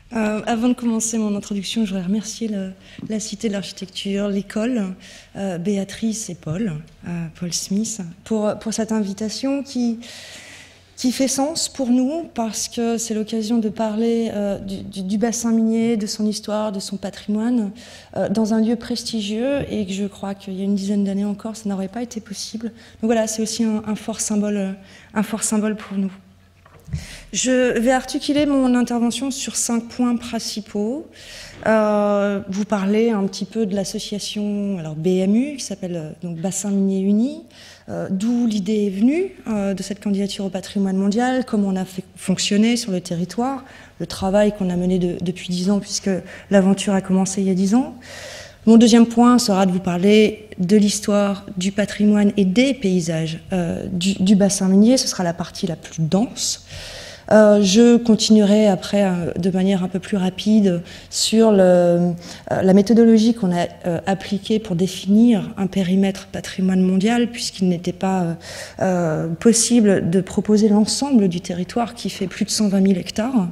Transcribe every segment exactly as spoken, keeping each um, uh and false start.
Euh, avant de commencer mon introduction, je voudrais remercier le, la Cité de l'Architecture, l'école, euh, Béatrice et Paul, euh, Paul Smith, pour, pour cette invitation qui, qui fait sens pour nous parce que c'est l'occasion de parler euh, du, du, du bassin minier, de son histoire, de son patrimoine, euh, dans un lieu prestigieux et que je crois qu'il y a une dizaine d'années encore, ça n'aurait pas été possible. Donc voilà, c'est aussi un, un, fort symbole, un fort symbole pour nous. Je vais articuler mon intervention sur cinq points principaux. Euh, vous parler un petit peu de l'association alors B M U, qui s'appelle donc Bassin Minier Uni, euh, d'où l'idée est venue euh, de cette candidature au patrimoine mondial, comment on a fait fonctionner sur le territoire, le travail qu'on a mené de, depuis dix ans, puisque l'aventure a commencé il y a dix ans. Mon deuxième point sera de vous parler de l'histoire, du patrimoine et des paysages euh, du, du bassin minier. Ce sera la partie la plus dense. Euh, je continuerai après euh, de manière un peu plus rapide sur le, euh, la méthodologie qu'on a euh, appliquée pour définir un périmètre patrimoine mondial, puisqu'il n'était pas euh, euh, possible de proposer l'ensemble du territoire qui fait plus de cent vingt mille hectares.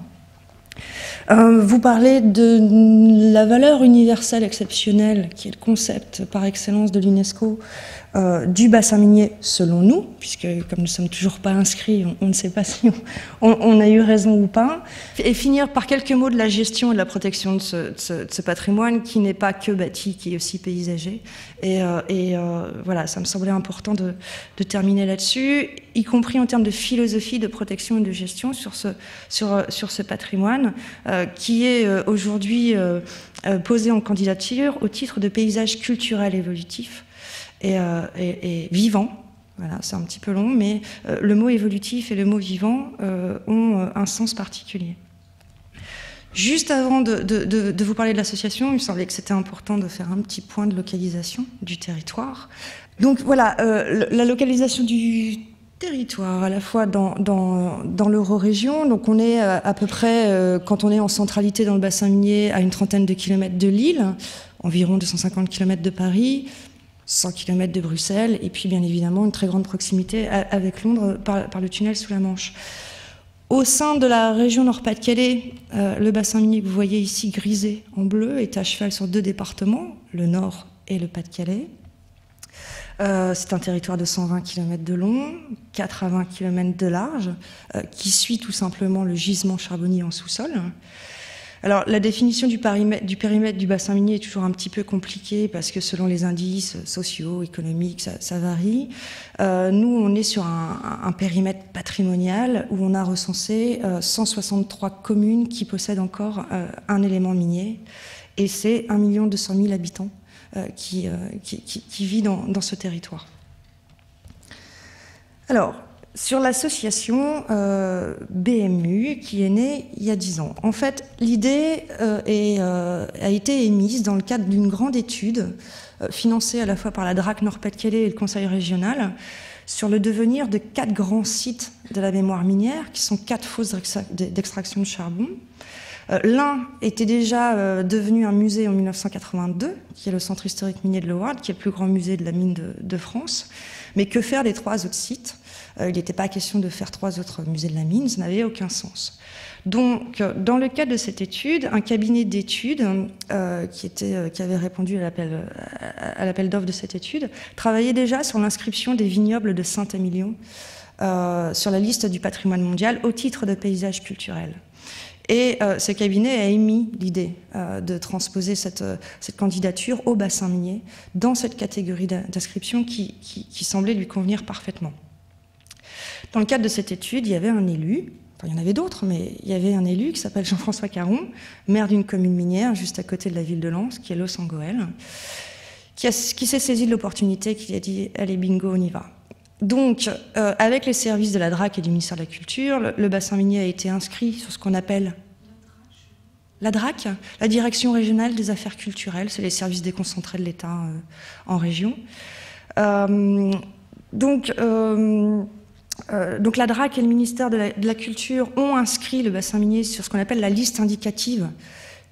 Euh, vous parlez de la valeur universelle exceptionnelle, qui est le concept par excellence de l'UNESCO, euh, du bassin minier selon nous, puisque comme nous ne sommes toujours pas inscrits, on, on ne sait pas si on, on, on a eu raison ou pas, et finir par quelques mots de la gestion et de la protection de ce, de ce, de ce patrimoine qui n'est pas que bâti, qui est aussi paysager. Et, euh, et euh, voilà, ça me semblait important de, de terminer là-dessus, y compris en termes de philosophie de protection et de gestion sur ce, sur, sur ce patrimoine, euh, qui est euh, aujourd'hui euh, euh, posé en candidature au titre de paysage culturel évolutif et, euh, et, et vivant. Voilà, c'est un petit peu long, mais euh, le mot évolutif et le mot vivant euh, ont euh, un sens particulier. Juste avant de, de, de, de vous parler de l'association, il me semblait que c'était important de faire un petit point de localisation du territoire. Donc voilà, euh, la localisation du territoire, à la fois dans, dans, dans l'Eurorégion. Donc on est à, à peu près, euh, quand on est en centralité dans le bassin minier, à une trentaine de kilomètres de Lille, environ deux cent cinquante kilomètres de Paris, cent kilomètres de Bruxelles, et puis bien évidemment une très grande proximité avec Londres par, par le tunnel sous la Manche. Au sein de la région Nord-Pas-de-Calais, euh, le bassin minier que vous voyez ici grisé en bleu est à cheval sur deux départements, le Nord et le Pas-de-Calais. Euh, c'est un territoire de cent vingt kilomètres de long, quatre-vingts kilomètres de large, euh, qui suit tout simplement le gisement charbonnier en sous-sol. Alors, la définition du périmètre, du périmètre du bassin minier est toujours un petit peu compliquée parce que selon les indices sociaux, économiques, ça, ça varie. Euh, nous, on est sur un, un périmètre patrimonial où on a recensé euh, cent soixante-trois communes qui possèdent encore euh, un élément minier, et c'est un million deux cent mille habitants euh, qui, euh, qui, qui, qui vit dans, dans ce territoire. Alors, sur l'association euh, B M U qui est née il y a dix ans. En fait, l'idée euh, euh, a été émise dans le cadre d'une grande étude euh, financée à la fois par la D R A C Nord-Pas-de-Calais et le Conseil régional sur le devenir de quatre grands sites de la mémoire minière, qui sont quatre fosses d'extraction de charbon. Euh, L'un était déjà euh, devenu un musée en mille neuf cent quatre-vingt-deux, qui est le Centre historique minier de l'Howard, qui est le plus grand musée de la mine de, de France. Mais que faire des trois autres sites ? Euh, il n'était pas question de faire trois autres musées de la mine, ça n'avait aucun sens. Donc, dans le cadre de cette étude, un cabinet d'études euh, qui, euh, qui avait répondu à l'appel à l'appel d'offres de cette étude travaillait déjà sur l'inscription des vignobles de Saint-Émilion euh, sur la liste du patrimoine mondial au titre de paysage culturel. Et euh, ce cabinet a émis l'idée euh, de transposer cette, euh, cette candidature au bassin minier dans cette catégorie d'inscription qui, qui, qui semblait lui convenir parfaitement. Dans le cadre de cette étude, il y avait un élu, enfin il y en avait d'autres, mais il y avait un élu qui s'appelle Jean-François Caron, maire d'une commune minière juste à côté de la ville de Lens, qui est Los Angoël, qui, qui s'est saisi de l'opportunité, qui a dit « allez bingo, on y va ». Donc, euh, avec les services de la D R A C et du ministère de la Culture, le, le bassin minier a été inscrit sur ce qu'on appelle la D R A C, la Direction régionale des affaires culturelles, c'est les services déconcentrés de l'État euh, en région. Euh, donc, euh, euh, donc, la D R A C et le ministère de la, de la Culture ont inscrit le bassin minier sur ce qu'on appelle la liste indicative,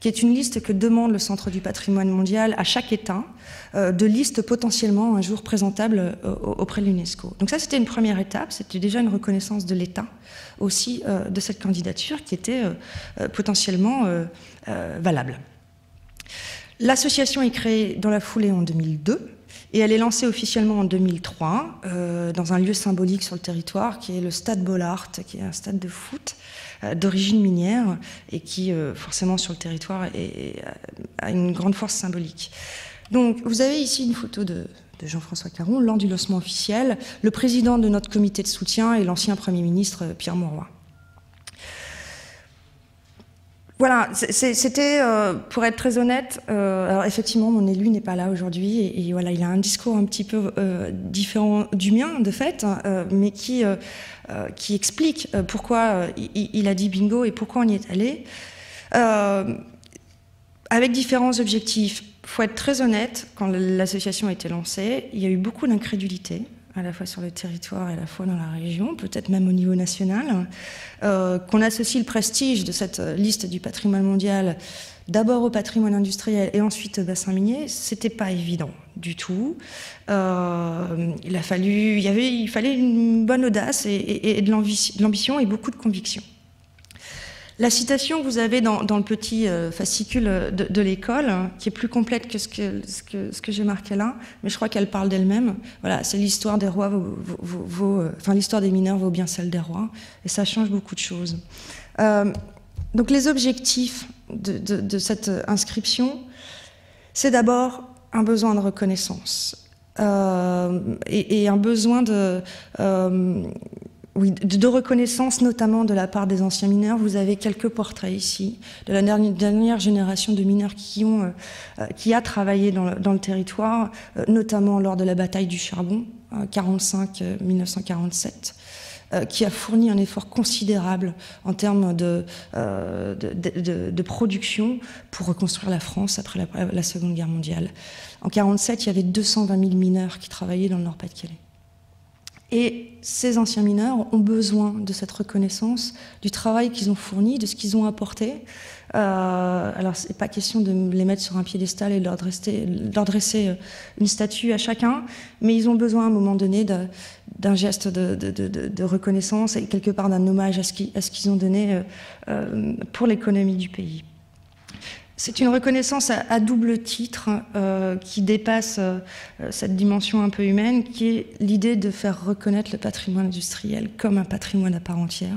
qui est une liste que demande le Centre du patrimoine mondial à chaque État, euh, de listes potentiellement un jour présentables euh, auprès de l'UNESCO. Donc ça, c'était une première étape, c'était déjà une reconnaissance de l'État aussi euh, de cette candidature qui était euh, euh, potentiellement euh, euh, valable. L'association est créée dans la foulée en deux mille deux. Et elle est lancée officiellement en deux mille trois, euh, dans un lieu symbolique sur le territoire, qui est le Stade Bollaert, qui est un stade de foot euh, d'origine minière, et qui, euh, forcément, sur le territoire, est, est, a une grande force symbolique. Donc, vous avez ici une photo de, de Jean-François Caron, lors du lancement officiel, le président de notre comité de soutien et l'ancien Premier ministre Pierre Mauroy. Voilà, c'était, euh, pour être très honnête, euh, alors effectivement, mon élu n'est pas là aujourd'hui, et, et voilà, il a un discours un petit peu euh, différent du mien, de fait, euh, mais qui, euh, euh, qui explique pourquoi euh, il, il a dit bingo et pourquoi on y est allé, euh, avec différents objectifs. Il faut être très honnête, quand l'association a été lancée, il y a eu beaucoup d'incrédulité, à la fois sur le territoire et à la fois dans la région, peut-être même au niveau national, euh, qu'on associe le prestige de cette liste du patrimoine mondial d'abord au patrimoine industriel et ensuite au bassin minier, c'était pas évident du tout. Euh, il a fallu, il y avait, il fallait une bonne audace et, et, et de l'ambition et beaucoup de conviction. La citation que vous avez dans, dans le petit euh, fascicule de, de l'école, hein, qui est plus complète que ce que, ce que, ce que j'ai marqué là, mais je crois qu'elle parle d'elle-même. Voilà, c'est l'histoire des rois, vaut, vaut, vaut, euh, enfin l'histoire des mineurs vaut bien celle des rois, et ça change beaucoup de choses. Euh, donc les objectifs de, de, de cette inscription, c'est d'abord un besoin de reconnaissance euh, et, et un besoin de... Euh, Oui, de reconnaissance, notamment de la part des anciens mineurs. Vous avez quelques portraits ici de la dernière, dernière génération de mineurs qui, ont, euh, qui a travaillé dans le, dans le territoire, euh, notamment lors de la bataille du charbon, euh, quarante-cinq mille neuf cent quarante-sept, euh, qui a fourni un effort considérable en termes de, euh, de, de, de, de production pour reconstruire la France après la, la Seconde Guerre mondiale. En quarante-sept, il y avait deux cent vingt mille mineurs qui travaillaient dans le Nord-Pas-de-Calais. Et ces anciens mineurs ont besoin de cette reconnaissance, du travail qu'ils ont fourni, de ce qu'ils ont apporté. Euh, alors, ce n'est pas question de les mettre sur un piédestal et de leur, dresser, de leur dresser une statue à chacun, mais ils ont besoin à un moment donné d'un geste de, de, de, de reconnaissance et quelque part d'un hommage à ce qu'ils ont donné euh, pour l'économie du pays. C'est une reconnaissance à, à double titre euh, qui dépasse euh, cette dimension un peu humaine, qui est l'idée de faire reconnaître le patrimoine industriel comme un patrimoine à part entière,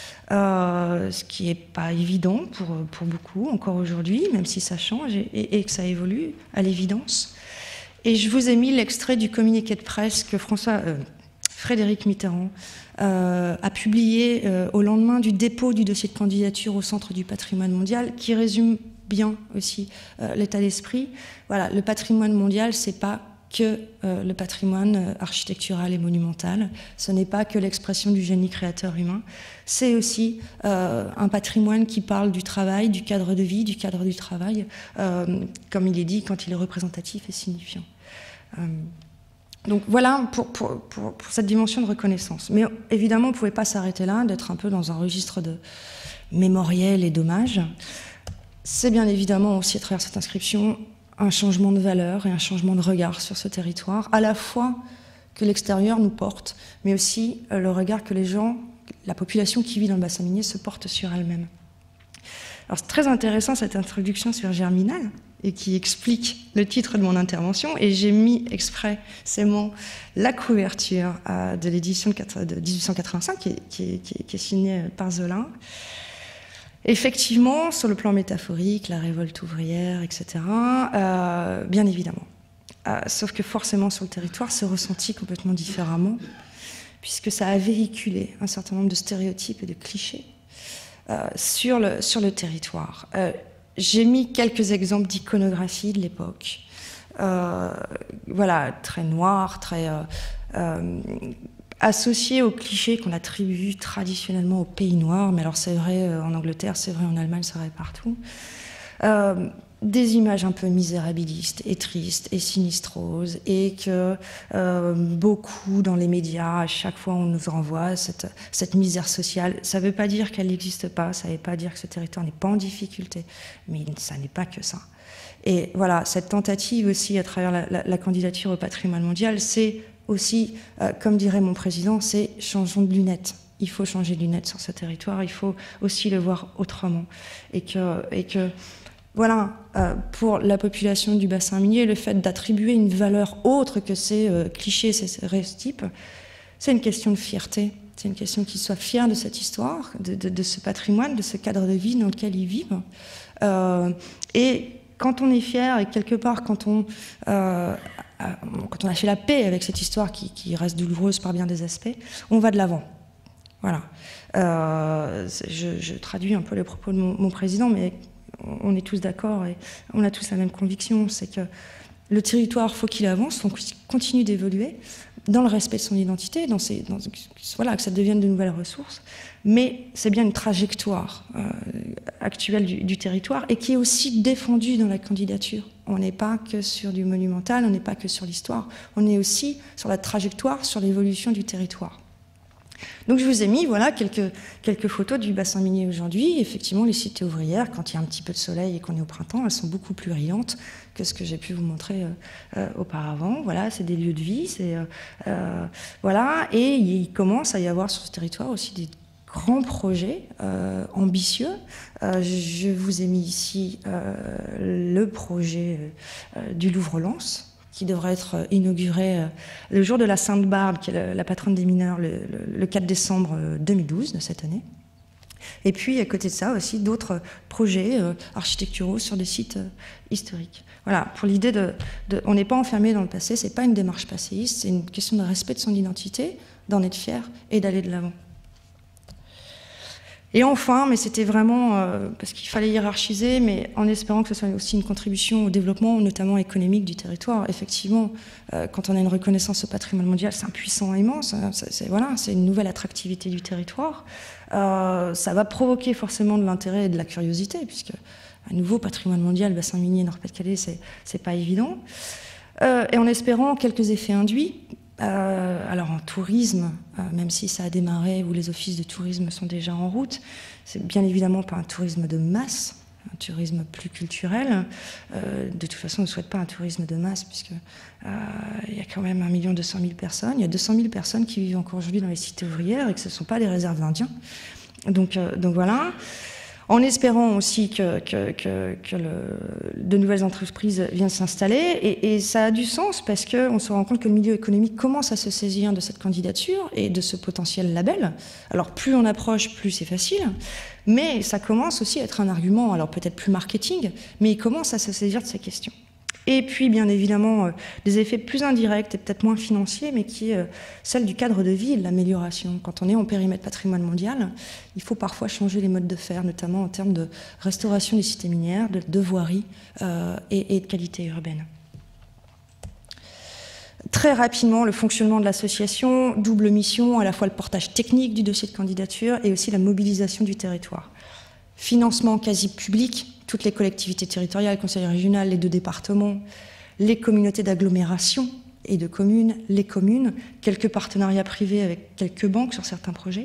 euh, ce qui n'est pas évident pour, pour beaucoup encore aujourd'hui, même si ça change et, et, et que ça évolue à l'évidence. Et je vous ai mis l'extrait du communiqué de presse que François, euh, Frédéric Mitterrand euh, a publié euh, au lendemain du dépôt du dossier de candidature au Centre du patrimoine mondial, qui résume bien aussi euh, l'état d'esprit. Voilà, le patrimoine mondial, c'est pas que euh, le patrimoine euh, architectural et monumental, ce n'est pas que l'expression du génie créateur humain, c'est aussi euh, un patrimoine qui parle du travail, du cadre de vie, du cadre du travail, euh, comme il est dit, quand il est représentatif et signifiant. Euh, donc voilà pour, pour, pour, pour cette dimension de reconnaissance. Mais évidemment, on ne pouvait pas s'arrêter là, d'être un peu dans un registre de mémoriel et d'hommage. C'est bien évidemment aussi à travers cette inscription un changement de valeur et un changement de regard sur ce territoire, à la fois que l'extérieur nous porte, mais aussi le regard que les gens, la population qui vit dans le bassin minier se porte sur elle-même. Alors c'est très intéressant cette introduction sur Germinal et qui explique le titre de mon intervention, et j'ai mis expressément la couverture euh, de l'édition de mille huit cent quatre-vingt-cinq qui est, qui est, qui est, qui est signée par Zola. Effectivement, sur le plan métaphorique, la révolte ouvrière, et cetera, euh, bien évidemment. Euh, sauf que forcément, sur le territoire, c'est ressenti complètement différemment, puisque ça a véhiculé un certain nombre de stéréotypes et de clichés euh, sur, le, sur le territoire. Euh, J'ai mis quelques exemples d'iconographie de l'époque. Euh, voilà, très noir, très... Euh, euh, associé aux clichés qu'on attribue traditionnellement aux pays noirs, mais alors c'est vrai en Angleterre, c'est vrai en Allemagne, c'est vrai partout. euh, des images un peu misérabilistes et tristes et sinistroses, et que euh, beaucoup dans les médias, à chaque fois on nous renvoie cette, cette misère sociale. Ça ne veut pas dire qu'elle n'existe pas, ça ne veut pas dire que ce territoire n'est pas en difficulté, mais ça n'est pas que ça. Et voilà, cette tentative aussi à travers la, la, la candidature au patrimoine mondial, c'est aussi, euh, comme dirait mon président, c'est changeons de lunettes. Il faut changer de lunettes sur ce territoire, il faut aussi le voir autrement. Et que, et que voilà, euh, pour la population du bassin minier, le fait d'attribuer une valeur autre que ces euh, clichés, ces stéréotypes, c'est une question de fierté. C'est une question qu'ils soient fiers de cette histoire, de, de, de ce patrimoine, de ce cadre de vie dans lequel ils vivent. Euh, et quand on est fier, et quelque part, quand on, euh, quand on a fait la paix avec cette histoire qui, qui reste douloureuse par bien des aspects, on va de l'avant. Voilà. Euh, je, je traduis un peu les propos de mon, mon président, mais on est tous d'accord et on a tous la même conviction, c'est que le territoire, faut qu'il avance, faut qu'il continue d'évoluer dans le respect de son identité, dans ses, dans, voilà, que ça devienne de nouvelles ressources, mais c'est bien une trajectoire euh, actuelle du, du territoire et qui est aussi défendue dans la candidature. On n'est pas que sur du monumental, on n'est pas que sur l'histoire, on est aussi sur la trajectoire, sur l'évolution du territoire. Donc je vous ai mis voilà, quelques, quelques photos du bassin minier aujourd'hui. Effectivement, les cités ouvrières, quand il y a un petit peu de soleil et qu'on est au printemps, elles sont beaucoup plus riantes que ce que j'ai pu vous montrer euh, euh, auparavant. Voilà, c'est des lieux de vie. Euh, euh, voilà, et il commence à y avoir sur ce territoire aussi des grands projets euh, ambitieux. Euh, je vous ai mis ici euh, le projet euh, du Louvre-Lens, qui devrait être inauguré le jour de la Sainte-Barbe, qui est la patronne des mineurs, le, le quatre décembre deux mille douze de cette année. Et puis, à côté de ça, aussi d'autres projets euh, architecturaux sur des sites euh, historiques. Voilà, pour l'idée de, de... On n'est pas enfermé dans le passé, c'est pas une démarche passéiste, c'est une question de respect de son identité, d'en être fier et d'aller de l'avant. Et enfin, mais c'était vraiment, euh, parce qu'il fallait hiérarchiser, mais en espérant que ce soit aussi une contribution au développement, notamment économique du territoire. Effectivement, euh, quand on a une reconnaissance au patrimoine mondial, c'est un puissant immense, hein, c'est voilà, c'est une nouvelle attractivité du territoire. Euh, ça va provoquer forcément de l'intérêt et de la curiosité, puisque un nouveau patrimoine mondial, bassin minier Nord-Pas-de-Calais, c'est pas évident. Euh, et en espérant quelques effets induits. Euh, alors en tourisme, euh, même si ça a démarré, où les offices de tourisme sont déjà en route, c'est bien évidemment pas un tourisme de masse, un tourisme plus culturel. Euh, de toute façon, on ne souhaite pas un tourisme de masse, puisque euh, il y a quand même un million deux cent mille personnes. Il y a deux cent mille personnes qui vivent encore aujourd'hui dans les cités ouvrières et que ce ne sont pas les réserves d'indiens. Donc, euh, donc voilà. En espérant aussi que, que, que, que le, de nouvelles entreprises viennent s'installer. Et, et ça a du sens parce qu'on se rend compte que le milieu économique commence à se saisir de cette candidature et de ce potentiel label. Alors plus on approche, plus c'est facile. Mais ça commence aussi à être un argument, alors peut-être plus marketing, mais il commence à se saisir de ces questions. Et puis, bien évidemment, euh, des effets plus indirects et peut-être moins financiers, mais qui est euh, celle du cadre de vie et de l'amélioration. Quand on est en périmètre patrimoine mondial, il faut parfois changer les modes de faire, notamment en termes de restauration des cités minières, de, de voirie euh, et, et de qualité urbaine. Très rapidement, le fonctionnement de l'association, double mission, à la fois le portage technique du dossier de candidature et aussi la mobilisation du territoire. Financement quasi public, toutes les collectivités territoriales, conseils régionaux, les deux départements, les communautés d'agglomération et de communes, les communes, quelques partenariats privés avec quelques banques sur certains projets.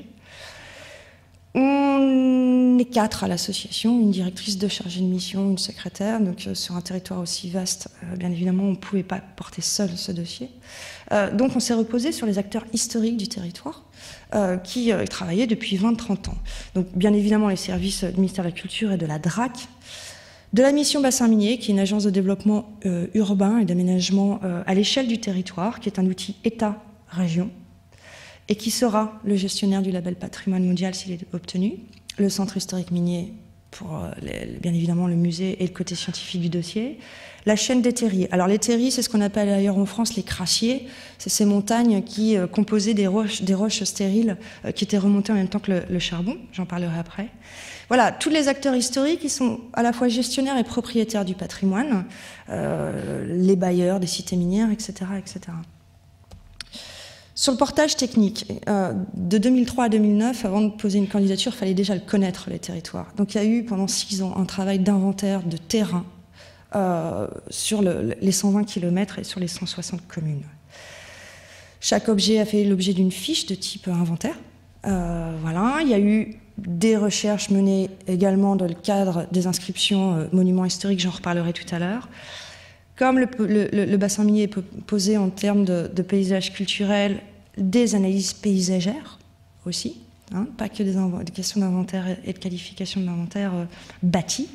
On est quatre à l'association, une directrice, deux chargées de mission, une secrétaire. Donc euh, sur un territoire aussi vaste, euh, bien évidemment, on ne pouvait pas porter seul ce dossier. Euh, donc on s'est reposé sur les acteurs historiques du territoire euh, qui euh, travaillaient depuis vingt à trente ans. Donc bien évidemment les services du ministère de la Culture et de la D R A C, de la mission Bassin Minier, qui est une agence de développement euh, urbain et d'aménagement euh, à l'échelle du territoire, qui est un outil État-région, et qui sera le gestionnaire du label patrimoine mondial s'il est obtenu, le centre historique minier pour euh, les, bien évidemment le musée et le côté scientifique du dossier, la chaîne des terriers. Alors les terriers, c'est ce qu'on appelle ailleurs en France les crassiers, c'est ces montagnes qui euh, composaient des roches, des roches stériles euh, qui étaient remontées en même temps que le, le charbon, j'en parlerai après. Voilà, tous les acteurs historiques, ils sont à la fois gestionnaires et propriétaires du patrimoine, euh, les bailleurs des cités minières, et cetera, et cetera. Sur le portage technique, euh, de deux mille trois à deux mille neuf, avant de poser une candidature, il fallait déjà le connaître, les territoires. Donc il y a eu pendant six ans un travail d'inventaire de terrain euh, sur le, les cent vingt kilomètres et sur les cent soixante communes. Chaque objet a fait l'objet d'une fiche de type inventaire. Euh, voilà. Il y a eu des recherches menées également dans le cadre des inscriptions euh, monuments historiques, j'en reparlerai tout à l'heure. Comme le, le, le bassin minier est posé en termes de, de paysage culturel, des analyses paysagères aussi, hein, pas que des, des questions d'inventaire et de qualification de l'inventaire euh, bâti.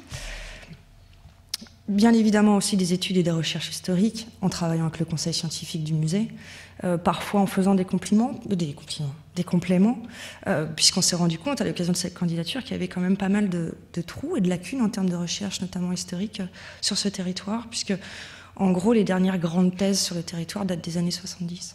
Bien évidemment aussi des études et des recherches historiques, en travaillant avec le conseil scientifique du musée, euh, parfois en faisant des compliments, des compliments, des compléments, euh, puisqu'on s'est rendu compte à l'occasion de cette candidature qu'il y avait quand même pas mal de, de trous et de lacunes en termes de recherche, notamment historique, euh, sur ce territoire, puisque en gros les dernières grandes thèses sur le territoire datent des années soixante-dix.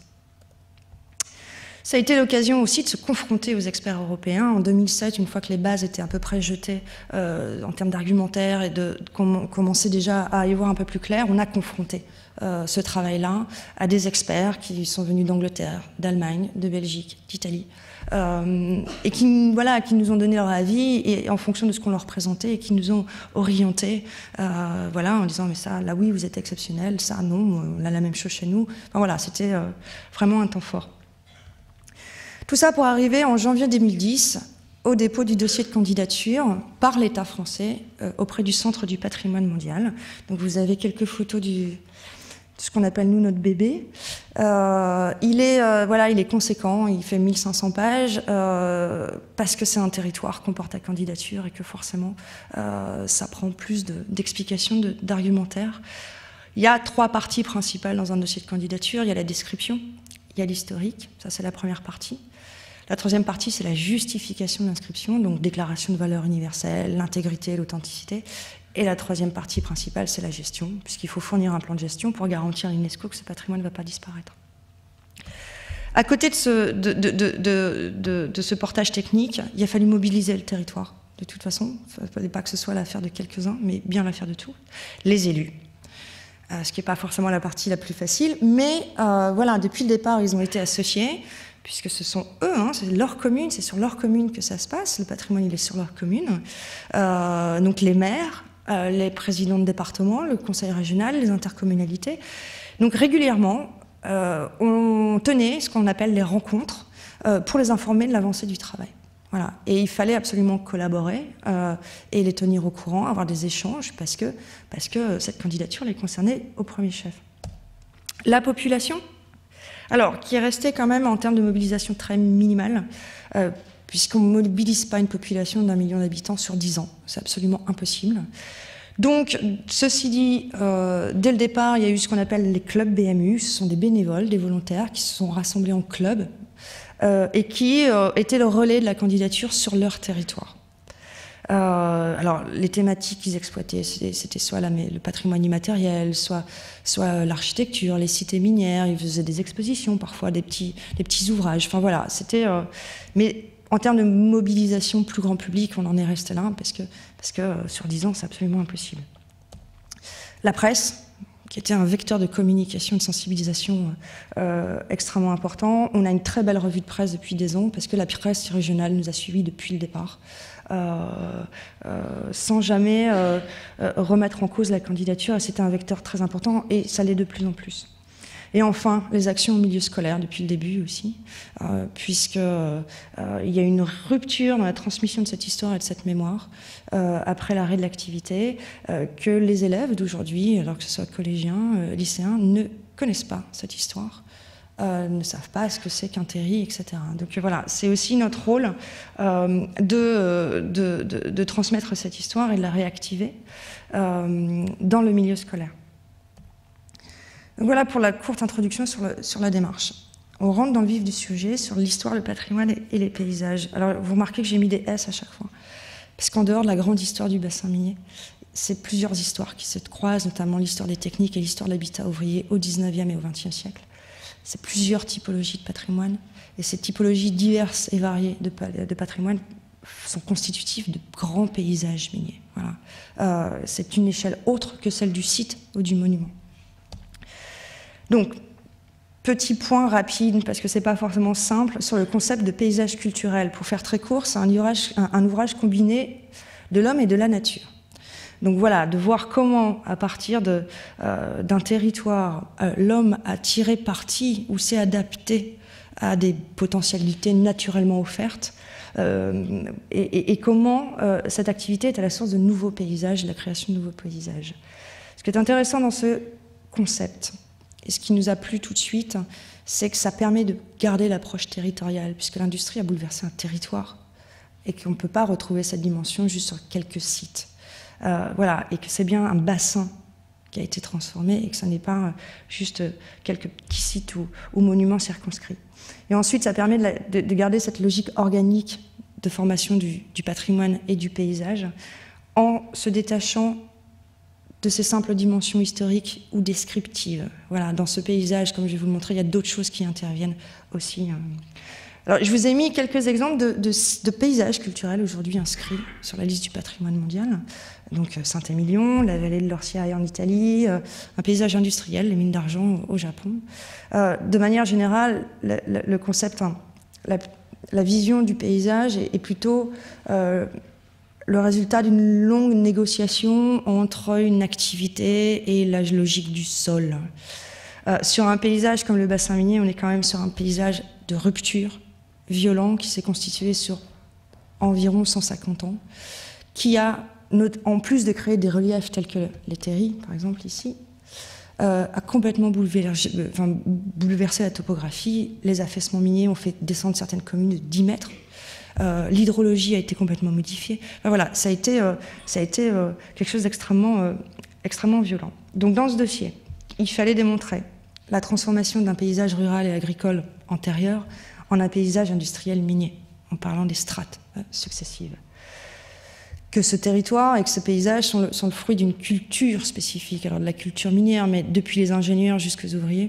Ça a été l'occasion aussi de se confronter aux experts européens. En deux mille sept, une fois que les bases étaient à peu près jetées euh, en termes d'argumentaire et de, de com commencer déjà à y voir un peu plus clair, on a confronté euh, ce travail-là à des experts qui sont venus d'Angleterre, d'Allemagne, de Belgique, d'Italie, euh, et qui, voilà, qui nous ont donné leur avis et, en fonction de ce qu'on leur présentait et qui nous ont orientés euh, voilà, en disant « mais ça, là oui, vous êtes exceptionnel, ça non, on a la même chose chez nous ». Enfin voilà, c'était euh, vraiment un temps fort. Tout ça pour arriver en janvier deux mille dix au dépôt du dossier de candidature par l'État français euh, auprès du Centre du patrimoine mondial. Donc vous avez quelques photos du, de ce qu'on appelle nous notre bébé. Euh, il, est, euh, voilà, il est conséquent, il fait mille cinq cents pages euh, parce que c'est un territoire qu'on porte à candidature et que forcément euh, ça prend plus d'explications, de, d'argumentaires. Il y a trois parties principales dans un dossier de candidature. Il y a la description, il y a l'historique, ça c'est la première partie. La troisième partie, c'est la justification de l'inscription, donc déclaration de valeur universelle, l'intégrité, l'authenticité. Et la troisième partie principale, c'est la gestion, puisqu'il faut fournir un plan de gestion pour garantir à l'UNESCO que ce patrimoine ne va pas disparaître. À côté de ce, de, de, de, de, de, de ce portage technique, il a fallu mobiliser le territoire. De toute façon, il ne fallait pas que ce soit l'affaire de quelques-uns, mais bien l'affaire de tous. Les élus. Euh, ce qui n'est pas forcément la partie la plus facile, mais euh, voilà, depuis le départ, ils ont été associés, puisque ce sont eux, hein, c'est leur commune, c'est sur leur commune que ça se passe, le patrimoine il est sur leur commune, euh, donc les maires, euh, les présidents de département, le conseil régional, les intercommunalités. Donc régulièrement, euh, on tenait ce qu'on appelle les rencontres euh, pour les informer de l'avancée du travail. Voilà. Et il fallait absolument collaborer euh, et les tenir au courant, avoir des échanges, parce que, parce que cette candidature les concernait au premier chef. La population, alors, qui est restée quand même en termes de mobilisation très minimale, euh, puisqu'on ne mobilise pas une population d'un million d'habitants sur dix ans. C'est absolument impossible. Donc, ceci dit, euh, dès le départ, il y a eu ce qu'on appelle les clubs B M U. Ce sont des bénévoles, des volontaires qui se sont rassemblés en clubs euh, et qui euh, étaient le relais de la candidature sur leur territoire. Euh, alors, les thématiques qu'ils exploitaient, c'était soit la, le patrimoine immatériel, soit, soit l'architecture, les cités minières. Ils faisaient des expositions, parfois des petits, des petits ouvrages. Enfin voilà, c'était. Euh, mais en termes de mobilisation plus grand public, on en est resté là parce que, parce que euh, sur dix ans, c'est absolument impossible. La presse, qui était un vecteur de communication, de sensibilisation euh, extrêmement important. On a une très belle revue de presse depuis des ans parce que la presse régionale nous a suivis depuis le départ. Euh, euh, sans jamais euh, euh, remettre en cause la candidature. C'était un vecteur très important et ça l'est de plus en plus. Et enfin, les actions au milieu scolaire depuis le début aussi, euh, puisqu'il euh, y a une rupture dans la transmission de cette histoire et de cette mémoire euh, après l'arrêt de l'activité, euh, que les élèves d'aujourd'hui, alors que ce soit collégiens, euh, lycéens, ne connaissent pas cette histoire. Euh, ne savent pas ce que c'est qu'un terri, et cetera. Donc voilà, c'est aussi notre rôle euh, de, de, de, de transmettre cette histoire et de la réactiver euh, dans le milieu scolaire. Donc voilà pour la courte introduction sur, le, sur la démarche. On rentre dans le vif du sujet sur l'histoire, le patrimoine et les paysages. Alors vous remarquez que j'ai mis des S à chaque fois, parce qu'en dehors de la grande histoire du bassin minier, c'est plusieurs histoires qui se croisent, notamment l'histoire des techniques et l'histoire de l'habitat ouvrier au dix-neuvième et au vingtième siècle. C'est plusieurs typologies de patrimoine, et ces typologies diverses et variées de, de patrimoine sont constitutives de grands paysages miniers. Voilà. Euh, c'est une échelle autre que celle du site ou du monument. Donc, petit point rapide, parce que c'est pas forcément simple, sur le concept de paysage culturel. Pour faire très court, c'est un ouvrage, un, un ouvrage combiné de l'homme et de la nature. Donc voilà, de voir comment, à partir de, euh, d'un territoire, euh, l'homme a tiré parti ou s'est adapté à des potentialités naturellement offertes, euh, et, et, et comment euh, cette activité est à la source de nouveaux paysages, la création de nouveaux paysages. Ce qui est intéressant dans ce concept, et ce qui nous a plu tout de suite, c'est que ça permet de garder l'approche territoriale, puisque l'industrie a bouleversé un territoire, et qu'on ne peut pas retrouver cette dimension juste sur quelques sites. Euh, voilà, et que c'est bien un bassin qui a été transformé et que ce n'est pas juste quelques petits sites ou, ou monuments circonscrits. Et ensuite, ça permet de, la, de, de garder cette logique organique de formation du, du patrimoine et du paysage en se détachant de ces simples dimensions historiques ou descriptives. Voilà, dans ce paysage, comme je vais vous le montrer, il y a d'autres choses qui interviennent aussi. Alors, je vous ai mis quelques exemples de, de, de paysages culturels aujourd'hui inscrits sur la liste du patrimoine mondial. Donc Saint-Émilion, la vallée de l'Orciaia en Italie, euh, un paysage industriel, les mines d'argent au, au Japon. Euh, de manière générale, le, le, le concept, hein, la, la vision du paysage est, est plutôt euh, le résultat d'une longue négociation entre une activité et la logique du sol. Euh, sur un paysage comme le bassin minier, on est quand même sur un paysage de rupture, violent, qui s'est constitué sur environ cent cinquante ans, qui a, en plus de créer des reliefs tels que les terris, par exemple ici, euh, a complètement bouleversé, enfin, bouleversé la topographie. Les affaissements miniers ont fait descendre certaines communes de dix mètres. Euh, L'hydrologie a été complètement modifiée. Enfin, voilà, ça a été, euh, ça a été euh, quelque chose d'extrêmement euh, extrêmement violent. Donc dans ce dossier, il fallait démontrer la transformation d'un paysage rural et agricole antérieur en un paysage industriel minier, en parlant des strates euh, successives. Que ce territoire et que ce paysage sont le, sont le fruit d'une culture spécifique, alors de la culture minière, mais depuis les ingénieurs jusqu'aux ouvriers.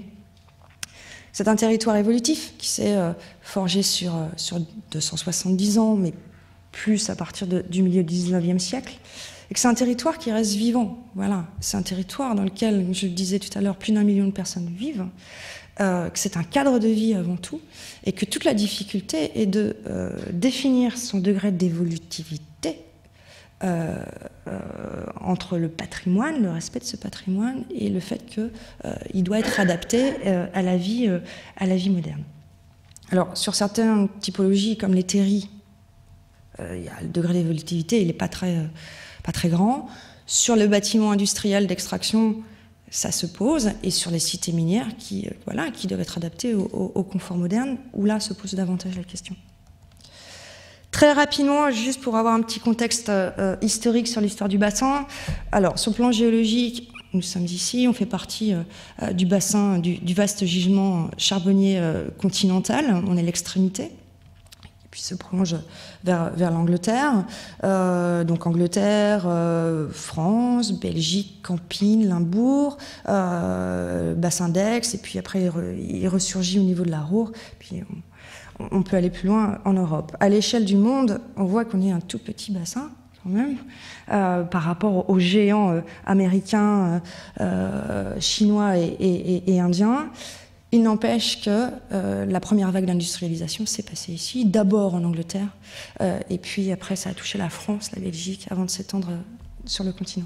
C'est un territoire évolutif qui s'est euh, forgé sur, euh, sur deux cent soixante-dix ans, mais plus à partir de, du milieu du dix-neuvième siècle. Et que c'est un territoire qui reste vivant. Voilà. C'est un territoire dans lequel, je le disais tout à l'heure, plus d'un million de personnes vivent. Euh, que c'est un cadre de vie avant tout, et que toute la difficulté est de euh, définir son degré d'évolutivité euh, euh, entre le patrimoine, le respect de ce patrimoine, et le fait qu'il euh, doit être adapté euh, à la vie, euh, à la vie moderne. Alors, sur certaines typologies, comme les terris, euh, il y a le degré d'évolutivité, il n'est pas très, euh, pas très grand. Sur le bâtiment industriel d'extraction, ça se pose, et sur les cités minières qui, euh, voilà, qui doivent être adaptées au, au, au confort moderne, où là se pose davantage la question. Très rapidement, juste pour avoir un petit contexte euh, historique sur l'histoire du bassin. Alors, sur le plan géologique, nous sommes ici, on fait partie euh, du bassin, du, du vaste gisement charbonnier euh, continental, on est l'extrémité. Puis se prolonge vers, vers l'Angleterre, euh, donc Angleterre, euh, France, Belgique, Campine, Limbourg, euh, bassin d'Aix, et puis après il, re, il ressurgit au niveau de la Ruhr, puis on, on peut aller plus loin en Europe. À l'échelle du monde, on voit qu'on est un tout petit bassin, quand même, euh, par rapport aux géants euh, américains, euh, chinois et, et, et indiens. Il n'empêche que euh, la première vague d'industrialisation s'est passée ici, d'abord en Angleterre, euh, et puis après ça a touché la France, la Belgique, avant de s'étendre sur le continent.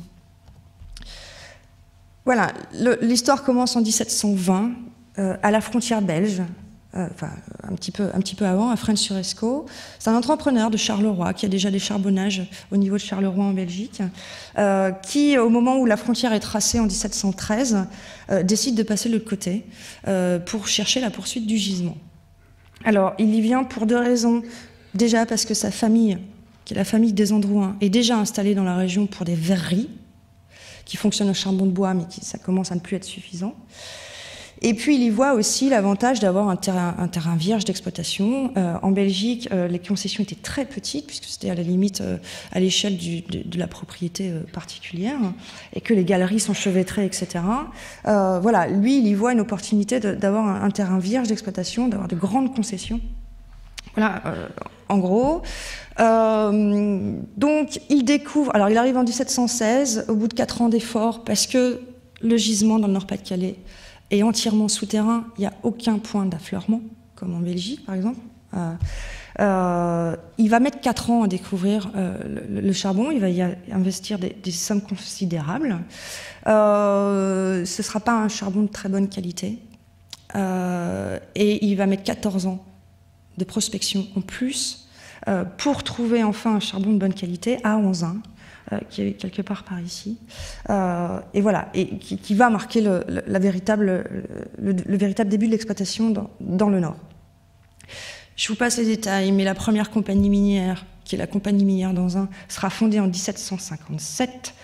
Voilà, l'histoire commence en mille sept cent vingt, euh, à la frontière belge, euh, enfin un petit peu, un petit peu avant, à Fresnes-sur-Escaut. C'est un entrepreneur de Charleroi qui a déjà des charbonnages au niveau de Charleroi en Belgique, euh, qui, au moment où la frontière est tracée en mille sept cent treize, euh, décide de passer de l'autre côté euh, pour chercher la poursuite du gisement. Alors, il y vient pour deux raisons. Déjà parce que sa famille, qui est la famille des Androuins, est déjà installée dans la région pour des verreries qui fonctionnent au charbon de bois, mais qui, ça commence à ne plus être suffisant. Et puis, il y voit aussi l'avantage d'avoir un terrain, un terrain vierge d'exploitation. Euh, en Belgique, euh, les concessions étaient très petites, puisque c'était à la limite euh, à l'échelle de, de la propriété euh, particulière, et que les galeries s'enchevêtraient, et cetera. Euh, voilà, lui, il y voit une opportunité d'avoir un, un terrain vierge d'exploitation, d'avoir de grandes concessions. Voilà, euh, en gros. Euh, donc, il découvre... Alors, il arrive en mille sept cent seize, au bout de quatre ans d'efforts, parce que le gisement dans le Nord-Pas-de-Calais est entièrement souterrain, il n'y a aucun point d'affleurement, comme en Belgique par exemple. Euh, euh, il va mettre quatre ans à découvrir euh, le, le charbon, il va y investir des, des sommes considérables. Euh, ce ne sera pas un charbon de très bonne qualité. Euh, et il va mettre quatorze ans de prospection en plus euh, pour trouver enfin un charbon de bonne qualité à Onzain, euh, qui est quelque part par ici. Euh, et voilà, et qui, qui va marquer le, le, la véritable, le, le véritable début de l'exploitation dans, dans le Nord. Je vous passe les détails, mais la première compagnie minière, qui est la compagnie minière d'Onzain, sera fondée en mille sept cent cinquante-sept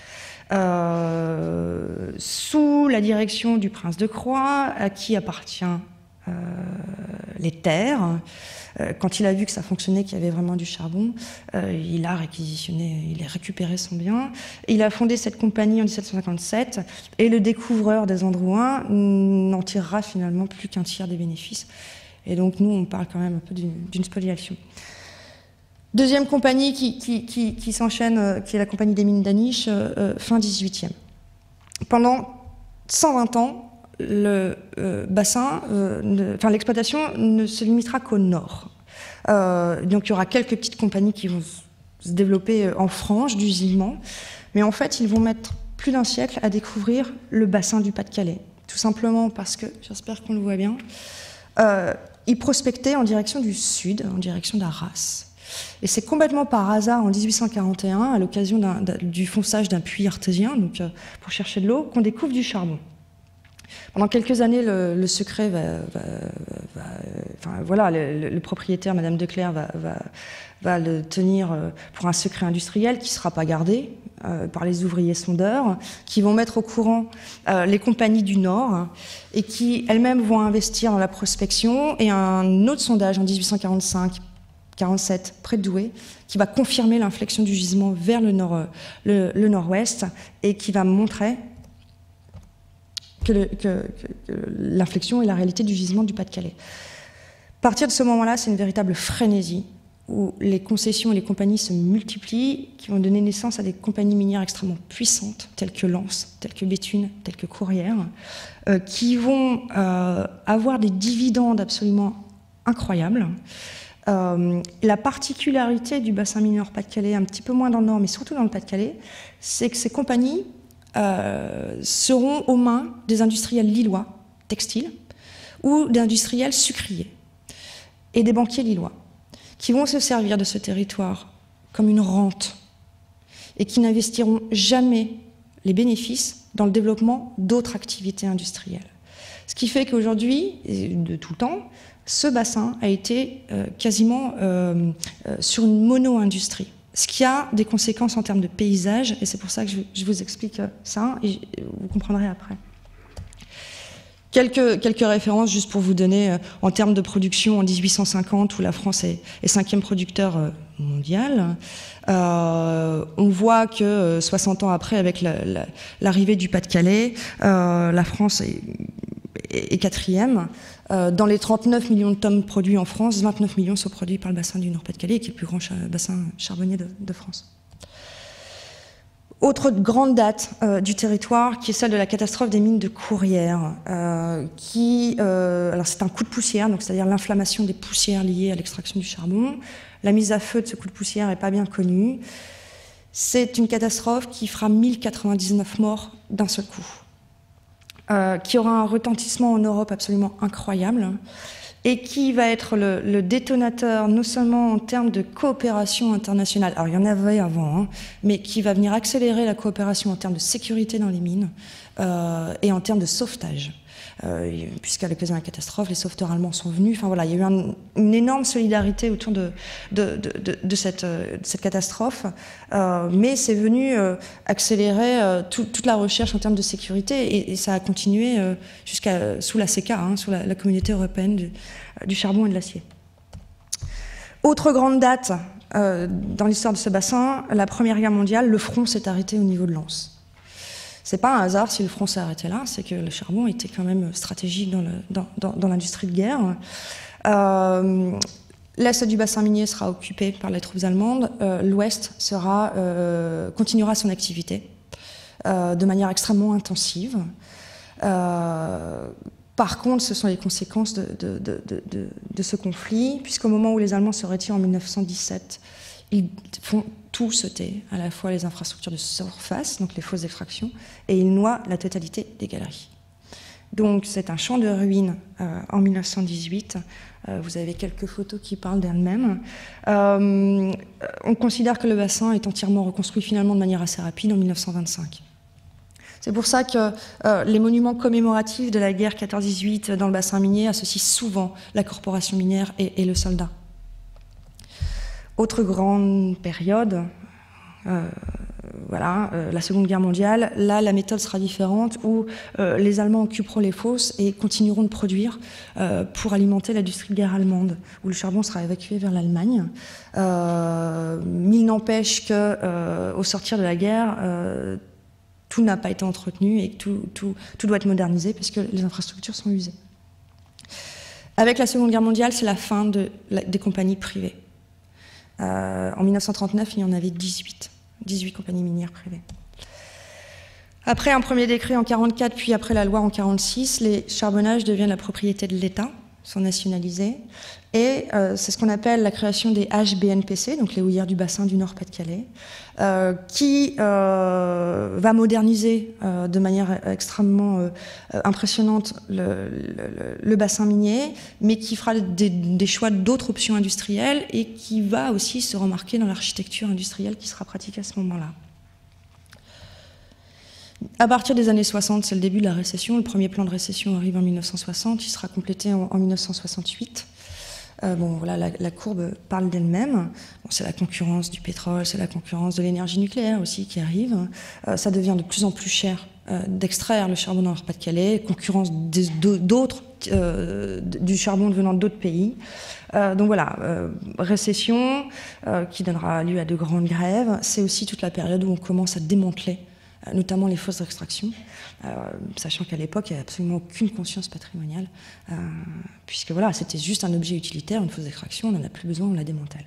euh, sous la direction du prince de Croix, à qui appartient euh, les terres. Euh, quand il a vu que ça fonctionnait, qu'il y avait vraiment du charbon, euh, il a réquisitionné, il a récupéré son bien. Il a fondé cette compagnie en mille sept cent cinquante-sept, et le découvreur des Androuins n'en tirera finalement plus qu'un tiers des bénéfices. Et donc nous, on parle quand même un peu d'une spoliation. Deuxième compagnie qui, qui, qui, qui s'enchaîne, euh, qui est la compagnie des mines d'Aniche, euh, fin dix-huitième. Pendant cent vingt ans, le euh, bassin, euh, enfin l'exploitation ne se limitera qu'au nord. Euh, donc il y aura quelques petites compagnies qui vont se développer en frange du gisement, mais en fait, ils vont mettre plus d'un siècle à découvrir le bassin du Pas-de-Calais. Tout simplement parce que, j'espère qu'on le voit bien, euh, ils prospectaient en direction du sud, en direction d'Arras. Et c'est complètement par hasard, en mille huit cent quarante et un, à l'occasion du fonçage d'un puits artésien, donc euh, pour chercher de l'eau, qu'on découvre du charbon. Pendant quelques années, le, le secret va... va, va enfin, voilà, le, le propriétaire, Madame Declercq, va, va, va le tenir pour un secret industriel qui ne sera pas gardé euh, par les ouvriers sondeurs, qui vont mettre au courant euh, les compagnies du Nord, hein, et qui elles-mêmes vont investir dans la prospection. Et un autre sondage en mille huit cent quarante-cinq quarante-sept, près de Douai, qui va confirmer l'inflexion du gisement vers le, nord, le, le nord-ouest, et qui va montrer que, que, que, que l'inflexion est la réalité du gisement du Pas-de-Calais. À partir de ce moment-là, c'est une véritable frénésie, où les concessions et les compagnies se multiplient, qui vont donner naissance à des compagnies minières extrêmement puissantes, telles que Lens, telles que Béthune, telles que Courrières, euh, qui vont euh, avoir des dividendes absolument incroyables. Euh, la particularité du bassin minier Pas-de-Calais, un petit peu moins dans le Nord, mais surtout dans le Pas-de-Calais, c'est que ces compagnies euh, seront aux mains des industriels lillois, textiles, ou d'industriels sucriers, et des banquiers lillois, qui vont se servir de ce territoire comme une rente, et qui n'investiront jamais les bénéfices dans le développement d'autres activités industrielles. Ce qui fait qu'aujourd'hui, et de tout le temps, ce bassin a été euh, quasiment euh, euh, sur une mono-industrie, ce qui a des conséquences en termes de paysage, et c'est pour ça que je, je vous explique ça, et vous comprendrez après. Quelques, quelques références, juste pour vous donner, euh, en termes de production, en mille huit cent cinquante, où la France est, est cinquième producteur euh, mondial, euh, on voit que euh, soixante ans après, avec l'arrivée la, la, du Pas-de-Calais, euh, la France est, est, est quatrième. Euh, dans les trente-neuf millions de tonnes produits en France, vingt-neuf millions sont produits par le bassin du Nord-Pas-de-Calais, qui est le plus grand cha bassin charbonnier de, de France. Autre grande date euh, du territoire, qui est celle de la catastrophe des mines de Courrières, euh, qui, euh, alors c'est un coup de poussière, donc c'est-à-dire l'inflammation des poussières liées à l'extraction du charbon. La mise à feu de ce coup de poussière n'est pas bien connue. C'est une catastrophe qui fera mille quatre-vingt-dix-neuf morts d'un seul coup. Euh, qui aura un retentissement en Europe absolument incroyable, et qui va être le, le détonateur non seulement en termes de coopération internationale, alors il y en avait avant, hein, mais qui va venir accélérer la coopération en termes de sécurité dans les mines euh, et en termes de sauvetage. Euh, Puisqu'à l'occasion de la catastrophe, les sauveteurs allemands sont venus. Enfin voilà, il y a eu un, une énorme solidarité autour de, de, de, de, de, cette, de cette catastrophe, euh, mais c'est venu euh, accélérer euh, tout, toute la recherche en termes de sécurité, et, et ça a continué euh, jusqu'à sous la C E C A, hein, sous la, la communauté européenne du, du charbon et de l'acier. Autre grande date euh, dans l'histoire de ce bassin, la Première Guerre mondiale, le front s'est arrêté au niveau de Lens. C'est pas un hasard si le front s'est arrêté là, c'est que le charbon était quand même stratégique dans, le, dans, dans, dans l'industrie de guerre. Euh, L'est du bassin minier sera occupé par les troupes allemandes, euh, l'ouest sera, euh, continuera son activité euh, de manière extrêmement intensive. Euh, Par contre, ce sont les conséquences de, de, de, de, de, de ce conflit, puisqu'au moment où les Allemands se retirent en mille neuf cent dix-sept, ils font tout sauter, à la fois les infrastructures de surface, donc les fosses d'extraction, et ils noient la totalité des galeries. Donc c'est un champ de ruines euh, en mille neuf cent dix-huit. Euh, vous avez quelques photos qui parlent d'elles-mêmes. Euh, on considère que le bassin est entièrement reconstruit finalement de manière assez rapide en mille neuf cent vingt-cinq. C'est pour ça que euh, les monuments commémoratifs de la guerre quatorze dix-huit dans le bassin minier associent souvent la corporation minière et, et le soldat. Autre grande période, euh, voilà, euh, la Seconde Guerre mondiale. Là, la méthode sera différente, où euh, les Allemands occuperont les fosses et continueront de produire euh, pour alimenter l'industrie de guerre allemande, où le charbon sera évacué vers l'Allemagne. Euh, il n'empêche qu'au euh, sortir de la guerre, euh, tout n'a pas été entretenu et que tout, tout, tout doit être modernisé parce que les infrastructures sont usées. Avec la Seconde Guerre mondiale, c'est la fin de la, des compagnies privées. Euh, en mille neuf cent trente-neuf, il y en avait dix-huit, dix-huit compagnies minières privées. Après un premier décret en mille neuf cent quarante-quatre, puis après la loi en mille neuf cent quarante-six, les charbonnages deviennent la propriété de l'État, sont nationalisés, et euh, c'est ce qu'on appelle la création des H B N P C, donc les houillères du bassin du Nord-Pas-de-Calais, euh, qui euh, va moderniser euh, de manière extrêmement euh, impressionnante le, le, le bassin minier, mais qui fera des, des choix d'autres options industrielles et qui va aussi se remarquer dans l'architecture industrielle qui sera pratiquée à ce moment-là. À partir des années soixante, c'est le début de la récession. Le premier plan de récession arrive en mille neuf cent soixante, il sera complété en, en mille neuf cent soixante-huit. Euh, bon, voilà, la, la courbe parle d'elle-même. Bon, c'est la concurrence du pétrole, c'est la concurrence de l'énergie nucléaire aussi qui arrive. Euh, ça devient de plus en plus cher euh, d'extraire le charbon dans le Nord-Pas-de-Calais, concurrence d'autres, euh, du charbon venant d'autres pays. Euh, donc voilà, euh, récession euh, qui donnera lieu à de grandes grèves. C'est aussi toute la période où on commence à démanteler notamment les fosses d'extraction, euh, sachant qu'à l'époque, il n'y avait absolument aucune conscience patrimoniale, euh, puisque voilà, c'était juste un objet utilitaire, une fosse d'extraction, on n'en a plus besoin, on la démantèle.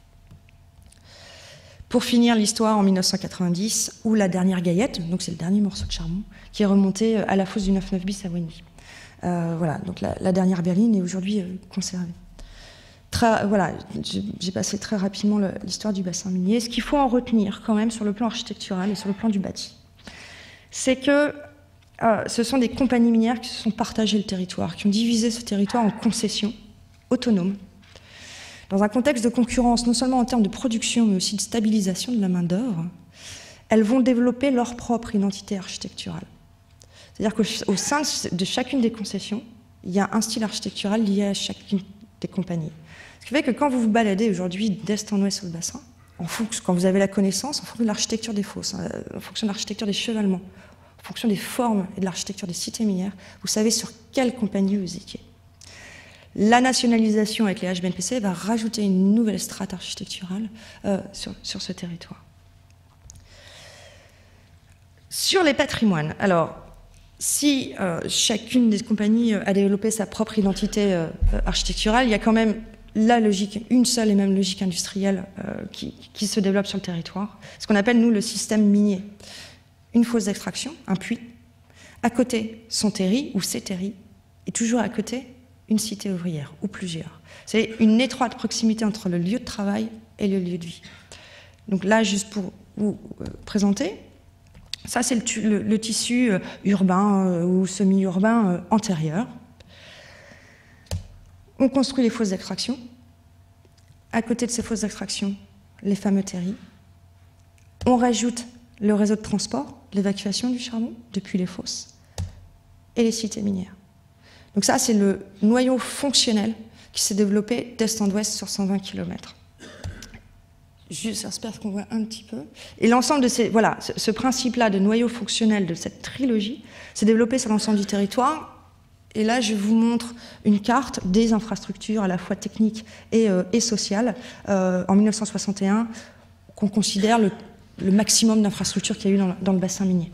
Pour finir l'histoire en mille neuf cent quatre-vingt-dix, où la dernière gaillette, donc c'est le dernier morceau de charbon, qui est remonté à la fosse du neuf neuf bis à Wendy. Euh, voilà, donc la, la dernière berline est aujourd'hui euh, conservée. Très, voilà, j'ai passé très rapidement l'histoire du bassin minier. Ce qu'il faut en retenir quand même sur le plan architectural et sur le plan du bâti, c'est que euh, ce sont des compagnies minières qui se sont partagées le territoire, qui ont divisé ce territoire en concessions autonomes, dans un contexte de concurrence, non seulement en termes de production, mais aussi de stabilisation de la main-d'œuvre. Elles vont développer leur propre identité architecturale. C'est-à-dire qu'au sein de chacune des concessions, il y a un style architectural lié à chacune des compagnies. Ce qui fait que quand vous vous baladez aujourd'hui d'est en ouest sur le bassin, en fonction, quand vous avez la connaissance, en fonction de l'architecture des fosses, en fonction de l'architecture des chevalements, en fonction des formes et de l'architecture des cités minières, vous savez sur quelle compagnie vous étiez. La nationalisation avec les H B N P C va rajouter une nouvelle strate architecturale euh, sur, sur ce territoire. Sur les patrimoines, alors, si euh, chacune des compagnies a développé sa propre identité euh, architecturale, il y a quand même la logique, une seule et même logique industrielle euh, qui, qui se développe sur le territoire, ce qu'on appelle, nous, le système minier. Une fosse d'extraction, un puits, à côté son terri ou ses terris, et toujours à côté une cité ouvrière, ou plusieurs. C'est une étroite proximité entre le lieu de travail et le lieu de vie. Donc là, juste pour vous euh, présenter, ça c'est le, le, le tissu euh, urbain euh, ou semi-urbain euh, antérieur. On construit les fosses d'extraction. À côté de ces fosses d'extraction, les fameux terris. On rajoute le réseau de transport, l'évacuation du charbon depuis les fosses et les cités minières. Donc ça, c'est le noyau fonctionnel qui s'est développé d'est en ouest sur cent vingt kilomètres. Juste, j'espère qu'on voit un petit peu. Et l'ensemble de ces, voilà, ce, ce principe-là de noyau fonctionnel de cette trilogie s'est développé sur l'ensemble du territoire. Et là, je vous montre une carte des infrastructures à la fois techniques et, euh, et sociales euh, en mille neuf cent soixante et un, qu'on considère le, le maximum d'infrastructures qu'il y a eu dans, dans le bassin minier.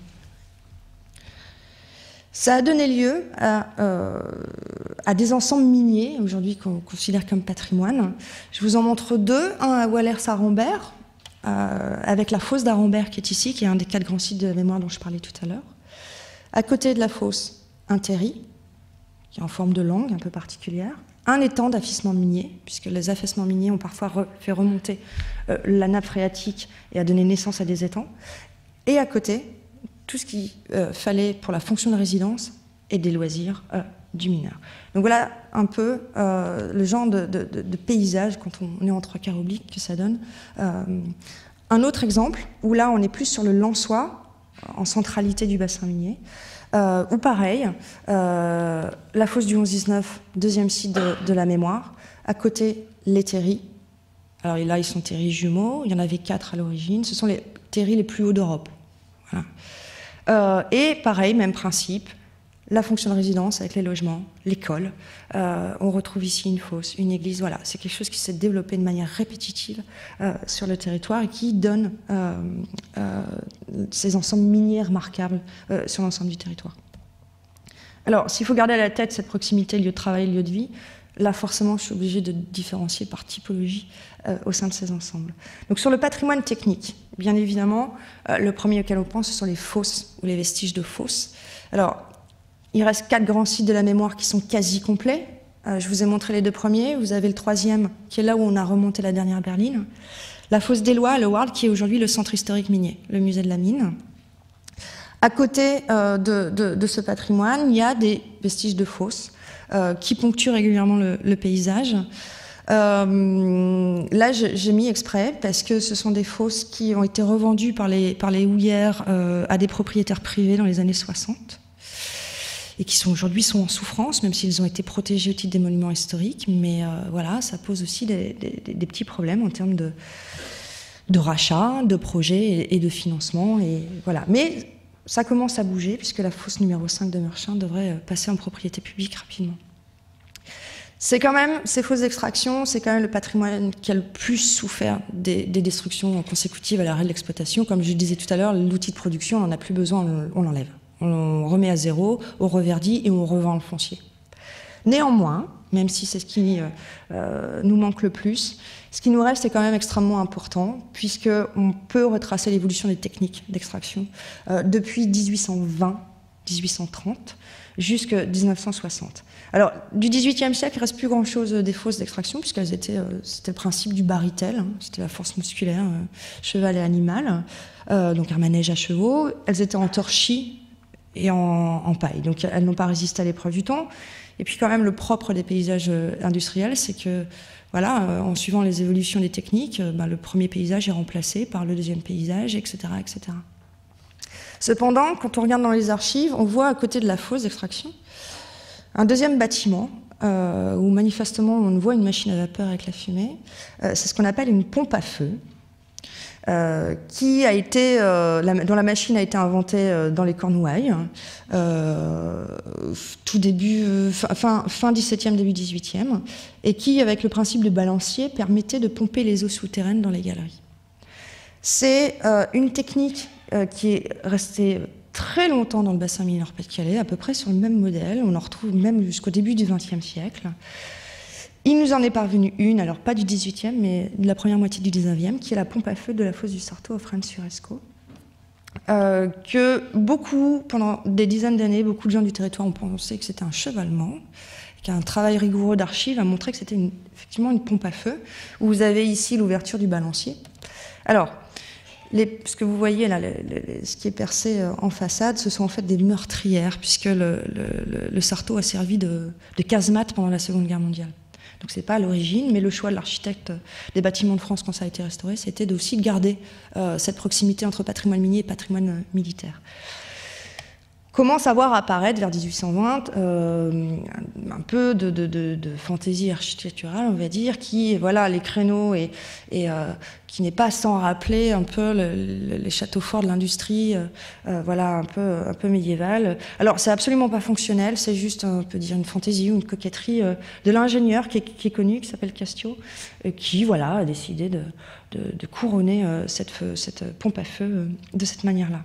Ça a donné lieu à, euh, à des ensembles miniers, aujourd'hui qu'on considère comme patrimoine. Je vous en montre deux, un à Wallers-Arambert, euh, avec la fosse d'Arambert qui est ici, qui est un des quatre grands sites de mémoire dont je parlais tout à l'heure. À côté de la fosse, un terri, qui est en forme de langue un peu particulière, un étang d'affaissement minier, puisque les affaissements miniers ont parfois re fait remonter euh, la nappe phréatique et a donné naissance à des étangs, et à côté, tout ce qu'il euh, fallait pour la fonction de résidence et des loisirs euh, du mineur. Donc voilà un peu euh, le genre de, de, de paysage, quand on est en trois quarts oblique, que ça donne. Euh, un autre exemple, où là on est plus sur le Lensois, en centralité du bassin minier, euh, où pareil, euh, la fosse du onze dix-neuf, deuxième site de, de la mémoire, à côté les terris. Alors là ils sont terris jumeaux, il y en avait quatre à l'origine, ce sont les terris les plus hauts d'Europe. Voilà. Euh, et pareil, même principe, la fonction de résidence avec les logements, l'école. Euh, on retrouve ici une fosse, une église. Voilà, c'est quelque chose qui s'est développé de manière répétitive euh, sur le territoire et qui donne euh, euh, ces ensembles miniers remarquables euh, sur l'ensemble du territoire. Alors, s'il faut garder à la tête cette proximité lieu de travail, lieu de vie, là, forcément, je suis obligée de différencier par typologie euh, au sein de ces ensembles. Donc, sur le patrimoine technique, bien évidemment, euh, le premier auquel on pense, ce sont les fosses ou les vestiges de fosses. Alors, il reste quatre grands sites de la mémoire qui sont quasi complets. Euh, je vous ai montré les deux premiers. Vous avez le troisième, qui est là où on a remonté la dernière berline. La fosse d'Éloie, le Ward, qui est aujourd'hui le centre historique minier, le musée de la mine. À côté euh, de, de, de ce patrimoine, il y a des vestiges de fosses euh, qui ponctuent régulièrement le, le paysage. Euh, là, j'ai mis exprès parce que ce sont des fosses qui ont été revendues par les, par les houillères euh, à des propriétaires privés dans les années soixante. Et qui sont aujourd'hui sont en souffrance, même s'ils ont été protégés au titre des monuments historiques. Mais euh, voilà, ça pose aussi des, des, des petits problèmes en termes de, de rachat, de projets et, et de financement. Et voilà. Mais ça commence à bouger, puisque la fosse numéro cinq de Meurchin devrait passer en propriété publique rapidement. C'est quand même, ces fosses d'extraction, c'est quand même le patrimoine qui a le plus souffert des, des destructions consécutives à l'arrêt de l'exploitation. Comme je le disais tout à l'heure, l'outil de production, on n'en a plus besoin, on l'enlève. On remet à zéro, on reverdit et on revend le foncier. Néanmoins, même si c'est ce qui euh, nous manque le plus, ce qui nous reste est quand même extrêmement important, puisqu'on peut retracer l'évolution des techniques d'extraction euh, depuis mille huit cent vingt, mille huit cent trente, jusqu'à mille neuf cent soixante. Alors, du dix-huitième siècle, il ne reste plus grand-chose des fosses d'extraction, puisqu'elles étaient, euh, c'était le principe du baritel, hein, c'était la force musculaire, euh, cheval et animal, euh, donc un manège à chevaux. Elles étaient en torchis et en, en paille. Donc elles n'ont pas résisté à l'épreuve du temps. Et puis quand même, le propre des paysages industriels, c'est que, voilà, en suivant les évolutions des techniques, ben, le premier paysage est remplacé par le deuxième paysage, et cetera, et cetera. Cependant, quand on regarde dans les archives, on voit à côté de la fosse d'extraction un deuxième bâtiment, euh, où manifestement on voit une machine à vapeur avec la fumée. Euh, c'est ce qu'on appelle une pompe à feu. Euh, qui a été, euh, la, dont la machine a été inventée euh, dans les Cornouailles, euh, tout début, euh, fin, fin dix-septième, début dix-huitième, et qui, avec le principe de balancier, permettait de pomper les eaux souterraines dans les galeries. C'est euh, une technique euh, qui est restée très longtemps dans le bassin minier Nord-Pas-de-Calais, à peu près sur le même modèle, on en retrouve même jusqu'au début du vingtième siècle. Il nous en est parvenu une, alors pas du dix-huitième, mais de la première moitié du dix-neuvième, qui est la pompe à feu de la fosse du Sarto à Fresnes-sur-Escaut, euh, que beaucoup, pendant des dizaines d'années, beaucoup de gens du territoire ont pensé que c'était un chevalement, qu'un travail rigoureux d'archives a montré que c'était une, effectivement une pompe à feu, où vous avez ici l'ouverture du balancier. Alors, les, ce que vous voyez là, le, le, ce qui est percé en façade, ce sont en fait des meurtrières, puisque le, le, le Sarto a servi de, de casemate pendant la Seconde Guerre mondiale. Donc c'est pas à l'origine, mais le choix de l'architecte des bâtiments de France quand ça a été restauré, c'était aussi de garder euh, cette proximité entre patrimoine minier et patrimoine euh, militaire. Commence à voir apparaître vers mille huit cent vingt euh, un peu de, de, de, de fantaisie architecturale, on va dire, qui, voilà, les créneaux et, et euh, qui n'est pas sans rappeler un peu le, le, les châteaux forts de l'industrie, euh, euh, voilà, un peu, un peu médiéval. Alors, c'est absolument pas fonctionnel, c'est juste, on peut dire, une fantaisie ou une coquetterie euh, de l'ingénieur qui, qui est connu, qui s'appelle Castiot, euh, qui, voilà, a décidé de, de, de couronner euh, cette, cette pompe à feu euh, de cette manière-là.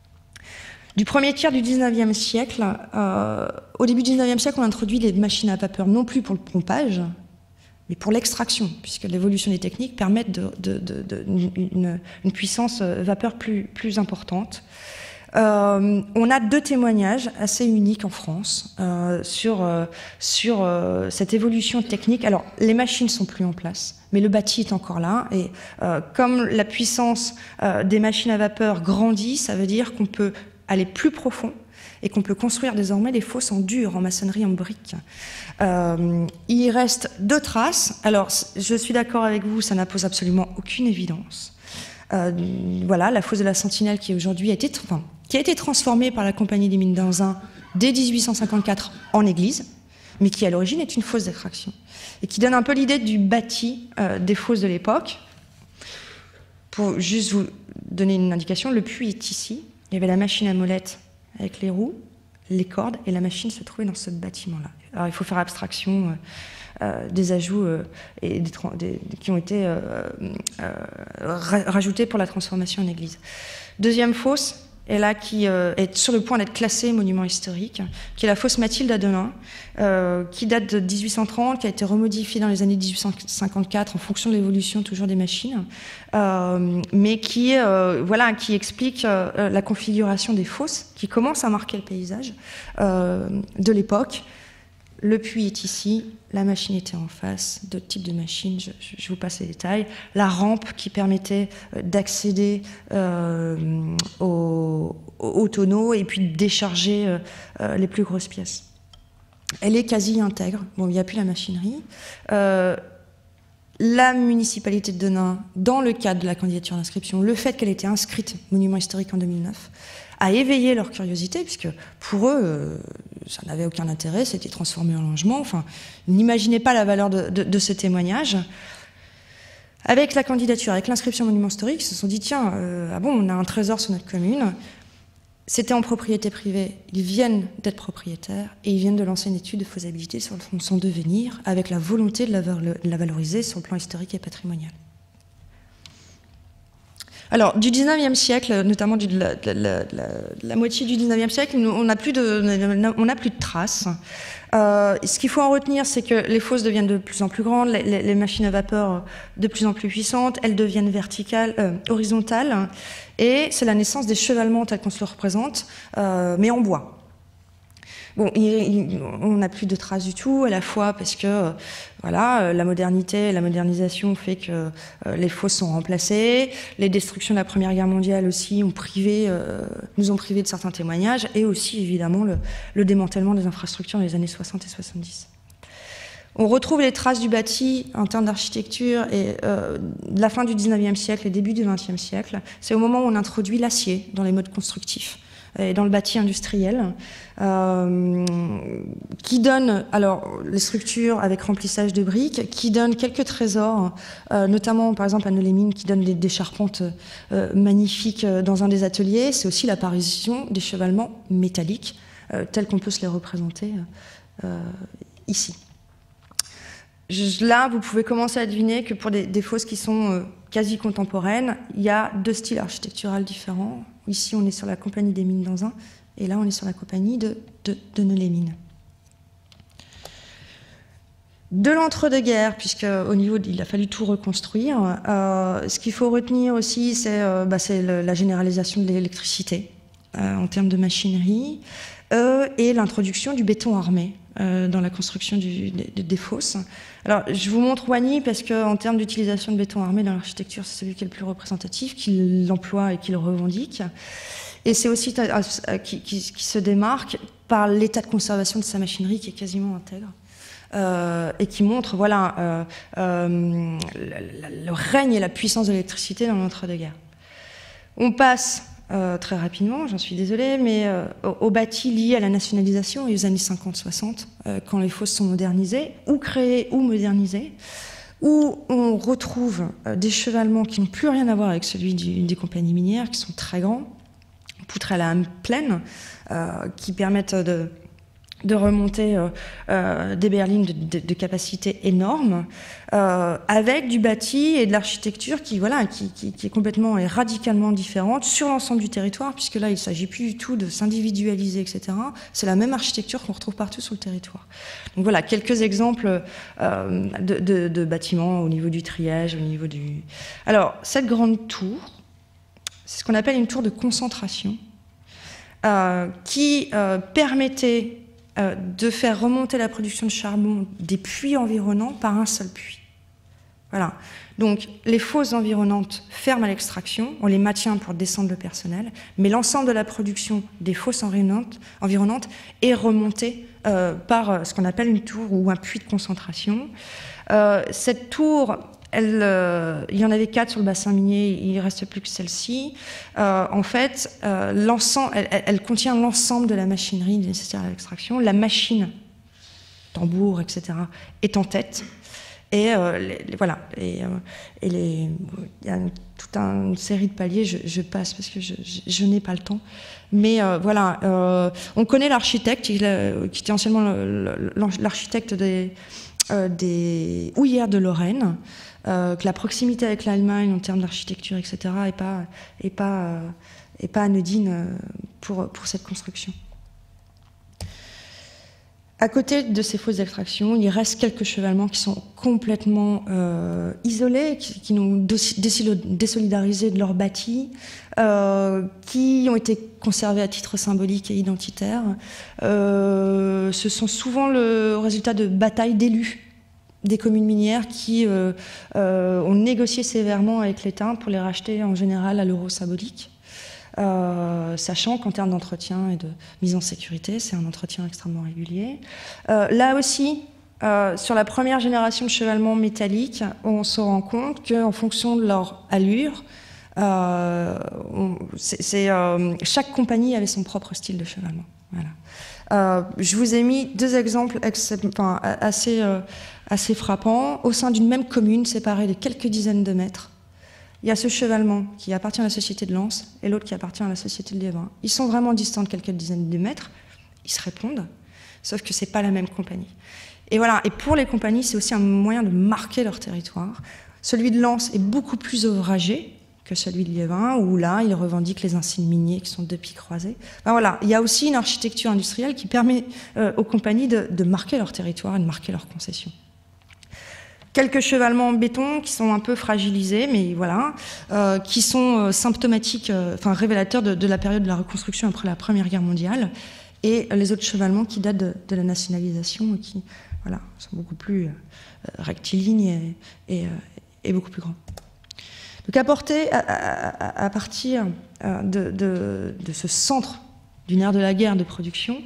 Du premier tiers du dix-neuvième siècle, euh, au début du dix-neuvième siècle, on introduit les machines à vapeur non plus pour le pompage, mais pour l'extraction, puisque l'évolution des techniques permettent de, de, de, de, une, une puissance vapeur plus, plus importante. Euh, on a deux témoignages assez uniques en France euh, sur, euh, sur euh, cette évolution technique. Alors, les machines sont plus en place, mais le bâti est encore là. Et euh, comme la puissance euh, des machines à vapeur grandit, ça veut dire qu'on peut aller plus profond et qu'on peut construire désormais des fosses en dur, en maçonnerie, en briques. Euh, il reste deux traces. Alors, je suis d'accord avec vous, ça n'impose absolument aucune évidence. Euh, voilà, la fosse de la Sentinelle qui aujourd'hui a été, enfin, qui a été transformée par la Compagnie des Mines d'Anzin dès mille huit cent cinquante-quatre en église, mais qui à l'origine est une fosse d'extraction et qui donne un peu l'idée du bâti euh, des fosses de l'époque. Pour juste vous donner une indication, le puits est ici. Il y avait la machine à molette avec les roues, les cordes, et la machine se trouvait dans ce bâtiment-là. Alors il faut faire abstraction euh, euh, des ajouts euh, et des, des, qui ont été euh, euh, rajoutés pour la transformation en église. Deuxième fosse, est là, qui euh, est sur le point d'être classée monument historique, qui est la fosse Mathilde à Denain, euh, qui date de mille huit cent trente, qui a été remodifiée dans les années mille huit cent cinquante-quatre en fonction de l'évolution toujours des machines, euh, mais qui, euh, voilà, qui explique euh, la configuration des fosses, qui commence à marquer le paysage euh, de l'époque. Le puits est ici, la machine était en face, d'autres types de machines, je, je vous passe les détails. La rampe qui permettait d'accéder euh, aux, aux tonneaux et puis de décharger euh, les plus grosses pièces. Elle est quasi intègre, bon, il n'y a plus la machinerie. Euh, la municipalité de Denain, dans le cadre de la candidature d'inscription, le fait qu'elle ait été inscrite monument historique en deux mille neuf, a éveillé leur curiosité, puisque pour eux, euh, ça n'avait aucun intérêt, c'était transformé en logement. Enfin, ils n'imaginaient pas la valeur de, de, de ce témoignage. Avec la candidature, avec l'inscription monument historique, ils se sont dit, tiens, euh, ah bon, on a un trésor sur notre commune. C'était en propriété privée, ils viennent d'être propriétaires et ils viennent de lancer une étude de faisabilité sur son devenir, avec la volonté de la, de la valoriser sur le plan historique et patrimonial. Alors, du dix-neuvième siècle, notamment de la, de la, de la, de la moitié du dix-neuvième siècle, on n'a plus, plus de traces. Euh, ce qu'il faut en retenir, c'est que les fosses deviennent de plus en plus grandes, les, les, les machines à vapeur de plus en plus puissantes, elles deviennent verticales, euh, horizontales, et c'est la naissance des chevalements tels qu'on se le représente, euh, mais en bois. Bon, il, il, on n'a plus de traces du tout, à la fois parce que euh, voilà, la modernité, la modernisation fait que euh, les fosses sont remplacées, les destructions de la Première Guerre mondiale aussi ont privé, euh, nous ont privés de certains témoignages, et aussi évidemment le, le démantèlement des infrastructures dans les années soixante et soixante-dix. On retrouve les traces du bâti en termes d'architecture et euh, de la fin du dix-neuvième siècle et début du vingtième siècle. C'est au moment où on introduit l'acier dans les modes constructifs et dans le bâti industriel, euh, qui donne alors les structures avec remplissage de briques, qui donne quelques trésors, euh, notamment par exemple à Nolay-Mines, qui donne des, des charpentes euh, magnifiques dans un des ateliers. C'est aussi l'apparition des chevalements métalliques, euh, tels qu'on peut se les représenter euh, ici. Je, là, vous pouvez commencer à deviner que pour des, des fosses qui sont euh, quasi contemporaines, il y a deux styles architecturaux différents. Ici, on est sur la Compagnie des Mines d'Anzin, et là, on est sur la Compagnie de, de, de Nolay-Mines. De l'entre-deux-guerres, puisqu'au niveau, il a fallu tout reconstruire, euh, ce qu'il faut retenir aussi, c'est euh, bah, la généralisation de l'électricité euh, en termes de machinerie, euh, et l'introduction du béton armé euh, dans la construction du, des, des fosses. Alors, je vous montre Wany parce qu'en termes d'utilisation de béton armé dans l'architecture, c'est celui qui est le plus représentatif, qui l'emploie et qui le revendique. Et c'est aussi qui, qui, qui se démarque par l'état de conservation de sa machinerie qui est quasiment intègre. Euh, et qui montre voilà, euh, euh, le, le règne et la puissance de l'électricité dans l'entre-deux-guerres. On passe euh, très rapidement, j'en suis désolée, mais euh, au, au bâti lié à la nationalisation et aux années cinquante soixante, euh, quand les fosses sont modernisées, ou créées ou modernisées, où on retrouve euh, des chevalements qui n'ont plus rien à voir avec celui du, des compagnies minières, qui sont très grands, poutres à la lame pleine, euh, qui permettent de... de remonter euh, euh, des berlines de, de, de capacité énorme, euh, avec du bâti et de l'architecture qui, voilà, qui, qui, qui est complètement et radicalement différente sur l'ensemble du territoire, puisque là, il ne s'agit plus du tout de s'individualiser, et cetera. C'est la même architecture qu'on retrouve partout sur le territoire. Donc voilà, quelques exemples euh, de, de, de bâtiments au niveau du triage, au niveau du... Alors, cette grande tour, c'est ce qu'on appelle une tour de concentration. euh, qui euh, permettait euh, de faire remonter la production de charbon des puits environnants par un seul puits. Voilà. Donc, les fosses environnantes ferment à l'extraction, on les maintient pour descendre le personnel, mais l'ensemble de la production des fosses environnantes, environnantes est remontée euh, par ce qu'on appelle une tour ou un puits de concentration. Euh, cette tour, elle, euh, il y en avait quatre sur le bassin minier, il ne reste plus que celle-ci. Euh, en fait, euh, l'ensemble, elle, elle contient l'ensemble de la machinerie nécessaire à l'extraction. La machine, tambour, et cetera, est en tête. Et euh, les, les, voilà, et, euh, et les, il y a toute un, une série de paliers, je, je passe parce que je, je, je n'ai pas le temps. Mais euh, voilà, euh, on connaît l'architecte, qui était anciennement l'architecte des, euh, des houillères de Lorraine, euh, que la proximité avec l'Allemagne en termes d'architecture, et cetera, n'est pas, est pas, euh, est pas anodine pour, pour cette construction. À côté de ces fosses d'extraction, il reste quelques chevalements qui sont complètement euh, isolés, qui, qui nous désolidarisés de leur bâti, euh, qui ont été conservés à titre symbolique et identitaire. Euh, ce sont souvent le résultat de batailles d'élus des communes minières qui euh, euh, ont négocié sévèrement avec l'État pour les racheter en général à l'euro symbolique. Euh, sachant qu'en termes d'entretien et de mise en sécurité, c'est un entretien extrêmement régulier. Euh, là aussi, euh, sur la première génération de chevalements métalliques, on se rend compte qu'en fonction de leur allure, euh, on, c'est, c'est, euh, chaque compagnie avait son propre style de chevalement. Voilà. Euh, je vous ai mis deux exemples enfin, assez, euh, assez frappants. Au sein d'une même commune, séparée de quelques dizaines de mètres, il y a ce chevalement qui appartient à la société de Lens et l'autre qui appartient à la société de Liévin. Ils sont vraiment distants de quelques dizaines de mètres, ils se répondent, sauf que ce n'est pas la même compagnie. Et voilà, et pour les compagnies, c'est aussi un moyen de marquer leur territoire. Celui de Lens est beaucoup plus ouvragé que celui de Liévin, où là, ils revendiquent les insignes miniers qui sont deux pics croisés. Enfin, voilà, il y a aussi une architecture industrielle qui permet euh, aux compagnies de, de marquer leur territoire et de marquer leurs concessions. Quelques chevalements en béton qui sont un peu fragilisés, mais voilà, euh, qui sont euh, symptomatiques, euh, enfin révélateurs de, de la période de la reconstruction après la Première Guerre mondiale, et les autres chevalements qui datent de, de la nationalisation et qui, voilà, sont beaucoup plus euh, rectilignes et, et, euh, et beaucoup plus grands. Donc apporter à, à, à partir de, de, de ce centre du nerf de la guerre de production,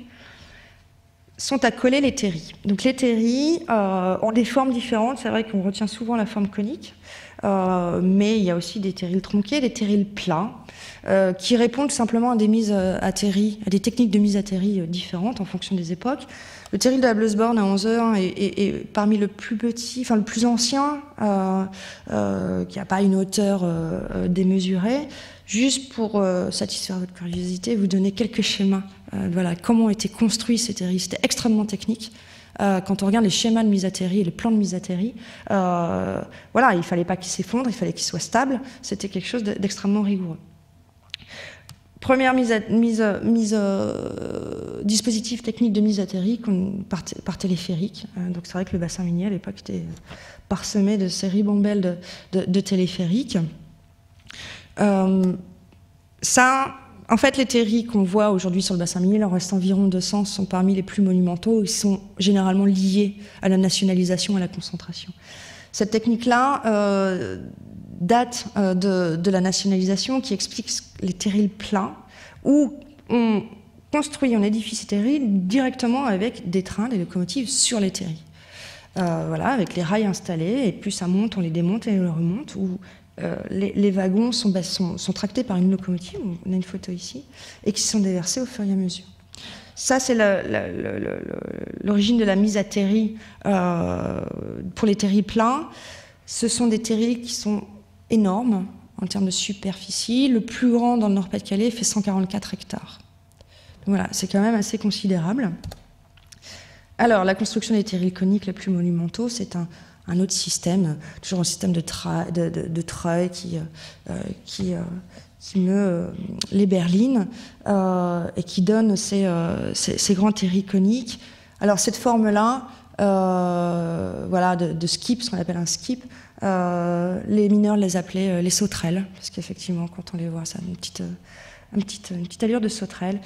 sont accolés les terris. Donc les terris euh, ont des formes différentes. C'est vrai qu'on retient souvent la forme conique, euh, mais il y a aussi des terrils tronqués, des terrils plats, euh, qui répondent simplement à des mises à terris, à des techniques de mise à terris différentes en fonction des époques. Le terril de la Bleusborn à onze heures est, est, est parmi le plus petit, enfin le plus ancien, euh, euh, qui n'a pas une hauteur euh, démesurée. Juste pour euh, satisfaire votre curiosité, vous donner quelques schémas. Euh, voilà, comment ont été construits ces terris. C'était extrêmement technique. Euh, quand on regarde les schémas de mise à terris et les plans de mise à terris, euh, voilà, il ne fallait pas qu'ils s'effondrent, il fallait qu'ils soient stables. C'était quelque chose d'extrêmement rigoureux. Première mise, à, mise, mise euh, dispositif technique de mise à terris par, par téléphérique. Euh, donc c'est vrai que le bassin minier à l'époque était parsemé de ces ribambelles de, de, de téléphériques. Euh, ça, en fait, les terris qu'on voit aujourd'hui sur le bassin minier, il en reste environ deux cents, sont parmi les plus monumentaux. Ils sont généralement liés à la nationalisation et à la concentration. Cette technique-là euh, date euh, de, de la nationalisation, qui explique les terrils plats, où on construit, on édifie ces terrils directement avec des trains, des locomotives sur les terris. Euh, voilà, avec les rails installés, et plus ça monte, on les démonte et on les remonte, ou Euh, les, les wagons sont, bah, sont, sont tractés par une locomotive, on a une photo ici, et qui sont déversés au fur et à mesure. Ça, c'est l'origine de la mise à terris euh, pour les terris plats. Ce sont des terris qui sont énormes en termes de superficie. Le plus grand dans le Nord-Pas-de-Calais fait cent quarante-quatre hectares. Donc voilà, c'est quand même assez considérable. Alors, la construction des terrils coniques les plus monumentaux, c'est un un autre système, toujours un système de, tra de, de, de treuil qui, euh, qui, euh, qui meut euh, les berlines euh, et qui donne ces, euh, ces, ces grands terris coniques. Alors cette forme-là, euh, voilà, de, de skip, ce qu'on appelle un skip, euh, les mineurs les appelaient euh, les sauterelles, parce qu'effectivement, quand on les voit, ça a une petite, une, petite, une petite allure de sauterelle.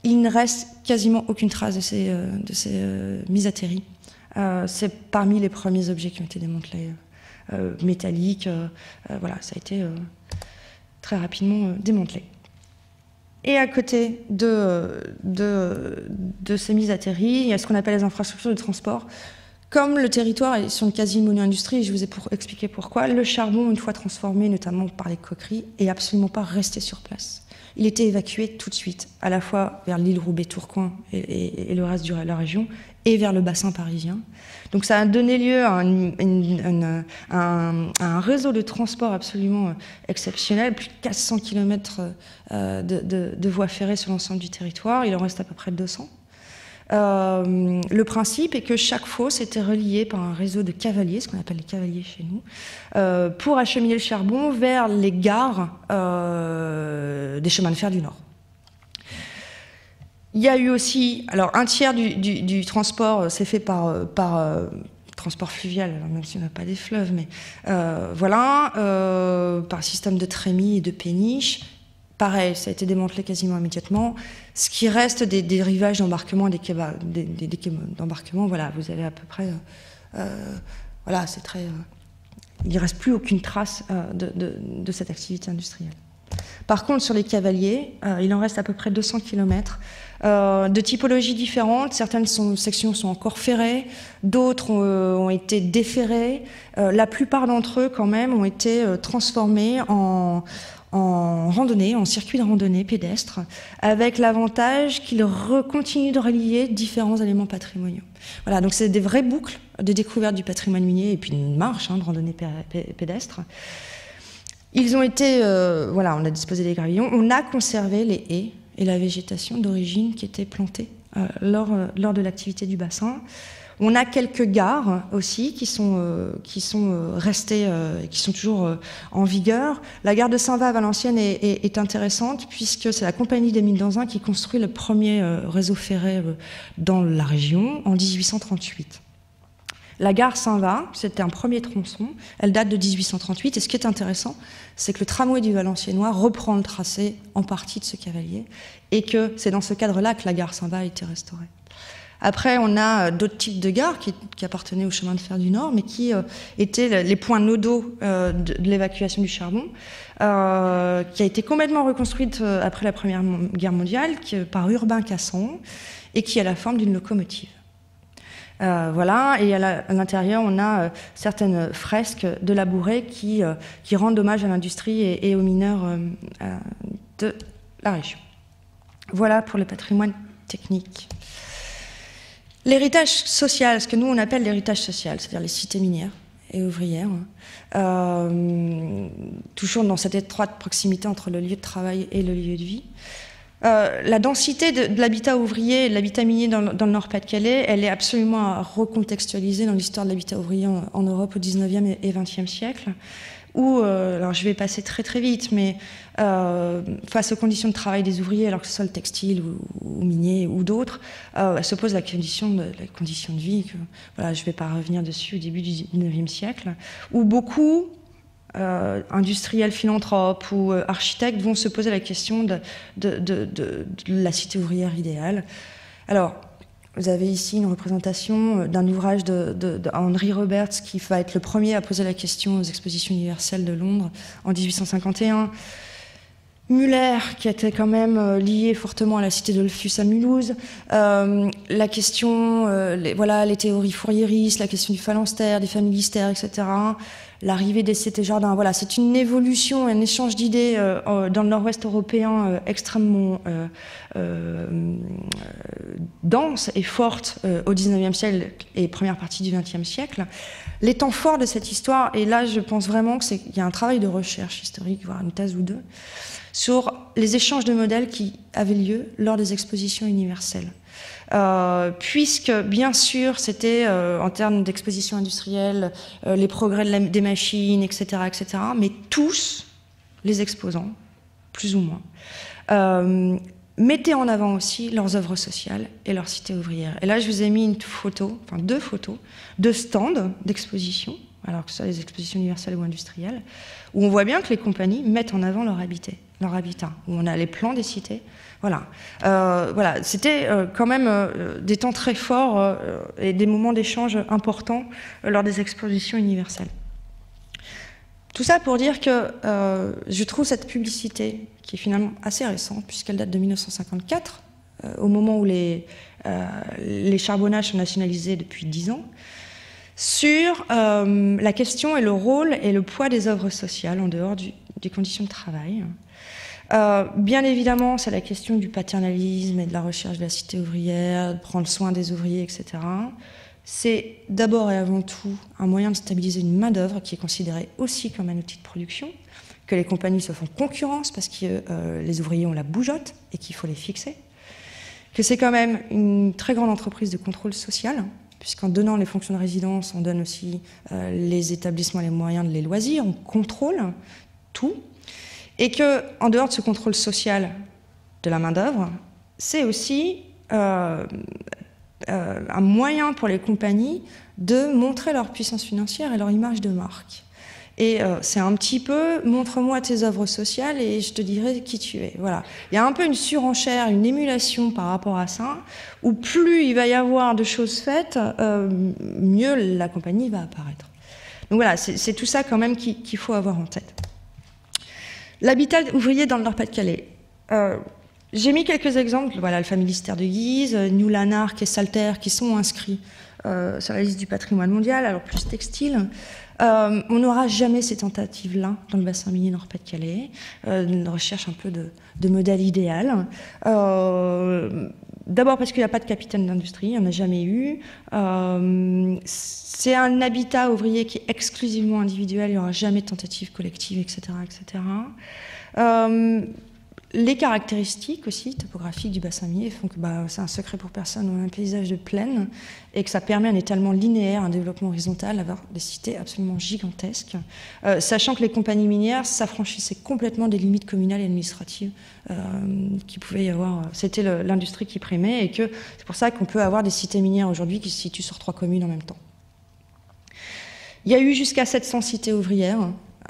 il ne reste quasiment aucune trace de ces, euh, de ces euh, mises à terri. Euh, c'est parmi les premiers objets qui ont été démantelés, euh, métalliques. Euh, euh, voilà, ça a été euh, très rapidement euh, démantelé. Et à côté de, de, de ces mises à terri, il y a ce qu'on appelle les infrastructures de transport. Comme le territoire est sur une quasi-mono-industrie, et je vous ai pour expliqué pourquoi, le charbon, une fois transformé, notamment par les coqueries, est absolument pas resté sur place. Il était évacué tout de suite, à la fois vers l'île Roubaix-Tourcoing et, et, et le reste de la région, et vers le bassin parisien. Donc ça a donné lieu à un, une, un, un réseau de transport absolument exceptionnel, plus de quatre cents kilomètres de, de, de voies ferrées sur l'ensemble du territoire, il en reste à peu près deux cents. Euh, le principe est que chaque fosse était reliée par un réseau de cavaliers, ce qu'on appelle les cavaliers chez nous, euh, pour acheminer le charbon vers les gares euh, des chemins de fer du Nord. Il y a eu aussi, alors un tiers du, du, du transport s'est fait par, par euh, transport fluvial, alors même si on n'a pas des fleuves, mais euh, voilà, euh, par système de trémies et de péniches. Pareil, ça a été démantelé quasiment immédiatement. Ce qui reste des, des rivages d'embarquement, des quais des, des, des d'embarquement, voilà, vous avez à peu près, euh, voilà, c'est très, euh, il ne reste plus aucune trace euh, de, de, de cette activité industrielle. Par contre, sur les cavaliers, euh, il en reste à peu près deux cents kilomètres, euh, de typologies différentes. Certaines sont, sections sont encore ferrées, d'autres ont, euh, ont été déferrées. Euh, la plupart d'entre eux, quand même, ont été euh, transformés en, en randonnée, en circuit de randonnée pédestre, avec l'avantage qu'ils continuent de relier différents éléments patrimoniaux. Voilà, donc c'est des vraies boucles de découverte du patrimoine minier et puis une marche hein, de randonnée pédestre. Ils ont été, euh, voilà, on a disposé des gravillons, on a conservé les haies et la végétation d'origine qui étaient plantées euh, lors, euh, lors de l'activité du bassin. On a quelques gares aussi qui sont, euh, qui sont euh, restées euh, et qui sont toujours euh, en vigueur. La gare de Saint-Va à Valenciennes est, est, est intéressante puisque c'est la compagnie des mines d'Anzin qui construit le premier euh, réseau ferré euh, dans la région en dix-huit cent trente-huit. La gare Saint-Va, c'était un premier tronçon, elle date de dix-huit cent trente-huit, et ce qui est intéressant, c'est que le tramway du Valenciennois reprend le tracé en partie de ce cavalier, et que c'est dans ce cadre-là que la gare Saint-Va a été restaurée. Après, on a d'autres types de gares qui, qui appartenaient au chemin de fer du Nord, mais qui euh, étaient les points nodaux euh, de, de l'évacuation du charbon, euh, qui a été complètement reconstruite euh, après la Première Guerre mondiale qui, par Urbain Casson, et qui a la forme d'une locomotive. Euh, voilà, et à l'intérieur, on a euh, certaines fresques de labourés qui, euh, qui rendent hommage à l'industrie et, et aux mineurs euh, euh, de la région. Voilà pour le patrimoine technique. L'héritage social, ce que nous on appelle l'héritage social, c'est-à-dire les cités minières et ouvrières, euh, toujours dans cette étroite proximité entre le lieu de travail et le lieu de vie. Euh, la densité de, de l'habitat ouvrier et de l'habitat minier dans, dans le Nord-Pas-de-Calais, elle est absolument à recontextualiser dans l'histoire de l'habitat ouvrier en, en Europe au dix-neuvième et vingtième siècle, où, euh, alors je vais passer très très vite, mais euh, face aux conditions de travail des ouvriers, alors que ce soit le textile ou, ou minier ou d'autres, euh, se pose la condition de, la condition de vie, que, voilà, je ne vais pas revenir dessus au début du dix-neuvième siècle, où beaucoup Euh, industriels, philanthropes ou euh, architectes vont se poser la question de, de, de, de, de la cité ouvrière idéale. Alors, vous avez ici une représentation d'un ouvrage de, de, de Henry Roberts qui va être le premier à poser la question aux expositions universelles de Londres en dix-huit cent cinquante et un. Müller, qui était quand même lié fortement à la cité d'Olphus à Mulhouse, euh, la question, euh, les, voilà, les théories fouriéristes, la question du phalanstère, des familistères, et cetera, l'arrivée des cités-jardins, voilà, c'est une évolution, un échange d'idées euh, dans le nord-ouest européen euh, extrêmement euh, euh, dense et forte euh, au dix-neuvième siècle et première partie du vingtième siècle. Les temps forts de cette histoire, et là je pense vraiment qu'il y a un travail de recherche historique, voire une thèse ou deux, sur les échanges de modèles qui avaient lieu lors des expositions universelles. Euh, puisque, bien sûr, c'était, euh, en termes d'exposition industrielle, euh, les progrès de la, des machines, et cetera, et cetera, mais tous les exposants, plus ou moins, euh, mettaient en avant aussi leurs œuvres sociales et leurs cités ouvrières. Et là, je vous ai mis une photo, enfin deux photos, de stands d'exposition, alors que ce soit les expositions universelles ou industrielles, où on voit bien que les compagnies mettent en avant leur habitat, leur habitat, où on a les plans des cités. Voilà, euh, voilà. C'était euh, quand même euh, des temps très forts euh, et des moments d'échange importants euh, lors des expositions universelles. Tout ça pour dire que euh, je trouve cette publicité, qui est finalement assez récente, puisqu'elle date de mille neuf cent cinquante-quatre, euh, au moment où les, euh, les charbonnages sont nationalisés depuis dix ans, sur euh, la question et le rôle et le poids des œuvres sociales en dehors du, des conditions de travail. Euh, bien évidemment, c'est la question du paternalisme et de la recherche de la cité ouvrière, de prendre soin des ouvriers, et cetera. C'est d'abord et avant tout un moyen de stabiliser une main-d'œuvre qui est considérée aussi comme un outil de production, que les compagnies se font concurrence parce que euh, les ouvriers ont la bougeotte et qu'il faut les fixer, que c'est quand même une très grande entreprise de contrôle social, puisqu'en donnant les fonctions de résidence, on donne aussi euh, les établissements et les moyens de les loisirs, on contrôle tout. Et qu'en dehors de ce contrôle social de la main-d'œuvre, c'est aussi euh, euh, un moyen pour les compagnies de montrer leur puissance financière et leur image de marque. Et euh, c'est un petit peu « montre-moi tes œuvres sociales et je te dirai qui tu es ». Voilà. Il y a un peu une surenchère, une émulation par rapport à ça, où plus il va y avoir de choses faites, euh, mieux la compagnie va apparaître. Donc voilà, c'est tout ça quand même qu'il qu'il faut avoir en tête. L'habitat ouvrier dans le Nord-Pas-de-Calais. Euh, J'ai mis quelques exemples. Voilà, le Familistère de Guise, New Lanark et Salter qui sont inscrits euh, sur la liste du patrimoine mondial, alors plus textile. Euh, on n'aura jamais ces tentatives-là dans le bassin minier Nord-Pas-de-Calais. Euh, une recherche un peu de, de modèle idéal. Euh, D'abord parce qu'il n'y a pas de capitaine d'industrie, il n'y en a jamais eu. Euh, c'est un habitat ouvrier qui est exclusivement individuel, il n'y aura jamais de tentative collective, et cetera et cetera. Euh, les caractéristiques aussi topographiques du bassin minier font que bah, c'est un secret pour personne, on a un paysage de plaine et que ça permet un étalement linéaire, un développement horizontal, d'avoir des cités absolument gigantesques, euh, sachant que les compagnies minières s'affranchissaient complètement des limites communales et administratives euh, qui pouvait y avoir. C'était l'industrie qui primait et que c'est pour ça qu'on peut avoir des cités minières aujourd'hui qui se situent sur trois communes en même temps. Il y a eu jusqu'à sept cents cités ouvrières.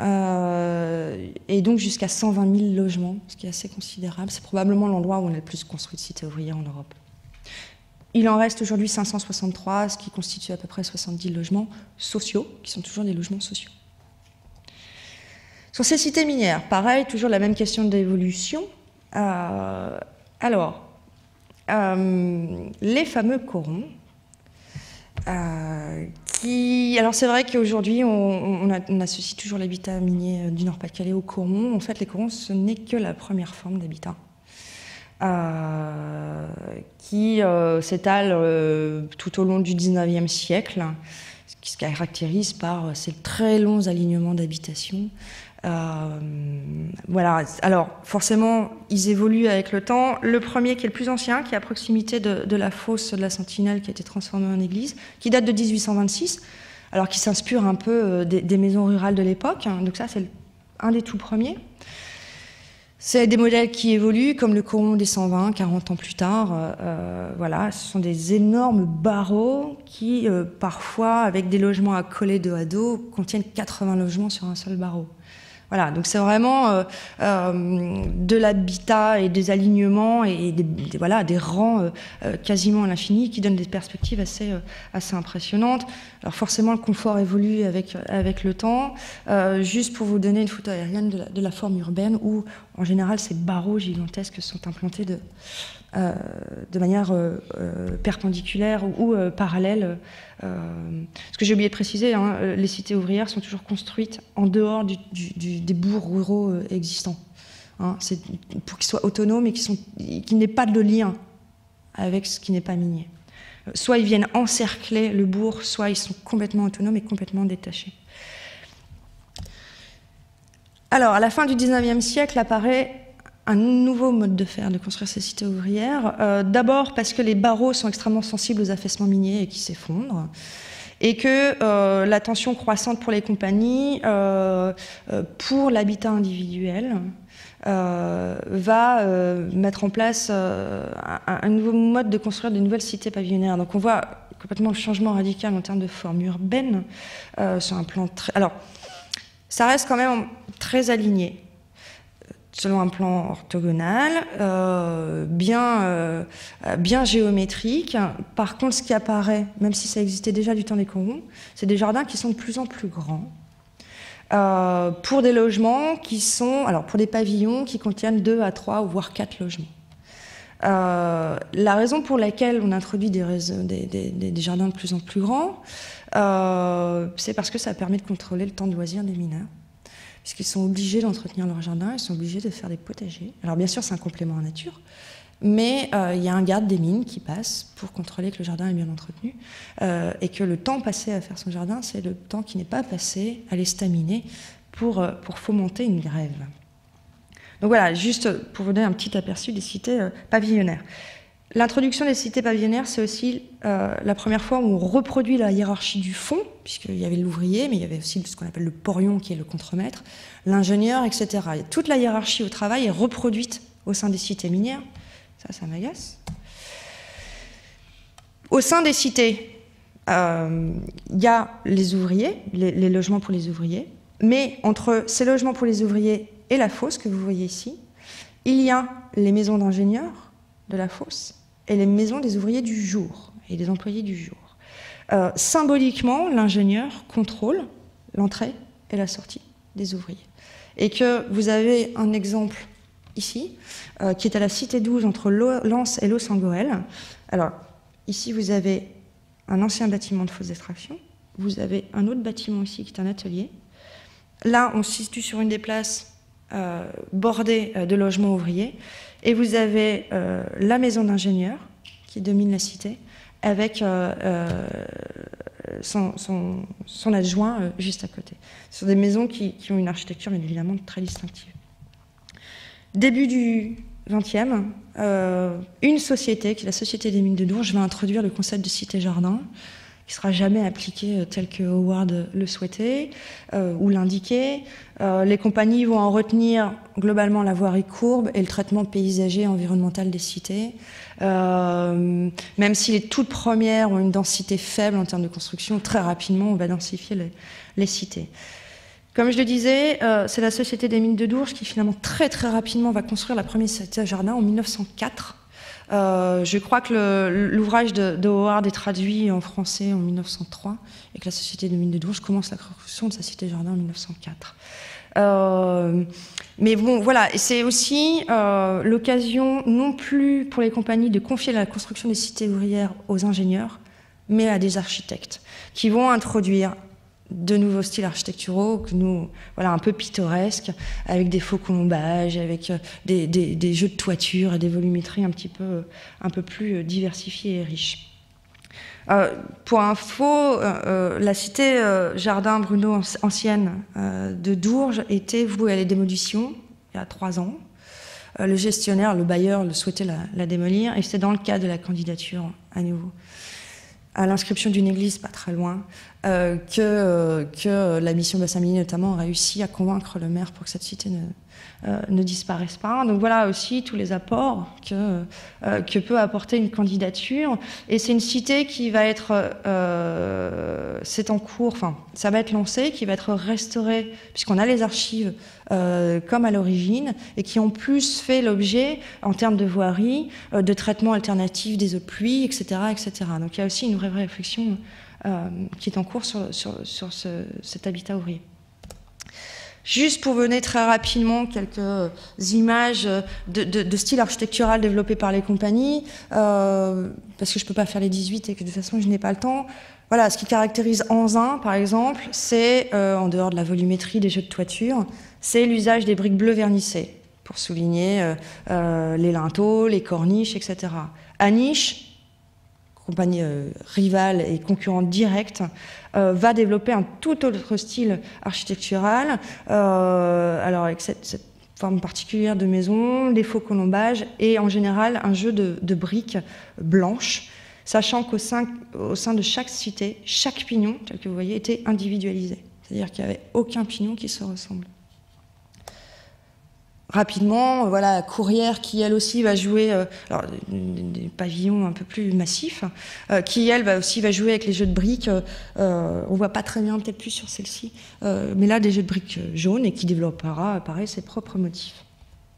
Euh, et donc jusqu'à cent vingt mille logements, ce qui est assez considérable. C'est probablement l'endroit où on a le plus construit de cités ouvrières en Europe. Il en reste aujourd'hui cinq cent soixante-trois, ce qui constitue à peu près soixante-dix logements sociaux, qui sont toujours des logements sociaux. Sur ces cités minières, pareil, toujours la même question d'évolution. Euh, alors, euh, les fameux corons, Euh, qui... Alors c'est vrai qu'aujourd'hui on, on, on associe toujours l'habitat minier du Nord-Pas-de-Calais aux corons. En fait, les corons, ce n'est que la première forme d'habitat euh, qui euh, s'étale euh, tout au long du dix-neuvième siècle, ce qui se caractérise par euh, ces très longs alignements d'habitation. Euh, voilà. Alors forcément, ils évoluent avec le temps. Le premier, qui est le plus ancien, qui est à proximité de, de la fosse de la Sentinelle, qui a été transformée en église, qui date de mille huit cent vingt-six, alors qui s'inspire un peu des, des maisons rurales de l'époque. Donc ça, c'est un des tout premiers. C'est des modèles qui évoluent, comme le coron des cent vingt, quarante ans plus tard. Euh, voilà, ce sont des énormes barreaux qui, euh, parfois, avec des logements accolés dos à dos, contiennent quatre-vingts logements sur un seul barreau. Voilà, donc c'est vraiment euh, euh, de l'habitat et des alignements et des, des, voilà, des rangs euh, quasiment à l'infini qui donnent des perspectives assez, euh, assez impressionnantes. Alors forcément, le confort évolue avec, avec le temps. Euh, juste pour vous donner une photo aérienne de la, de la forme urbaine où, en général, ces barreaux gigantesques sont implantés de, euh, de manière euh, euh, perpendiculaire ou, ou euh, parallèle. Euh, ce que j'ai oublié de préciser, hein, les cités ouvrières sont toujours construites en dehors du, du, du, des bourgs ruraux euh, existants. Hein, c'est pour qu'ils soient autonomes et qu'ils n'aient pas de lien avec ce qui n'est pas minier. Soit ils viennent encercler le bourg, soit ils sont complètement autonomes et complètement détachés. Alors, à la fin du dix-neuvième siècle apparaît un nouveau mode de faire, de construire ces cités ouvrières. Euh, D'abord parce que les barreaux sont extrêmement sensibles aux affaissements miniers et qui s'effondrent, et que euh, la tension croissante pour les compagnies, euh, euh, pour l'habitat individuel, euh, va euh, mettre en place euh, un, un nouveau mode de construire de nouvelles cités pavillonnaires. Donc on voit complètement le changement radical en termes de forme urbaine, euh, sur un plan très... Alors, ça reste quand même très aligné. selon un plan orthogonal, euh, bien, euh, bien géométrique. Par contre, ce qui apparaît, même si ça existait déjà du temps des corons, c'est des jardins qui sont de plus en plus grands, euh, pour des logements qui sont, alors pour des pavillons qui contiennent deux à trois, voire quatre logements. Euh, la raison pour laquelle on introduit des, des, des, des jardins de plus en plus grands, euh, c'est parce que ça permet de contrôler le temps de loisir des mineurs. Puisqu'ils sont obligés d'entretenir leur jardin, ils sont obligés de faire des potagers. Alors bien sûr, c'est un complément en nature, mais euh, il y a un garde des mines qui passe pour contrôler que le jardin est bien entretenu, euh, et que le temps passé à faire son jardin, c'est le temps qui n'est pas passé à l'estaminer pour, euh, pour fomenter une grève. Donc voilà, juste pour vous donner un petit aperçu des cités euh, pavillonnaires. L'introduction des cités pavillonnaires, c'est aussi euh, la première fois où on reproduit la hiérarchie du fond, puisqu'il y avait l'ouvrier, mais il y avait aussi ce qu'on appelle le porion, qui est le contremaître, l'ingénieur, et cetera. Et toute la hiérarchie au travail est reproduite au sein des cités minières. Ça, ça m'agace. Au sein des cités, euh, il y a les ouvriers, les, les logements pour les ouvriers, mais entre ces logements pour les ouvriers et la fosse que vous voyez ici, il y a les maisons d'ingénieurs de la fosse et les maisons des ouvriers du jour et des employés du jour. Euh, symboliquement, l'ingénieur contrôle l'entrée et la sortie des ouvriers. Et que vous avez un exemple ici, euh, qui est à la cité douze entre Lens et Los-Angoel. Alors, ici, vous avez un ancien bâtiment de fosse d'extraction. Vous avez un autre bâtiment ici qui est un atelier. Là, on se situe sur une des places euh, bordées euh, de logements ouvriers. Et vous avez euh, la maison d'ingénieur qui domine la cité, avec euh, euh, son, son, son adjoint euh, juste à côté. Ce sont des maisons qui, qui ont une architecture bien évidemment très distinctive. Début du vingtième, euh, une société, qui est la Société des mines de Dourges, va introduire le concept de cité-jardin, qui ne sera jamais appliqué euh, tel que Howard le souhaitait euh, ou l'indiquait. Euh, les compagnies vont en retenir globalement la voirie courbe et le traitement paysager et environnemental des cités. Euh, même si les toutes premières ont une densité faible en termes de construction, très rapidement on va densifier les, les cités. Comme je le disais, euh, c'est la Société des mines de Dourges qui finalement très très rapidement va construire la première cité-jardin en mille neuf cent quatre. Euh, je crois que l'ouvrage de, de Howard est traduit en français en mille neuf cent trois et que la Société des mines de Dourges commence la construction de sa cité-jardin en mille neuf cent quatre. Euh, mais bon, voilà, c'est aussi euh, l'occasion non plus pour les compagnies de confier la construction des cités ouvrières aux ingénieurs, mais à des architectes qui vont introduire de nouveaux styles architecturaux, que nous, voilà, un peu pittoresques, avec des faux colombages, avec des, des, des jeux de toiture et des volumétries un petit peu, un peu plus diversifiées et riches. Euh, pour info, euh, euh, la cité euh, Jardin Bruno ancienne euh, de Dourges était vouée à la démolition il y a trois ans. Euh, le gestionnaire, le bailleur, le souhaitait la, la démolir, et c'est dans le cadre de la candidature à nouveau à l'inscription d'une église pas très loin, euh, que, euh, que la mission de Bassin-Minier notamment a réussi à convaincre le maire pour que cette cité ne, euh, ne disparaisse pas. Donc voilà aussi tous les apports que, euh, que peut apporter une candidature. Et c'est une cité qui va être, euh, c'est en cours, enfin ça va être lancé, qui va être restaurée, puisqu'on a les archives euh, comme à l'origine, et qui ont plus fait l'objet, en termes de voirie, euh, de traitements alternatifs des eaux de pluie, et cetera, et cetera. Donc il y a aussi une vraie réflexion euh, qui est en cours sur, sur, sur ce, cet habitat ouvrier. Juste pour donner très rapidement quelques images de, de, de style architectural développé par les compagnies, euh, parce que je ne peux pas faire les dix-huit et que de toute façon je n'ai pas le temps. Voilà, ce qui caractérise Anzin, par exemple, c'est, euh, en dehors de la volumétrie des jeux de toiture, c'est l'usage des briques bleues vernissées, pour souligner euh, euh, les linteaux, les corniches, et cetera. Aniche, compagnie euh, rivale et concurrente directe, euh, va développer un tout autre style architectural, euh, alors avec cette, cette forme particulière de maison, des faux colombages et en général un jeu de, de briques blanches, sachant qu'au sein, au sein de chaque cité, chaque pignon, tel que vous voyez, était individualisé. C'est-à-dire qu'il n'y avait aucun pignon qui se ressemble. Rapidement, voilà, Courrières qui elle aussi va jouer, euh, alors, des, des pavillons un peu plus massifs, euh, qui elle va aussi va jouer avec les jeux de briques. Euh, on voit pas très bien, peut-être plus sur celle-ci, euh, mais là des jeux de briques jaunes et qui développera, pareil, ses propres motifs.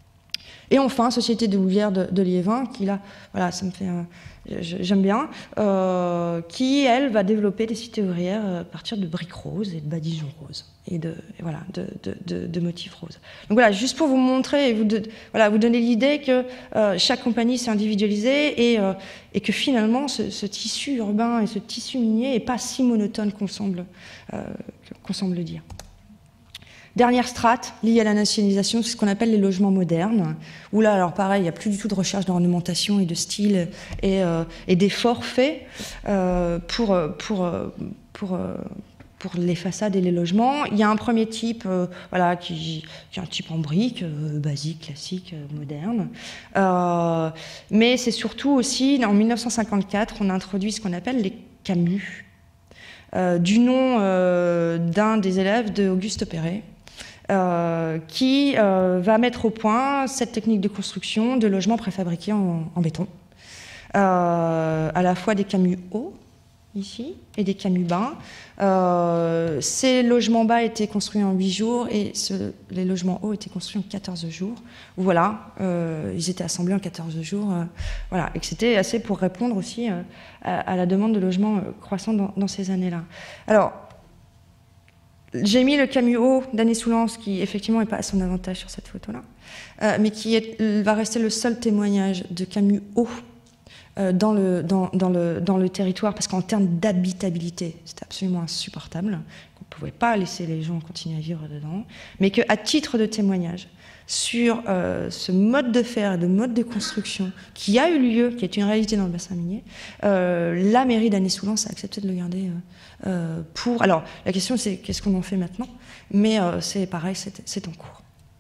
Et enfin, Société de Louvière de, de Liévin, qui là, voilà, ça me fait, euh, j'aime bien, euh, qui elle va développer des cités ouvrières à partir de briques roses et de badigeons roses et de, et voilà, de, de, de, de motifs roses. Donc voilà, juste pour vous montrer et vous, de, voilà, vous donner l'idée que euh, chaque compagnie s'est individualisée et, euh, et que finalement ce, ce tissu urbain et ce tissu minier n'est pas si monotone qu'on semble, euh, qu'on semble le dire. Dernière strate liée à la nationalisation, c'est ce qu'on appelle les logements modernes, où là, alors pareil, il n'y a plus du tout de recherche d'ornementation et de style et, euh, et d'efforts faits euh, pour, pour, pour, pour les façades et les logements. Il y a un premier type, euh, voilà, qui, qui est un type en briques, euh, basique, classique, euh, moderne. Euh, mais c'est surtout aussi, en mille neuf cent cinquante-quatre, on a introduit ce qu'on appelle les camus, euh, du nom euh, d'un des élèves d'Auguste Perret. Euh, qui euh, va mettre au point cette technique de construction de logements préfabriqués en, en béton. Euh, à la fois des camus hauts, ici, et des camus bas. Euh, ces logements bas étaient construits en huit jours et ce, les logements hauts étaient construits en quatorze jours. Voilà, euh, ils étaient assemblés en quatorze jours. Euh, voilà, et que c'était assez pour répondre aussi euh, à, à la demande de logements euh, croissant dans, dans ces années-là. Alors, j'ai mis le camus haut d'Anné Soulance, qui effectivement n'est pas à son avantage sur cette photo-là, euh, mais qui est, va rester le seul témoignage de camus haut euh, dans, le, dans, dans, le, dans le territoire, parce qu'en termes d'habitabilité, c'était absolument insupportable, qu'on ne pouvait pas laisser les gens continuer à vivre dedans, mais qu'à titre de témoignage sur euh, ce mode de faire et de mode de construction qui a eu lieu, qui est une réalité dans le bassin minier, euh, la mairie d'Anné Soulance a accepté de le garder euh, Euh, pour... Alors, la question, c'est qu'est-ce qu'on en fait maintenant? Mais euh, c'est pareil, c'est en cours.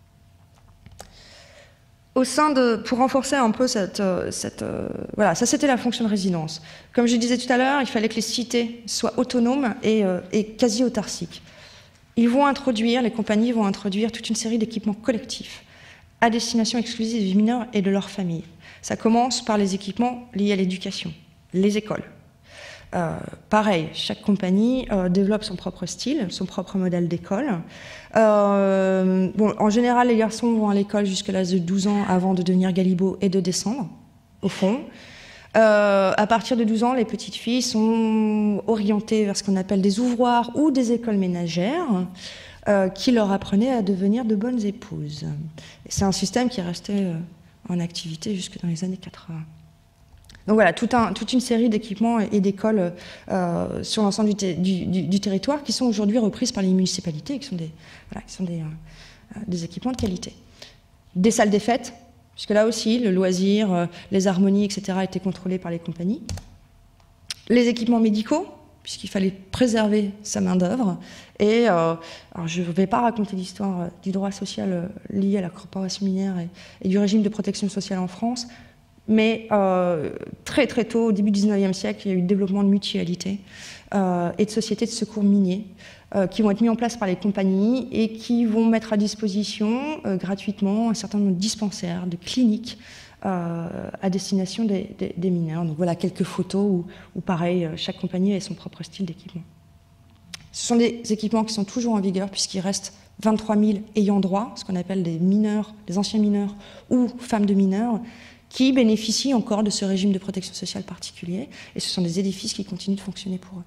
Au sein de... Pour renforcer un peu cette... cette euh, voilà, ça, c'était la fonction de résidence. Comme je disais tout à l'heure, il fallait que les cités soient autonomes et, euh, et quasi autarciques. Ils vont introduire, les compagnies vont introduire toute une série d'équipements collectifs à destination exclusive des mineurs et de leurs familles. Ça commence par les équipements liés à l'éducation, les écoles. Euh, pareil, chaque compagnie euh, développe son propre style, son propre modèle d'école. Euh, bon, en général, les garçons vont à l'école jusqu'à l'âge de douze ans avant de devenir galibots et de descendre, au fond. Euh, à partir de douze ans, les petites filles sont orientées vers ce qu'on appelle des ouvroirs ou des écoles ménagères euh, qui leur apprenaient à devenir de bonnes épouses. C'est un système qui est resté euh, en activité jusque dans les années quatre-vingt. Donc voilà, tout un, toute une série d'équipements et d'écoles euh, sur l'ensemble du, du, du, du territoire qui sont aujourd'hui reprises par les municipalités et qui sont des, voilà, qui sont des, euh, des équipements de qualité. Des salles des fêtes, puisque là aussi, le loisir, euh, les harmonies, et cetera étaient contrôlés par les compagnies. Les équipements médicaux, puisqu'il fallait préserver sa main-d'œuvre. Et euh, alors je ne vais pas raconter l'histoire euh, du droit social euh, lié à la corporation minière et, et du régime de protection sociale en France. Mais euh, très très tôt, au début du dix-neuvième siècle, il y a eu le développement de mutualités euh, et de sociétés de secours miniers euh, qui vont être mis en place par les compagnies et qui vont mettre à disposition euh, gratuitement un certain nombre de dispensaires, de cliniques euh, à destination des, des, des mineurs. Donc voilà quelques photos où, où pareil, chaque compagnie a son propre style d'équipement. Ce sont des équipements qui sont toujours en vigueur puisqu'il reste vingt-trois mille ayants droit, ce qu'on appelle des mineurs, des anciens mineurs ou femmes de mineurs, qui bénéficient encore de ce régime de protection sociale particulier, et ce sont des édifices qui continuent de fonctionner pour eux.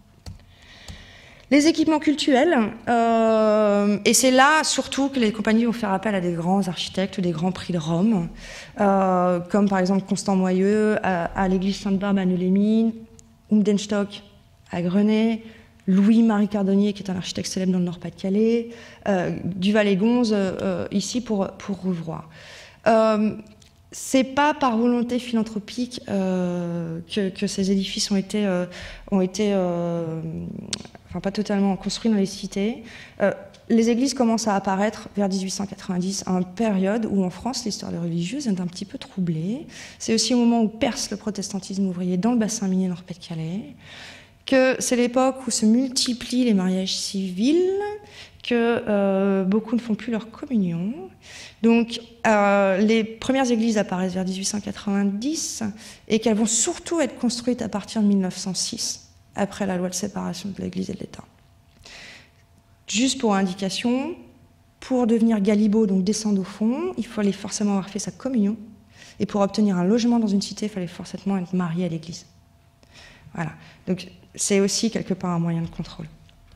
Les équipements cultuels, euh, et c'est là surtout que les compagnies vont faire appel à des grands architectes ou des grands prix de Rome, euh, comme par exemple Constant Moyeux à, à l'église Sainte-Barbe à Neu-les-Mines, Umdenstock à Grenay, Louis-Marie Cardonnier, qui est un architecte célèbre dans le Nord-Pas-de-Calais, euh, Duval et Gonze, euh, ici pour, pour Rouvroy. Euh, C'est pas par volonté philanthropique euh, que, que ces édifices ont été, euh, ont été euh, enfin pas totalement construits dans les cités. Euh, les églises commencent à apparaître vers mille huit cent quatre-vingt-dix, à une période où en France l'histoire religieuse est un petit peu troublée. C'est aussi au moment où perce le protestantisme ouvrier dans le bassin minier Nord-Pas-de-Calais, que c'est l'époque où se multiplient les mariages civils, que euh, beaucoup ne font plus leur communion. Donc, euh, les premières églises apparaissent vers mille huit cent quatre-vingt-dix et qu'elles vont surtout être construites à partir de mille neuf cent six, après la loi de séparation de l'Église et de l'État. Juste pour indication, pour devenir galibot, donc descendre au fond, il fallait forcément avoir fait sa communion. Et pour obtenir un logement dans une cité, il fallait forcément être marié à l'église. Voilà. Donc c'est aussi quelque part un moyen de contrôle.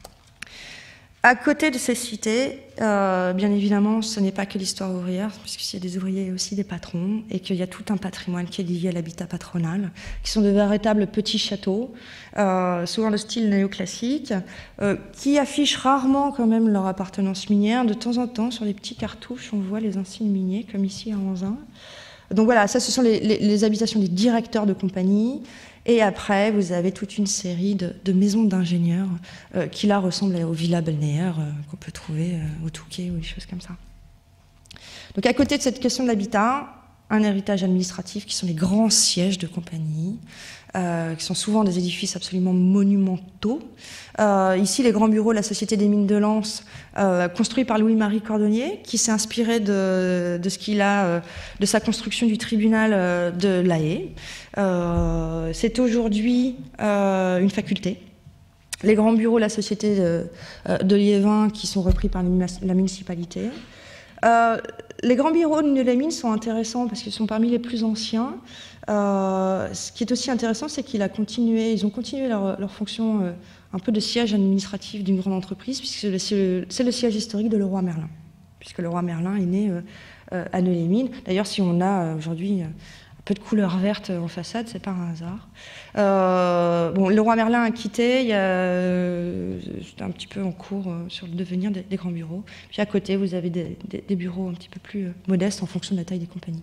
À côté de ces cités, euh, bien évidemment, ce n'est pas que l'histoire ouvrière, puisqu'il y a des ouvriers et aussi des patrons, et qu'il y a tout un patrimoine qui est lié à l'habitat patronal, qui sont de véritables petits châteaux, euh, souvent de style néoclassique, euh, qui affichent rarement quand même leur appartenance minière. De temps en temps, sur les petits cartouches, on voit les insignes miniers, comme ici à Anzin. Donc voilà, ça, ce sont les, les, les habitations des directeurs de compagnie. Et après, vous avez toute une série de, de maisons d'ingénieurs euh, qui, là, ressemblent aux villas balnéaires euh, qu'on peut trouver euh, au Touquet ou des choses comme ça. Donc, à côté de cette question de l'habitat, un héritage administratif qui sont les grands sièges de compagnie, euh, qui sont souvent des édifices absolument monumentaux. Euh, ici, les grands bureaux de la Société des mines de Lens, euh, construits par Louis-Marie Cordonnier, qui s'est inspiré de, de ce qu'il a, euh, de sa construction du tribunal euh, de La Haye. Euh, c'est aujourd'hui euh, une faculté. Les grands bureaux de la Société de, de Liévin, qui sont repris par la municipalité. Euh, les grands bureaux de la mine sont intéressants parce qu'ils sont parmi les plus anciens. Euh, ce qui est aussi intéressant, c'est qu'ils a continué, ils ont continué leur, leur fonction euh, un peu de siège administratif d'une grande entreprise, puisque c'est le, c'est le siège historique de Leroy Merlin, puisque Leroy Merlin est né euh, euh, à Neu-les-Mines. D'ailleurs, si on a euh, aujourd'hui euh, un peu de couleur verte en façade, c'est pas un hasard. Euh, bon, Leroy Merlin a quitté, il y a euh, un petit peu en cours euh, sur le devenir des, des grands bureaux. Puis à côté, vous avez des, des, des bureaux un petit peu plus euh, modestes en fonction de la taille des compagnies.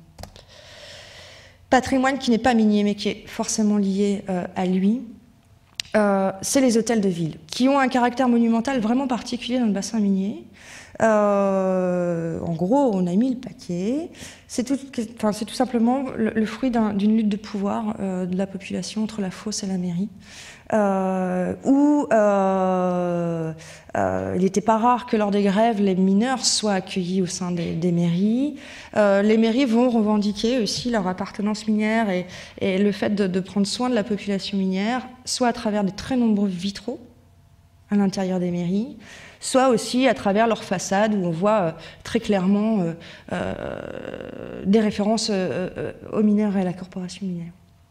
Patrimoine qui n'est pas minier, mais qui est forcément lié euh, à lui, euh, c'est les hôtels de ville, qui ont un caractère monumental vraiment particulier dans le bassin minier. Euh, en gros, on a mis le paquet. C'est tout, enfin, c'est tout simplement le, le fruit d'une lutte de pouvoir euh, de la population entre la fosse et la mairie. Euh, où euh, euh, il n'était pas rare que lors des grèves, les mineurs soient accueillis au sein des, des mairies. Euh, les mairies vont revendiquer aussi leur appartenance minière et, et le fait de, de prendre soin de la population minière, soit à travers de très nombreux vitraux à l'intérieur des mairies, soit aussi à travers leur façade où on voit euh, très clairement euh, euh, des références euh, euh, aux mineurs et à la corporation minière.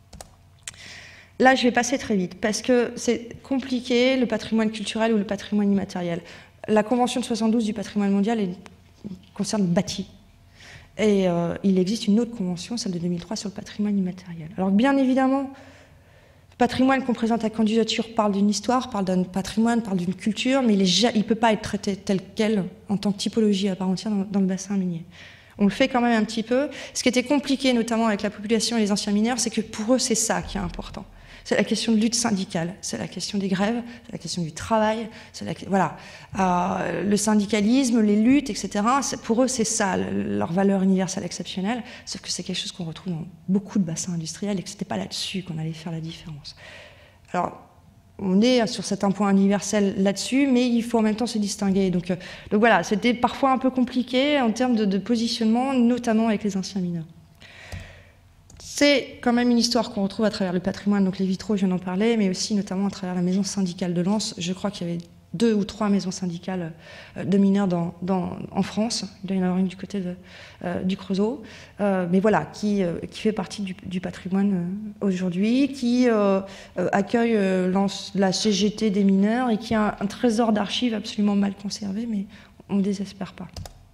Là, je vais passer très vite, parce que c'est compliqué, le patrimoine culturel ou le patrimoine immatériel. La Convention de soixante-douze du patrimoine mondial est, concerne le bâti. Et euh, il existe une autre convention, celle de deux mille trois, sur le patrimoine immatériel. Alors bien évidemment, le patrimoine qu'on présente à candidature parle d'une histoire, parle d'un patrimoine, parle d'une culture, mais il ne peut pas être traité tel quel, en tant que typologie à part entière dans, dans le bassin minier. On le fait quand même un petit peu. Ce qui était compliqué, notamment avec la population et les anciens mineurs, c'est que pour eux, c'est ça qui est important. C'est la question de lutte syndicale, c'est la question des grèves, c'est la question du travail, c'est la, voilà. Euh, le syndicalisme, les luttes, et cetera, pour eux, c'est ça, leur valeur universelle exceptionnelle, sauf que c'est quelque chose qu'on retrouve dans beaucoup de bassins industriels et que ce n'était pas là-dessus qu'on allait faire la différence. Alors, on est sur certains points universels là-dessus, mais il faut en même temps se distinguer. Donc, euh, donc voilà, c'était parfois un peu compliqué en termes de, de positionnement, notamment avec les anciens mineurs. C'est quand même une histoire qu'on retrouve à travers le patrimoine, donc les vitraux, je viens d'en parler, mais aussi notamment à travers la maison syndicale de Lens. Je crois qu'il y avait deux ou trois maisons syndicales de mineurs dans, dans, en France. Il doit y en avoir une du côté de, euh, du Creusot. Euh, mais voilà, qui, euh, qui fait partie du, du patrimoine euh, aujourd'hui, qui euh, euh, accueille euh, la C G T des mineurs et qui a un, un trésor d'archives absolument mal conservé, mais on ne désespère pas.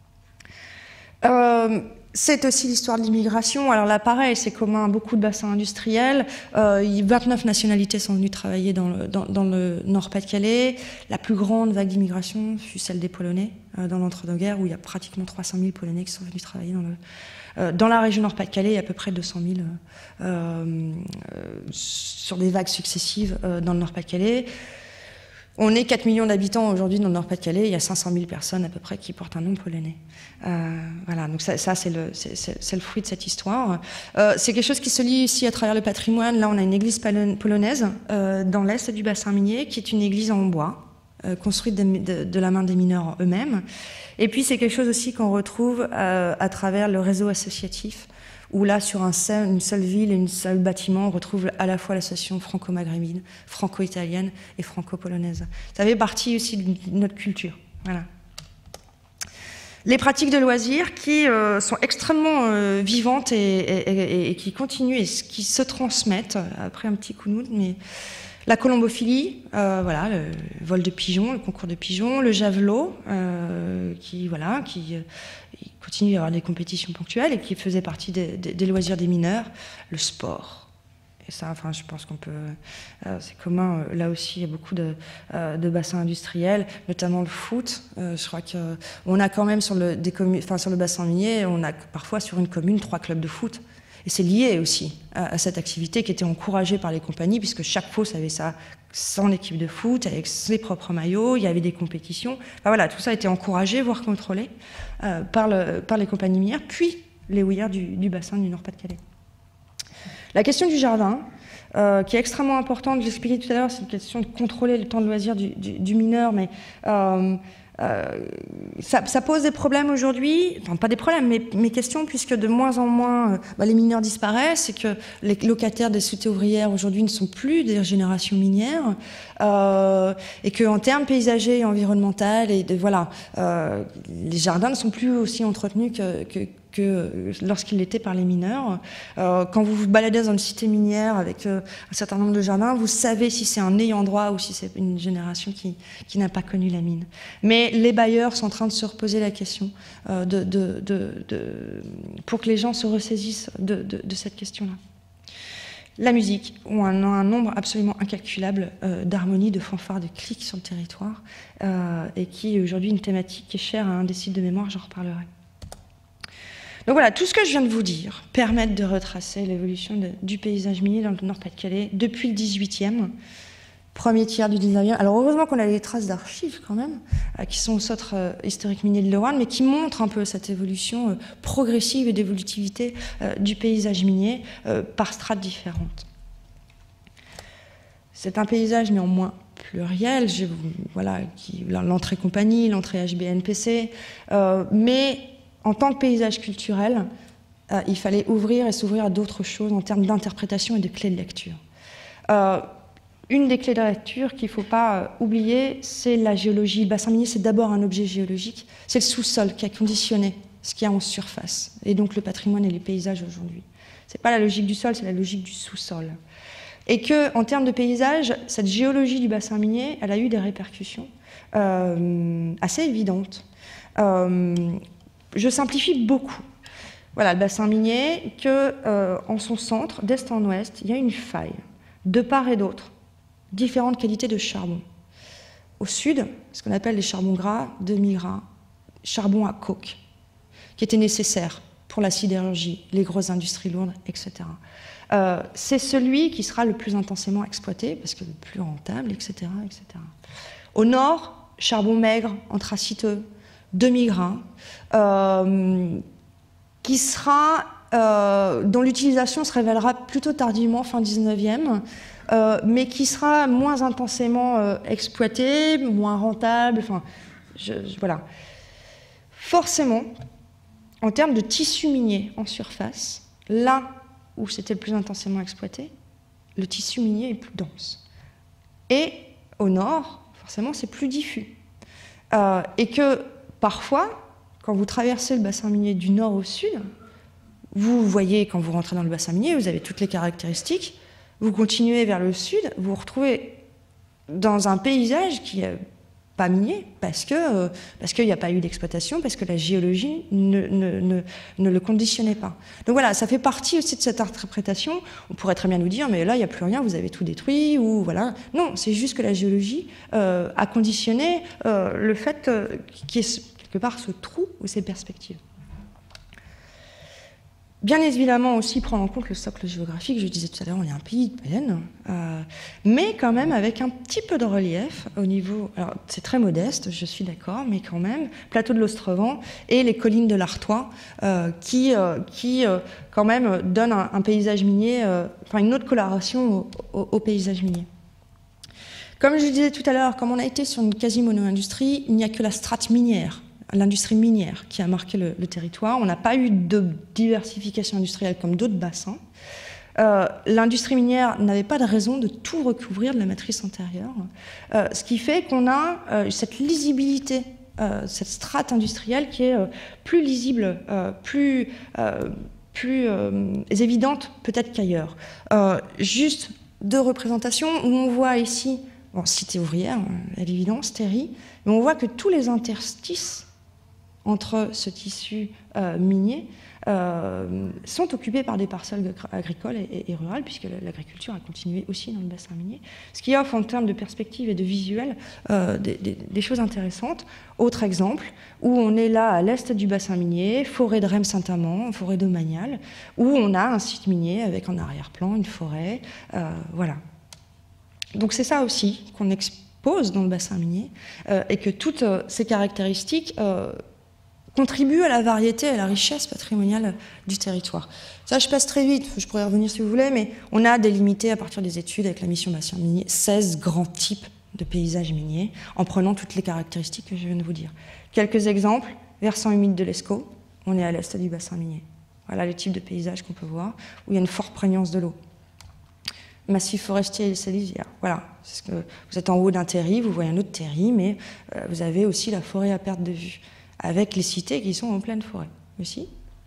Euh, C'est aussi l'histoire de l'immigration. Alors là, pareil, c'est commun à beaucoup de bassins industriels. Euh, vingt-neuf nationalités sont venues travailler dans le, dans, dans le Nord-Pas-de-Calais. La plus grande vague d'immigration fut celle des Polonais euh, dans l'entre-deux-guerres, où il y a pratiquement trois cent mille Polonais qui sont venus travailler dans, le, euh, dans la région Nord-Pas-de-Calais. Il y a à peu près deux cent mille euh, euh, sur des vagues successives euh, dans le Nord-Pas-de-Calais. On est quatre millions d'habitants aujourd'hui dans le Nord-Pas-de-Calais, il y a cinq cent mille personnes à peu près qui portent un nom polonais. Euh, voilà, donc ça, ça c'est le, le fruit de cette histoire. Euh, c'est quelque chose qui se lie ici à travers le patrimoine. Là, on a une église polonaise euh, dans l'est du bassin minier, qui est une église en bois, euh, construite de, de, de la main des mineurs eux-mêmes. Et puis c'est quelque chose aussi qu'on retrouve euh, à travers le réseau associatif, où là, sur un seul, une seule ville et un seul bâtiment, on retrouve à la fois l'association franco-maghrébine, franco-italienne et franco-polonaise. Ça fait partie aussi de notre culture. Voilà. Les pratiques de loisirs qui euh, sont extrêmement euh, vivantes et, et, et, et qui continuent et qui se transmettent, après un petit coup de moude, mais la colombophilie, euh, voilà, le vol de pigeons, le concours de pigeons, le javelot, euh, qui, voilà, qui euh, continue à avoir des compétitions ponctuelles et qui faisait partie des, des, des loisirs des mineurs, le sport. Et ça, enfin, je pense qu'on peut, euh, c'est commun. Là aussi, il y a beaucoup de, euh, de bassins industriels, notamment le foot. Euh, je crois qu'on a quand même sur le, des enfin, sur le bassin minier, on a parfois sur une commune trois clubs de foot. Et c'est lié aussi à, à cette activité qui était encouragée par les compagnies, puisque chaque fosse avait sa, son équipe de foot, avec ses propres maillots, il y avait des compétitions. Enfin, voilà, tout ça a été encouragé, voire contrôlé euh, par, le, par les compagnies minières, puis les houilleurs du, du bassin du Nord-Pas-de-Calais. La question du jardin, euh, qui est extrêmement importante, je l'expliquais tout à l'heure, c'est une question de contrôler le temps de loisir du, du, du mineur, mais euh, euh, ça, ça pose des problèmes aujourd'hui, enfin pas des problèmes, mais mes questions, puisque de moins en moins euh, bah, les mineurs disparaissent et que les locataires des cités ouvrières aujourd'hui ne sont plus des générations minières, euh, et qu'en termes paysagers et environnementaux, et de, voilà, euh, les jardins ne sont plus aussi entretenus que, que que lorsqu'il l'était par les mineurs. Euh, quand vous vous baladez dans une cité minière avec euh, un certain nombre de jardins, vous savez si c'est un ayant droit ou si c'est une génération qui, qui n'a pas connu la mine. Mais les bailleurs sont en train de se reposer la question euh, de, de, de, de, pour que les gens se ressaisissent de, de, de cette question-là. La musique, où un, un nombre absolument incalculable euh, d'harmonies, de fanfares, de clics sur le territoire, euh, et qui est aujourd'hui une thématique qui est chère à un des sites de mémoire, j'en reparlerai. Donc voilà, tout ce que je viens de vous dire permet de retracer l'évolution du paysage minier dans le Nord-Pas-de-Calais depuis le dix-huitième, premier tiers du dix-neuvième. Alors heureusement qu'on a les traces d'archives quand même, euh, qui sont au Centre euh, historique minier de Leeuwarden, mais qui montrent un peu cette évolution euh, progressive et d'évolutivité euh, du paysage minier euh, par strates différentes. C'est un paysage néanmoins pluriel, je, voilà, l'entrée compagnie, l'entrée H B N P C, euh, mais en tant que paysage culturel, euh, il fallait ouvrir et s'ouvrir à d'autres choses en termes d'interprétation et de clés de lecture. Euh, une des clés de lecture qu'il ne faut pas euh, oublier, c'est la géologie. Le bassin minier, c'est d'abord un objet géologique. C'est le sous-sol qui a conditionné ce qu'il y a en surface, et donc le patrimoine et les paysages aujourd'hui. Ce n'est pas la logique du sol, c'est la logique du sous-sol. Et qu'en termes de paysage, cette géologie du bassin minier, elle a eu des répercussions euh, assez évidentes. Euh, Je simplifie beaucoup. Voilà, le bassin minier, que euh, en son centre, d'est en ouest, il y a une faille, de part et d'autre, différentes qualités de charbon. Au sud, ce qu'on appelle les charbons gras, demi-gras, charbon à coke, qui était nécessaire pour la sidérurgie, les grosses industries lourdes, et cetera. Euh, c'est celui qui sera le plus intensément exploité, parce que le plus rentable, et cetera, et cetera. Au nord, charbon maigre, anthraciteux, demi-grain, euh, qui sera, euh, dont l'utilisation se révélera plutôt tardivement, fin dix-neuvième, euh, mais qui sera moins intensément euh, exploité, moins rentable, enfin, je, je, voilà. Forcément, en termes de tissu minier en surface, là où c'était le plus intensément exploité, le tissu minier est plus dense. Et au nord, forcément, c'est plus diffus. Euh, et que parfois, quand vous traversez le bassin minier du nord au sud, vous voyez, quand vous rentrez dans le bassin minier, vous avez toutes les caractéristiques, vous continuez vers le sud, vous vous retrouvez dans un paysage qui n'est pas minier, parce que, euh, parce qu'il n'y a pas eu d'exploitation, parce que la géologie ne, ne, ne, ne le conditionnait pas. Donc voilà, ça fait partie aussi de cette interprétation. On pourrait très bien nous dire, mais là, il n'y a plus rien, vous avez tout détruit, ou voilà. Non, c'est juste que la géologie euh, a conditionné euh, le fait euh, qu'il y ait quelque part ce trou ou ces perspectives. Bien évidemment aussi prendre en compte le socle géographique, je disais tout à l'heure, on est un pays de plaine, euh, mais quand même avec un petit peu de relief au niveau, alors c'est très modeste, je suis d'accord, mais quand même, plateau de l'Ostrevent et les collines de l'Artois, euh, qui, euh, qui euh, quand même donnent un, un paysage minier, euh, enfin une autre coloration au, au, au paysage minier. Comme je le disais tout à l'heure, comme on a été sur une quasi-mono-industrie, il n'y a que la strate minière, l'industrie minière qui a marqué le, le territoire. On n'a pas eu de diversification industrielle comme d'autres bassins. Euh, l'industrie minière n'avait pas de raison de tout recouvrir de la matrice antérieure, euh, ce qui fait qu'on a euh, cette lisibilité euh, cette strate industrielle qui est euh, plus lisible, euh, plus, euh, plus euh, évidente peut-être qu'ailleurs. Euh, juste deux représentations où on voit ici, bon, cité ouvrière, à l'évidence, Terry, mais on voit que tous les interstices entre ce tissu euh, minier euh, sont occupés par des parcelles agricoles et, et, et rurales, puisque l'agriculture a continué aussi dans le bassin minier, ce qui offre en termes de perspective et de visuel euh, des, des, des choses intéressantes. Autre exemple, où on est là à l'est du bassin minier, forêt de Rhêmes-Saint-Amand, forêt domaniale, où on a un site minier avec en arrière-plan une forêt, euh, voilà. Donc c'est ça aussi qu'on expose dans le bassin minier, euh, et que toutes euh, ces caractéristiques euh, contribue à la variété et à la richesse patrimoniale du territoire. Ça, je passe très vite, je pourrais revenir si vous voulez, mais on a délimité à partir des études avec la mission bassin minier seize grands types de paysages miniers, en prenant toutes les caractéristiques que je viens de vous dire. Quelques exemples, versant humide de l'Escaut, on est à l'est du bassin minier. Voilà le type de paysage qu'on peut voir, où il y a une forte prégnance de l'eau. Massif forestier et salisière, voilà. Ce que vous êtes en haut d'un terri, vous voyez un autre terri, mais euh, vous avez aussi la forêt à perte de vue, avec les cités qui sont en pleine forêt aussi.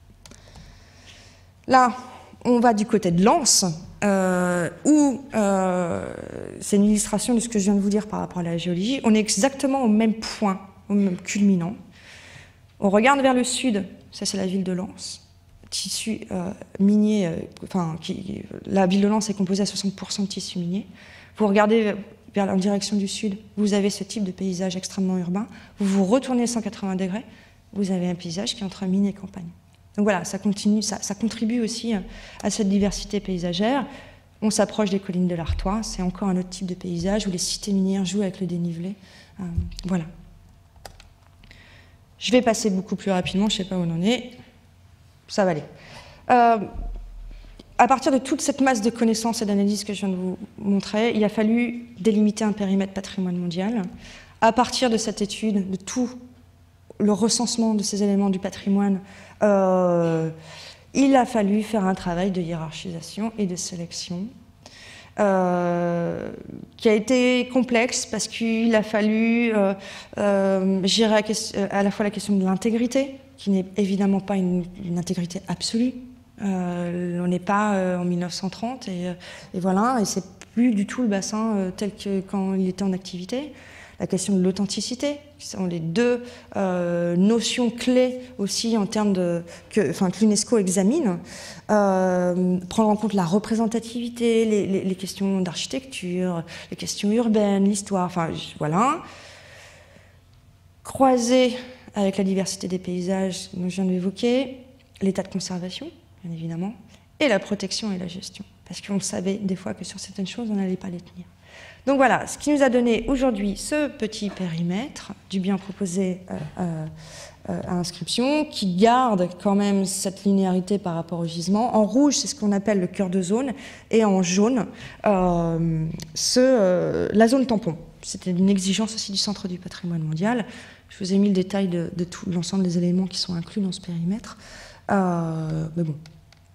Là, on va du côté de Lens, euh, où euh, c'est une illustration de ce que je viens de vous dire par rapport à la géologie. On est exactement au même point, au même culminant. On regarde vers le sud, ça c'est la ville de Lens, tissu euh, minier, euh, enfin, qui, la ville de Lens est composée à soixante pour cent de tissu minier. Vous regardez vers la direction du sud, vous avez ce type de paysage extrêmement urbain. Vous vous retournez cent quatre-vingts degrés, vous avez un paysage qui est entre mine et campagne. Donc voilà, ça, continue, ça, ça contribue aussi à cette diversité paysagère. On s'approche des collines de l'Artois, c'est encore un autre type de paysage où les cités minières jouent avec le dénivelé. Euh, voilà. Je vais passer beaucoup plus rapidement, je ne sais pas où on en est. Ça va aller. Euh, À partir de toute cette masse de connaissances et d'analyses que je viens de vous montrer, il a fallu délimiter un périmètre patrimoine mondial. À partir de cette étude, de tout le recensement de ces éléments du patrimoine, euh, il a fallu faire un travail de hiérarchisation et de sélection euh, qui a été complexe parce qu'il a fallu euh, euh, gérer à, à la fois la question de l'intégrité, qui n'est évidemment pas une, une intégrité absolue. Euh, on n'est pas euh, en mille neuf cent trente et, et voilà, et c'est plus du tout le bassin euh, tel que quand il était en activité. La question de l'authenticité, qui sont les deux euh, notions clés aussi en termes de que, enfin, que l'UNESCO examine. Euh, prendre en compte la représentativité, les, les, les questions d'architecture, les questions urbaines, l'histoire, enfin voilà. Croiser avec la diversité des paysages dont je viens d'évoquer, l'état de conservation, bien évidemment, et la protection et la gestion. Parce qu'on savait des fois que sur certaines choses, on n'allait pas les tenir. Donc voilà, ce qui nous a donné aujourd'hui ce petit périmètre du bien proposé euh, euh, euh, à inscription, qui garde quand même cette linéarité par rapport au gisement. En rouge, c'est ce qu'on appelle le cœur de zone, et en jaune, euh, ce, euh, la zone tampon. C'était une exigence aussi du Centre du patrimoine mondial. Je vous ai mis le détail de, de tout l'ensemble des éléments qui sont inclus dans ce périmètre. Euh, mais bon.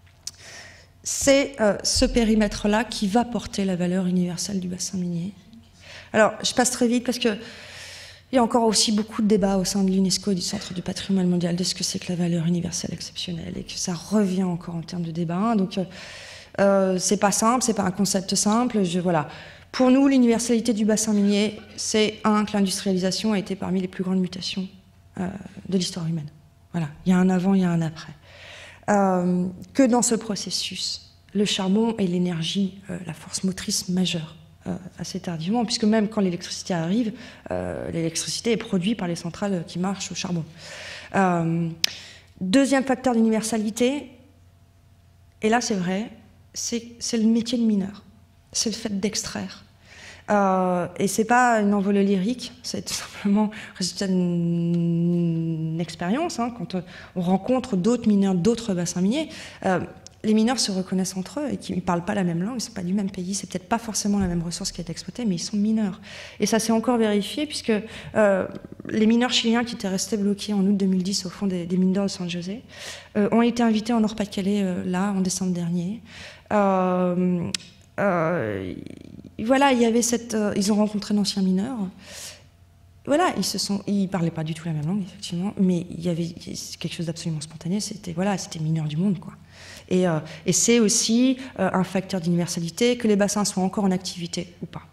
C'est euh, ce périmètre-là qui va porter la valeur universelle du bassin minier. Alors, je passe très vite parce qu'il y a encore aussi beaucoup de débats au sein de l'UNESCO et du Centre du patrimoine mondial de ce que c'est que la valeur universelle exceptionnelle et que ça revient encore en termes de débat. Donc, euh, euh, c'est pas simple, c'est pas un concept simple. Je, voilà. Pour nous, l'universalité du bassin minier, c'est un, que l'industrialisation a été parmi les plus grandes mutations euh, de l'histoire humaine. Voilà. Il y a un avant, il y a un après. Euh, que dans ce processus, le charbon est l'énergie, euh, la force motrice majeure, euh, assez tardivement, puisque même quand l'électricité arrive, euh, l'électricité est produite par les centrales qui marchent au charbon. Euh, deuxième facteur d'universalité, et là c'est vrai, c'est le métier de mineur, c'est le fait d'extraire. Euh, et c'est pas une envolée lyrique, c'est tout simplement le résultat d'une expérience. Hein, quand on rencontre d'autres mineurs d'autres bassins miniers, euh, les mineurs se reconnaissent entre eux et qui ne parlent pas la même langue, ils ne sont pas du même pays, c'est peut-être pas forcément la même ressource qui est exploitée, mais ils sont mineurs. Et ça s'est encore vérifié puisque euh, les mineurs chiliens qui étaient restés bloqués en août deux mille dix au fond des, des mines d'or de San José euh, ont été invités en Nord-Pas-de-Calais euh, là en décembre dernier. Euh, euh, Voilà, il y avait cette, euh, ils ont rencontré d'anciens mineurs. voilà, ils se sont, ils parlaient pas du tout la même langue, effectivement, mais il y avait quelque chose d'absolument spontané. C'était voilà, c'était mineur du monde, quoi. Et, euh, et c'est aussi euh, un facteur d'universalité que les bassins soient encore en activité ou pas.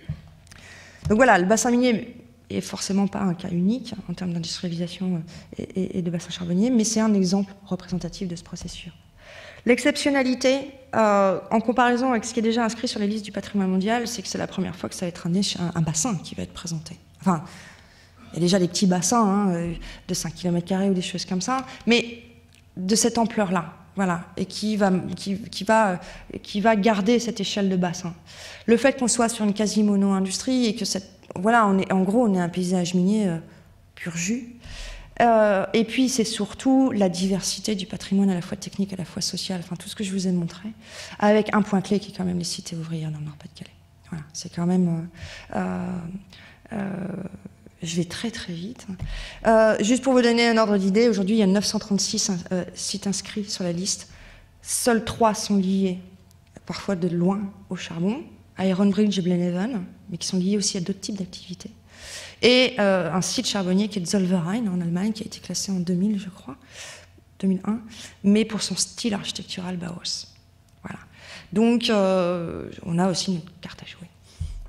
Donc voilà, le bassin minier est forcément pas un cas unique en termes d'industrialisation et, et, et de bassin charbonnier, mais c'est un exemple représentatif de ce processus. L'exceptionnalité, euh, en comparaison avec ce qui est déjà inscrit sur les listes du patrimoine mondial, c'est que c'est la première fois que ça va être un, un, un bassin qui va être présenté. Enfin, il y a déjà des petits bassins hein, de cinq kilomètres carrés ou des choses comme ça, mais de cette ampleur-là, voilà, et qui va, qui, qui, va, qui va garder cette échelle de bassin. Le fait qu'on soit sur une quasi-mono-industrie et que cette, voilà, on est, en gros, on est un paysage minier euh, pur jus. Euh, et puis, c'est surtout la diversité du patrimoine à la fois technique, à la fois social, enfin tout ce que je vous ai montré, avec un point clé qui est quand même les cités ouvrières dans le Nord-Pas-de-Calais. Voilà, c'est quand même... Euh, euh, je vais très très vite. Euh, juste pour vous donner un ordre d'idée, aujourd'hui, il y a neuf cent trente-six euh, sites inscrits sur la liste. Seuls trois sont liés, parfois de loin, au charbon, Ironbridge et Blenheven, mais qui sont liés aussi à d'autres types d'activités. Et euh, un site charbonnier qui est Zollverein en Allemagne, qui a été classé en deux mille, je crois, deux mille un, mais pour son style architectural Bauhaus. Voilà. Donc, euh, on a aussi notre carte à jouer.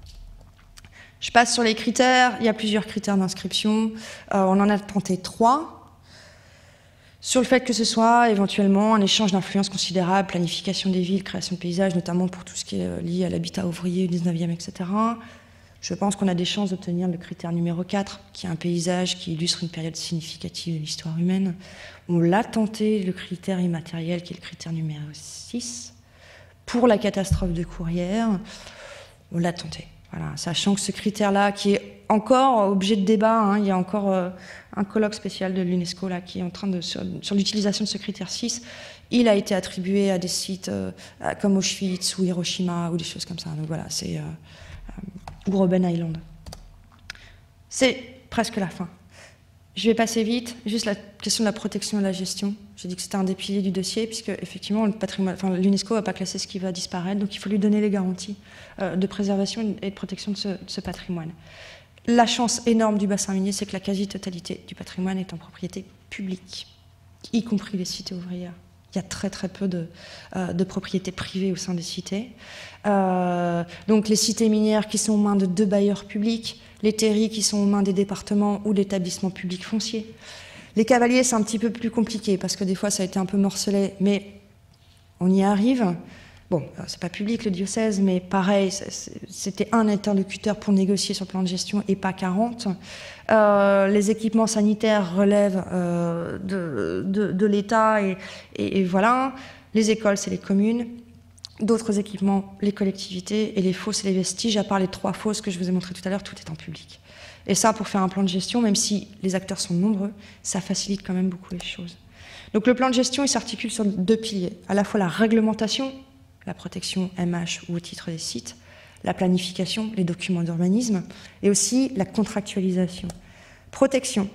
Je passe sur les critères. Il y a plusieurs critères d'inscription. Euh, on en a tenté trois. Sur le fait que ce soit éventuellement un échange d'influence considérable, planification des villes, création de paysages, notamment pour tout ce qui est lié à l'habitat ouvrier du dix-neuvième, et cetera. Je pense qu'on a des chances d'obtenir le critère numéro quatre, qui est un paysage qui illustre une période significative de l'histoire humaine. On l'a tenté, le critère immatériel, qui est le critère numéro six. Pour la catastrophe de Courrières, on l'a tenté. Voilà, sachant que ce critère-là, qui est encore objet de débat, hein, il y a encore euh, un colloque spécial de l'UNESCO là, qui est en train de, sur, sur l'utilisation de ce critère six, il a été attribué à des sites euh, comme Auschwitz ou Hiroshima ou des choses comme ça. Donc voilà, c'est... Euh, ou Robben Island. C'est presque la fin. Je vais passer vite. Juste la question de la protection et de la gestion. J'ai dit que c'était un des piliers du dossier, puisque effectivement, le patrimoine, enfin, l'UNESCO n'a pas classé ce qui va disparaître, donc il faut lui donner les garanties euh, de préservation et de protection de ce, de ce patrimoine. La chance énorme du bassin minier, c'est que la quasi-totalité du patrimoine est en propriété publique, y compris les cités ouvrières. Il y a très très peu de, euh, de propriétés privées au sein des cités. Euh, donc les cités minières qui sont aux mains de deux bailleurs publics, les terris qui sont aux mains des départements ou d'établissements publics fonciers. Les cavaliers, c'est un petit peu plus compliqué parce que des fois ça a été un peu morcelé, mais on y arrive. Bon, c'est pas public le diocèse, mais pareil, c'était un interlocuteur pour négocier sur le plan de gestion et pas quarante. Euh, les équipements sanitaires relèvent euh, de, de, de l'État et, et, et voilà. Les écoles, c'est les communes. D'autres équipements, les collectivités. Et les fosses et les vestiges, à part les trois fosses que je vous ai montrées tout à l'heure, tout est en public. Et ça, pour faire un plan de gestion, même si les acteurs sont nombreux, ça facilite quand même beaucoup les choses. Donc le plan de gestion, il s'articule sur deux piliers. À la fois la réglementation, la protection M H ou au titre des sites, la planification, les documents d'urbanisme, et aussi la contractualisation. Protection.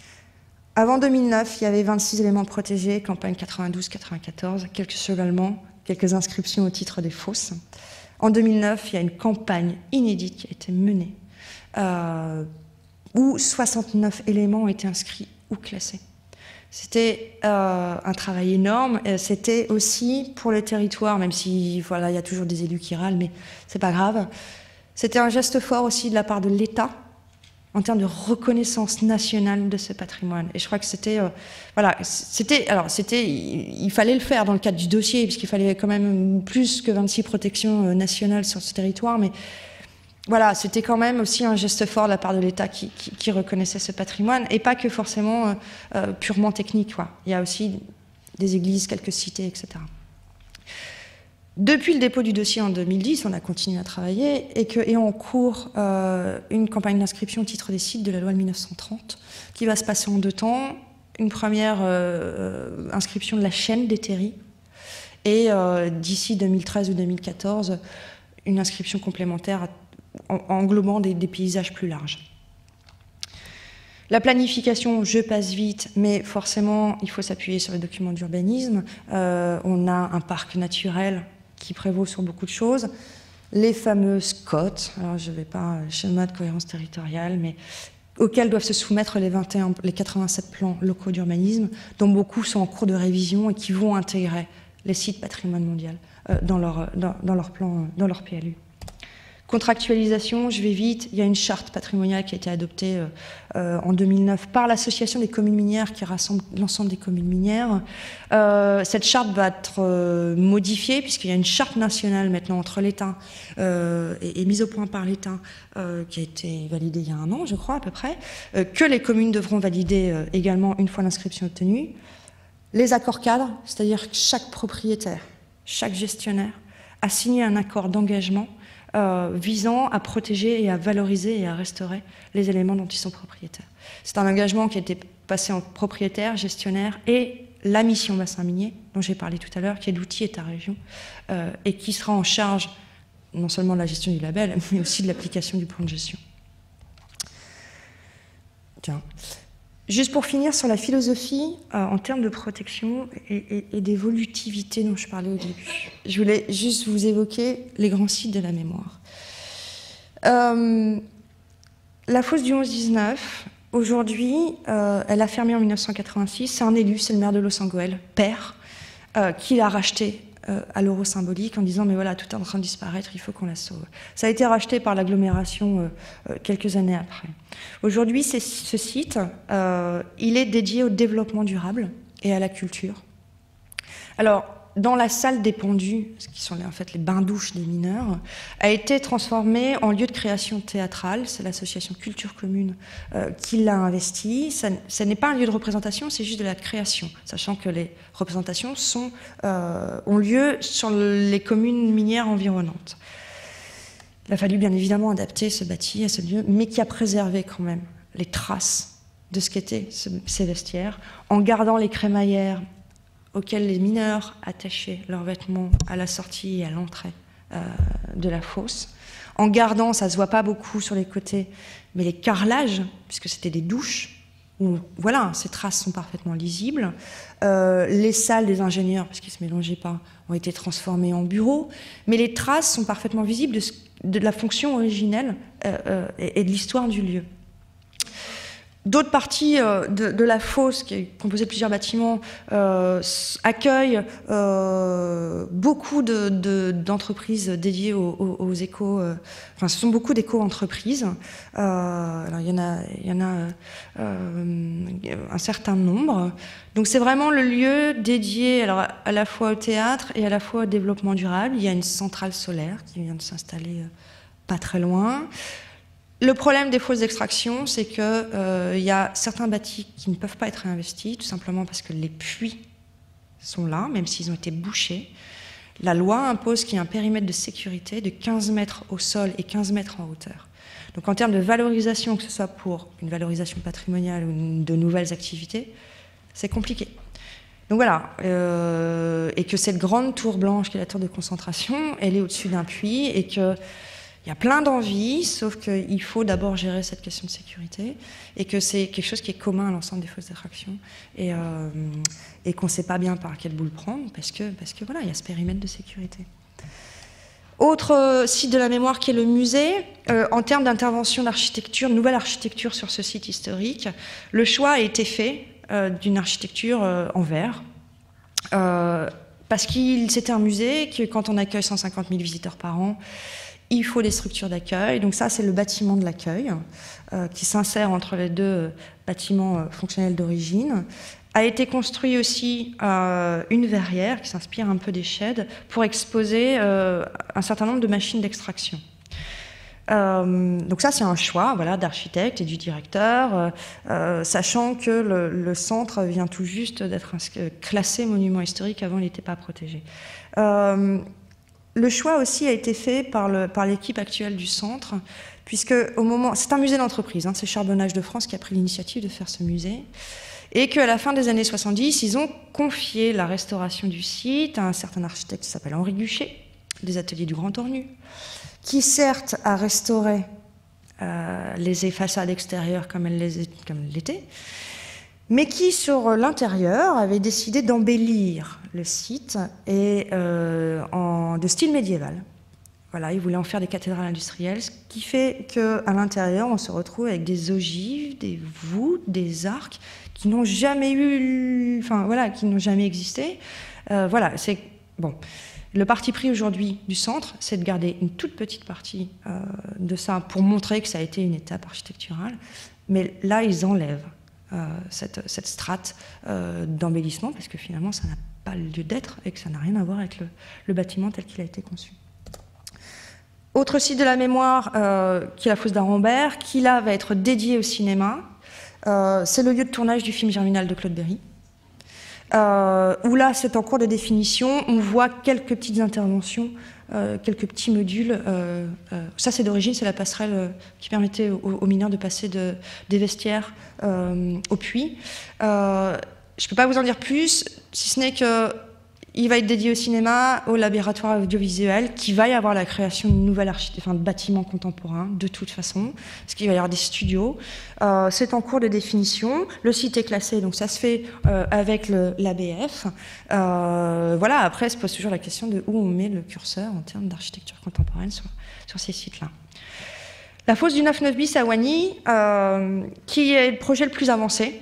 Avant deux mille neuf, il y avait vingt-six éléments protégés, campagne quatre-vingt-douze quatre-vingt-quatorze, quelques seulement, quelques inscriptions au titre des fosses. En deux mille neuf, il y a une campagne inédite qui a été menée, euh, où soixante-neuf éléments ont été inscrits ou classés. C'était euh, un travail énorme. C'était aussi pour le territoire, même si voilà, il y a toujours des élus qui râlent, mais c'est pas grave. C'était un geste fort aussi de la part de l'État en termes de reconnaissance nationale de ce patrimoine. Et je crois que c'était, euh, voilà, c'était, alors c'était, il, il fallait le faire dans le cadre du dossier, puisqu'il fallait quand même plus que vingt-six protections nationales sur ce territoire, mais voilà, c'était quand même aussi un geste fort de la part de l'État qui, qui, qui reconnaissait ce patrimoine, et pas que forcément euh, euh, purement technique, quoi. Il y a aussi des églises, quelques cités, et cetera. Depuis le dépôt du dossier en deux mille dix, on a continué à travailler et que est en cours euh, une campagne d'inscription au titre des sites de la loi de mille neuf cent trente qui va se passer en deux temps. Une première euh, inscription de la chaîne des terris et euh, d'ici deux mille treize ou deux mille quatorze, une inscription complémentaire en, englobant des, des paysages plus larges. La planification, je passe vite, mais forcément, il faut s'appuyer sur les documents d'urbanisme. Euh, on a un parc naturel qui prévaut sur beaucoup de choses. Les fameuses cotes, alors je ne vais pas, schéma de cohérence territoriale, mais auxquels doivent se soumettre les, vingt et un, les quatre-vingt-sept plans locaux d'urbanisme, dont beaucoup sont en cours de révision et qui vont intégrer les sites patrimoine mondial euh, dans, leur, dans, dans leur plan, dans leur P L U. Contractualisation, je vais vite, il y a une charte patrimoniale qui a été adoptée euh, euh, en deux mille neuf par l'Association des communes minières qui rassemble l'ensemble des communes minières. Euh, cette charte va être euh, modifiée puisqu'il y a une charte nationale maintenant entre l'État euh, et, et mise au point par l'État euh, qui a été validée il y a un an, je crois à peu près, euh, que les communes devront valider euh, également une fois l'inscription obtenue. Les accords cadres, c'est-à-dire que chaque propriétaire, chaque gestionnaire a signé un accord d'engagement Euh, visant à protéger et à valoriser et à restaurer les éléments dont ils sont propriétaires. C'est un engagement qui a été passé en propriétaire, gestionnaire et la mission bassin minier, dont j'ai parlé tout à l'heure, qui est l'outil État-région, euh, et qui sera en charge non seulement de la gestion du label, mais aussi de l'application du plan de gestion. Tiens. Juste pour finir sur la philosophie euh, en termes de protection et, et, et d'évolutivité dont je parlais au début. Je voulais juste vous évoquer les grands sites de la mémoire. Euh, la fosse du onze dix-neuf, aujourd'hui, euh, elle a fermé en mille neuf cent quatre-vingt-six. C'est un élu, c'est le maire de Los-Angeles, père, euh, qui l'a racheté euh, à l'euro symbolique en disant « mais voilà, tout est en train de disparaître, il faut qu'on la sauve ». Ça a été racheté par l'agglomération euh, euh, quelques années après. Aujourd'hui, ce site, euh, il est dédié au développement durable et à la culture. Alors, dans la salle des pendus, ce qui sont en fait les bains-douches des mineurs, a été transformé en lieu de création théâtrale. C'est l'association Culture Commune euh, qui l'a investi. Ça, ça n'est pas un lieu de représentation, c'est juste de la création, sachant que les représentations sont, euh, ont lieu sur les communes minières environnantes. Il a fallu bien évidemment adapter ce bâti à ce lieu, mais qui a préservé quand même les traces de ce qu'étaient ce, ces vestiaires, en gardant les crémaillères auxquelles les mineurs attachaient leurs vêtements à la sortie et à l'entrée euh, de la fosse, en gardant, ça ne se voit pas beaucoup sur les côtés, mais les carrelages, puisque c'était des douches, où voilà, ces traces sont parfaitement lisibles. Euh, les salles des ingénieurs, parce qu'ils ne se mélangeaient pas, ont été transformées en bureaux, mais les traces sont parfaitement visibles de, ce, de la fonction originelle euh, euh, et, et de l'histoire du lieu. D'autres parties euh, de, de la fosse, qui est composée de plusieurs bâtiments, euh, accueillent euh, beaucoup de, de, d'entreprises dédiées aux, aux, aux échos. Euh, enfin, ce sont beaucoup d'éco-entreprises. Euh, alors, il y en a, il y en a euh, un certain nombre. Donc, c'est vraiment le lieu dédié alors, à la fois au théâtre et à la fois au développement durable. Il y a une centrale solaire qui vient de s'installer euh, pas très loin. Le problème des fosses d'extraction, c'est qu'il euh, y a certains bâtis qui ne peuvent pas être réinvestis, tout simplement parce que les puits sont là, même s'ils ont été bouchés. La loi impose qu'il y ait un périmètre de sécurité de quinze mètres au sol et quinze mètres en hauteur. Donc en termes de valorisation, que ce soit pour une valorisation patrimoniale ou de nouvelles activités, c'est compliqué. Donc voilà, euh, et que cette grande tour blanche qui est la tour de concentration, elle est au-dessus d'un puits et que il y a plein d'envies, sauf qu'il faut d'abord gérer cette question de sécurité et que c'est quelque chose qui est commun à l'ensemble des fosses d'extraction et, euh, et qu'on ne sait pas bien par quel bout le prendre parce que, parce que voilà, il y a ce périmètre de sécurité. Autre site de la mémoire qui est le musée, euh, en termes d'intervention d'architecture, nouvelle architecture sur ce site historique, le choix a été fait euh, d'une architecture euh, en verre. Euh, parce qu'il c'était un musée, que quand on accueille cent cinquante mille visiteurs par an, il faut des structures d'accueil. Donc ça, c'est le bâtiment de l'accueil euh, qui s'insère entre les deux bâtiments euh, fonctionnels d'origine. A été construit aussi euh, une verrière qui s'inspire un peu des sheds pour exposer euh, un certain nombre de machines d'extraction. Euh, donc ça, c'est un choix voilà, d'architecte et du directeur, euh, euh, sachant que le, le centre vient tout juste d'être classé monument historique, avant il n'était pas protégé. Euh, Le choix aussi a été fait par, le, par l'équipe actuelle du centre, puisque au moment, c'est un musée d'entreprise, hein, c'est Charbonnage de France qui a pris l'initiative de faire ce musée, et qu'à la fin des années soixante-dix, ils ont confié la restauration du site à un certain architecte qui s'appelle Henri Guchet, des ateliers du Grand Ornu, qui certes a restauré euh, les façades extérieures comme elles l'étaient, mais qui, sur l'intérieur, avait décidé d'embellir le site et, euh, en, de style médiéval. Voilà, ils voulaient en faire des cathédrales industrielles, ce qui fait qu'à l'intérieur, on se retrouve avec des ogives, des voûtes, des arcs qui n'ont jamais eu, enfin voilà, qui n'ont jamais existé. Euh, voilà, c'est bon. Le parti pris aujourd'hui du centre, c'est de garder une toute petite partie euh, de ça pour montrer que ça a été une étape architecturale. Mais là, ils enlèvent euh, cette, cette strate euh, d'embellissement parce que finalement, ça n'a pas lieu d'être et que ça n'a rien à voir avec le, le bâtiment tel qu'il a été conçu. Autre site de la mémoire, euh, qui est la fosse d'Arambert, qui là va être dédié au cinéma. Euh, c'est le lieu de tournage du film Germinal de Claude Berry. Euh, où là, c'est en cours de définition. On voit quelques petites interventions, euh, quelques petits modules. Euh, euh, ça, c'est d'origine, c'est la passerelle euh, qui permettait aux, aux mineurs de passer de, des vestiaires euh, au puits. Euh, je ne peux pas vous en dire plus, si ce n'est que il va être dédié au cinéma, au laboratoire audiovisuel, qui va y avoir la création de nouvelles enfin, de bâtiments contemporains, de toute façon, parce qu'il va y avoir des studios. Euh, c'est en cours de définition. Le site est classé, donc ça se fait euh, avec l'A B F. Euh, voilà, après, se pose toujours la question de où on met le curseur en termes d'architecture contemporaine sur, sur ces sites-là. La fosse du neuf neuf bis à Wagny, euh, qui est le projet le plus avancé.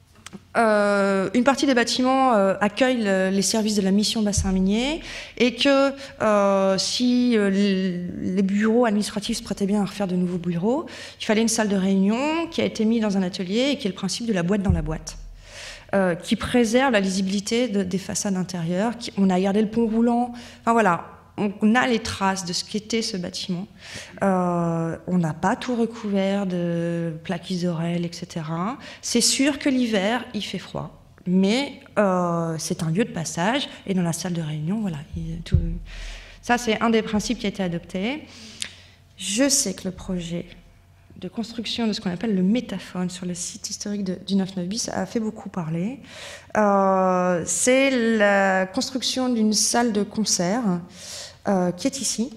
Euh, une partie des bâtiments euh, accueillent le, les services de la mission bassin minier et que euh, si euh, les bureaux administratifs se prêtaient bien à refaire de nouveaux bureaux, il fallait une salle de réunion qui a été mise dans un atelier et qui est le principe de la boîte dans la boîte, euh, qui préserve la lisibilité de, des façades intérieures. Qui, on a gardé le pont roulant, enfin voilà. On a les traces de ce qu'était ce bâtiment. Euh, on n'a pas tout recouvert de plaques isorel, et cetera. C'est sûr que l'hiver, il fait froid. Mais euh, c'est un lieu de passage. Et dans la salle de réunion, voilà. Il, tout... Ça, c'est un des principes qui a été adopté. Je sais que le projet de construction de ce qu'on appelle le métaphone sur le site historique de, du neuf neuf bis a fait beaucoup parler. Euh, c'est la construction d'une salle de concert Euh, qui est ici,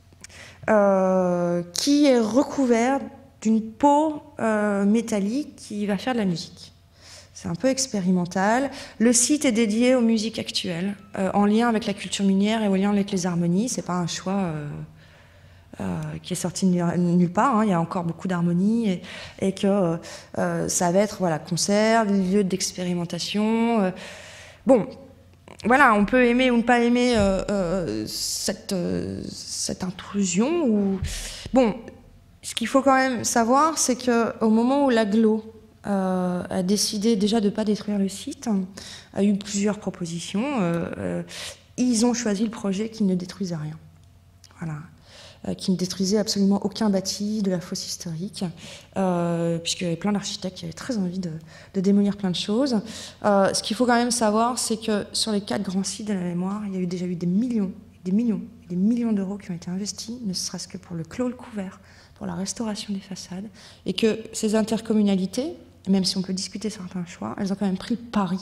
euh, qui est recouvert d'une peau euh, métallique qui va faire de la musique. C'est un peu expérimental. Le site est dédié aux musiques actuelles, euh, en lien avec la culture minière et en lien avec les harmonies. C'est pas un choix euh, euh, qui est sorti de nulle part. Hein. Il y a encore beaucoup d'harmonies et, et que euh, ça va être voilà, concert, lieu d'expérimentation. Euh, bon. Voilà, on peut aimer ou ne pas aimer euh, euh, cette, euh, cette intrusion. Ou... Bon, ce qu'il faut quand même savoir, c'est qu'au moment où l'agglo euh, a décidé déjà de ne pas détruire le site, a eu plusieurs propositions, euh, euh, ils ont choisi le projet qui ne détruisait rien. Voilà. Euh, qui ne détruisait absolument aucun bâti de la fosse historique, euh, puisqu'il y avait plein d'architectes qui avaient très envie de, de démolir plein de choses. Euh, ce qu'il faut quand même savoir, c'est que sur les quatre grands sites de la mémoire, il y a eu déjà eu des millions, des millions, des millions d'euros qui ont été investis, ne serait-ce que pour le clos le couvert, pour la restauration des façades, et que ces intercommunalités, même si on peut discuter certains choix, elles ont quand même pris le pari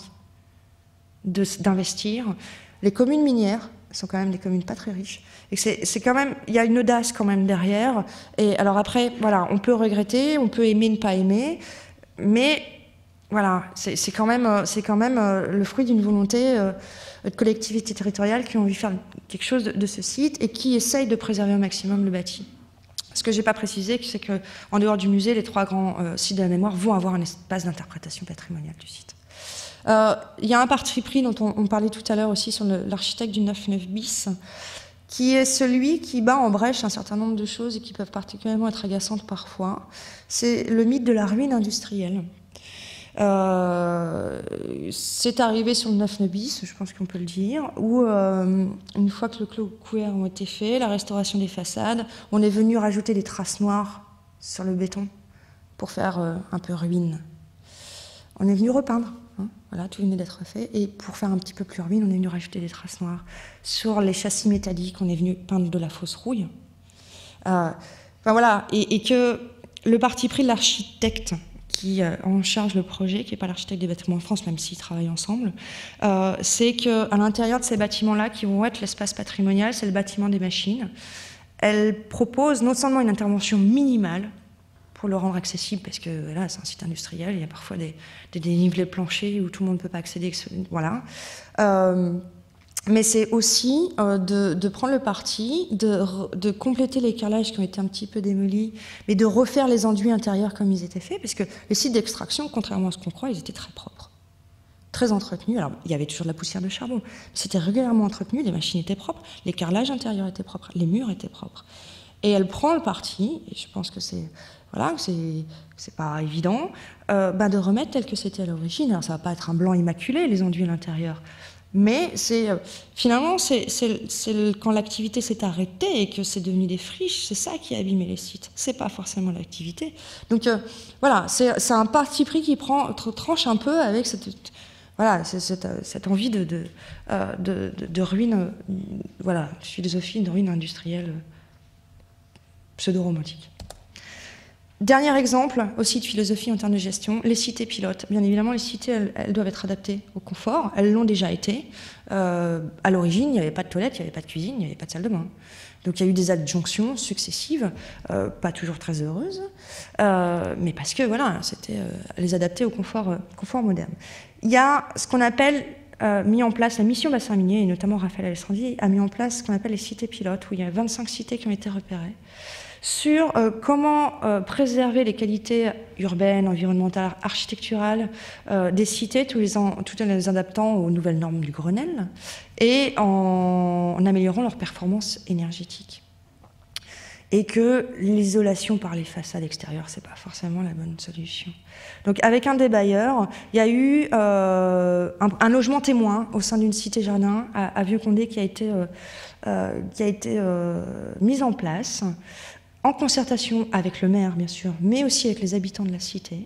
d'investir. Les communes minières sont quand même des communes pas très riches. Et c'est, c'est quand même, il y a une audace quand même derrière. Et alors après, voilà, on peut regretter, on peut aimer, ne pas aimer, mais voilà, c'est, c'est quand même, c'est quand même le fruit d'une volonté de collectivités territoriales qui ont envie de faire quelque chose de, de ce site et qui essayent de préserver au maximum le bâti. Ce que j'ai pas précisé, c'est que en dehors du musée, les trois grands euh, sites de la mémoire vont avoir un espace d'interprétation patrimoniale du site. Il euh, y a un parti pris dont on, on parlait tout à l'heure aussi sur le, l'architecte du neuf neuf bis, qui est celui qui bat en brèche un certain nombre de choses et qui peuvent particulièrement être agaçantes parfois. C'est le mythe de la ruine industrielle. Euh, c'est arrivé sur le neuf neuf bis, je pense qu'on peut le dire, où euh, une fois que le clos couvert ont été faits, la restauration des façades, on est venu rajouter des traces noires sur le béton pour faire euh, un peu ruine. On est venu repeindre. Hein, voilà, tout venait d'être fait. Et pour faire un petit peu plus ruine, on est venu rajouter des traces noires. Sur les châssis métalliques, on est venu peindre de la fausse rouille. Euh, enfin voilà, et, et que le parti pris de l'architecte qui euh, en charge le projet, qui n'est pas l'architecte des bâtiments en France, même s'ils travaillent ensemble, euh, c'est qu'à l'intérieur de ces bâtiments-là, qui vont être l'espace patrimonial, c'est le bâtiment des machines. Elle propose non seulement une intervention minimale, pour le rendre accessible, parce que là, c'est un site industriel, il y a parfois des, des dénivelés planchers où tout le monde ne peut pas accéder, voilà. Euh, Mais c'est aussi euh, de, de prendre le parti, de, de compléter les carrelages qui ont été un petit peu démolis, mais de refaire les enduits intérieurs comme ils étaient faits, parce que les sites d'extraction, contrairement à ce qu'on croit, ils étaient très propres, très entretenus. Alors, il y avait toujours de la poussière de charbon, mais c'était régulièrement entretenu, les machines étaient propres, les carrelages intérieurs étaient propres, les murs étaient propres. Et elle prend le parti, et je pense que c'est voilà, c'est c'est pas évident, euh, bah de remettre tel que c'était à l'origine. Alors, ça va pas être un blanc immaculé, les enduits à l'intérieur. Mais c'est, finalement, c'est quand l'activité s'est arrêtée et que c'est devenu des friches, c'est ça qui a abîmé les sites. C'est pas forcément l'activité. Donc euh, voilà, c'est un parti pris qui prend, tranche un peu avec cette, voilà, cette, cette envie de, de, euh, de, de, de ruine, euh, voilà, philosophie de ruine industrielle pseudo-romantique. Dernier exemple, aussi de philosophie en termes de gestion, les cités pilotes. Bien évidemment, les cités, elles, elles doivent être adaptées au confort. Elles l'ont déjà été. Euh, à l'origine, il n'y avait pas de toilette, il n'y avait pas de cuisine, il n'y avait pas de salle de bain. Donc il y a eu des adjonctions successives, euh, pas toujours très heureuses, euh, mais parce que voilà, c'était euh, les adapter au confort, euh, confort moderne. Il y a ce qu'on appelle euh, mis en place, la mission bassin minier, et notamment Raphaël Alessandri, a mis en place ce qu'on appelle les cités pilotes, où il y a vingt-cinq cités qui ont été repérées, sur euh, comment euh, préserver les qualités urbaines, environnementales, architecturales euh, des cités, tout, les en, tout en les adaptant aux nouvelles normes du Grenelle et en, en améliorant leur performance énergétique. Et que l'isolation par les façades extérieures, c'est pas forcément la bonne solution. Donc avec un des bailleurs, il y a eu euh, un, un logement témoin au sein d'une cité-jardin à, à Vieux-Condé qui a été, euh, euh, qui a été euh, mis en place, en concertation avec le maire, bien sûr, mais aussi avec les habitants de la cité,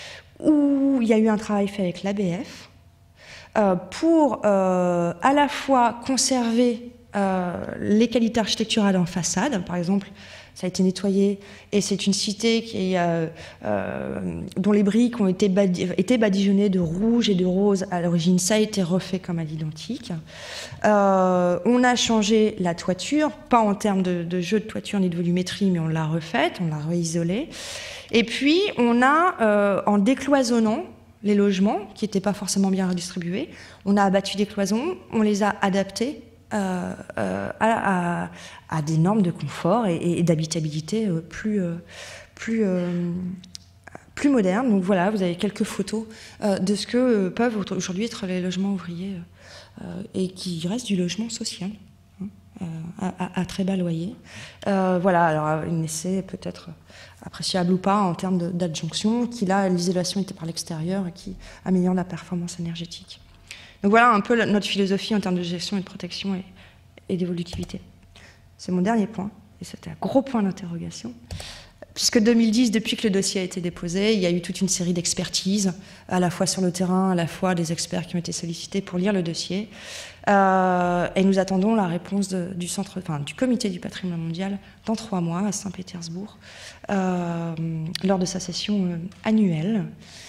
où il y a eu un travail fait avec l'A B F euh, pour euh, à la fois conserver euh, les qualités architecturales en façade. Par exemple, ça a été nettoyé et c'est une cité qui, euh, euh, dont les briques ont été, badi été badigeonnées de rouge et de rose à l'origine. Ça a été refait comme à l'identique. Euh, on a changé la toiture, pas en termes de, de jeu de toiture ni de volumétrie, mais on l'a refaite, on l'a réisolée. Et puis, on a, euh, en décloisonnant les logements, qui n'étaient pas forcément bien redistribués, on a abattu des cloisons, on les a adaptés Euh, euh, à, à, à des normes de confort et, et d'habitabilité euh, plus, euh, plus, euh, plus modernes. Donc voilà, vous avez quelques photos euh, de ce que euh, peuvent aujourd'hui être les logements ouvriers euh, et qui restent du logement social, hein, euh, à, à très bas loyer. Euh, voilà, alors un essai peut-être appréciable ou pas en termes d'adjonction, qui là, l'isolation était par l'extérieur et qui améliore la performance énergétique. Donc voilà un peu notre philosophie en termes de gestion et de protection et, et d'évolutivité. C'est mon dernier point, et c'était un gros point d'interrogation. Puisque deux mille dix, depuis que le dossier a été déposé, il y a eu toute une série d'expertises, à la fois sur le terrain, à la fois des experts qui ont été sollicités pour lire le dossier. Euh, et nous attendons la réponse de, du, centre, enfin, du Comité du patrimoine mondial dans trois mois à Saint-Pétersbourg, euh, lors de sa session euh, annuelle.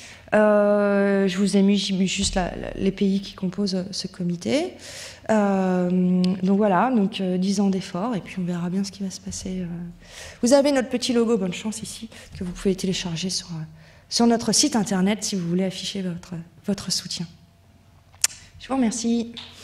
Euh, je vous ai mis juste la, la, les pays qui composent ce comité. Euh, donc voilà, donc euh, dix ans d'efforts, et puis on verra bien ce qui va se passer. Euh. Vous avez notre petit logo, bonne chance ici, que vous pouvez télécharger sur, euh, sur notre site internet si vous voulez afficher votre, votre soutien. Je vous remercie.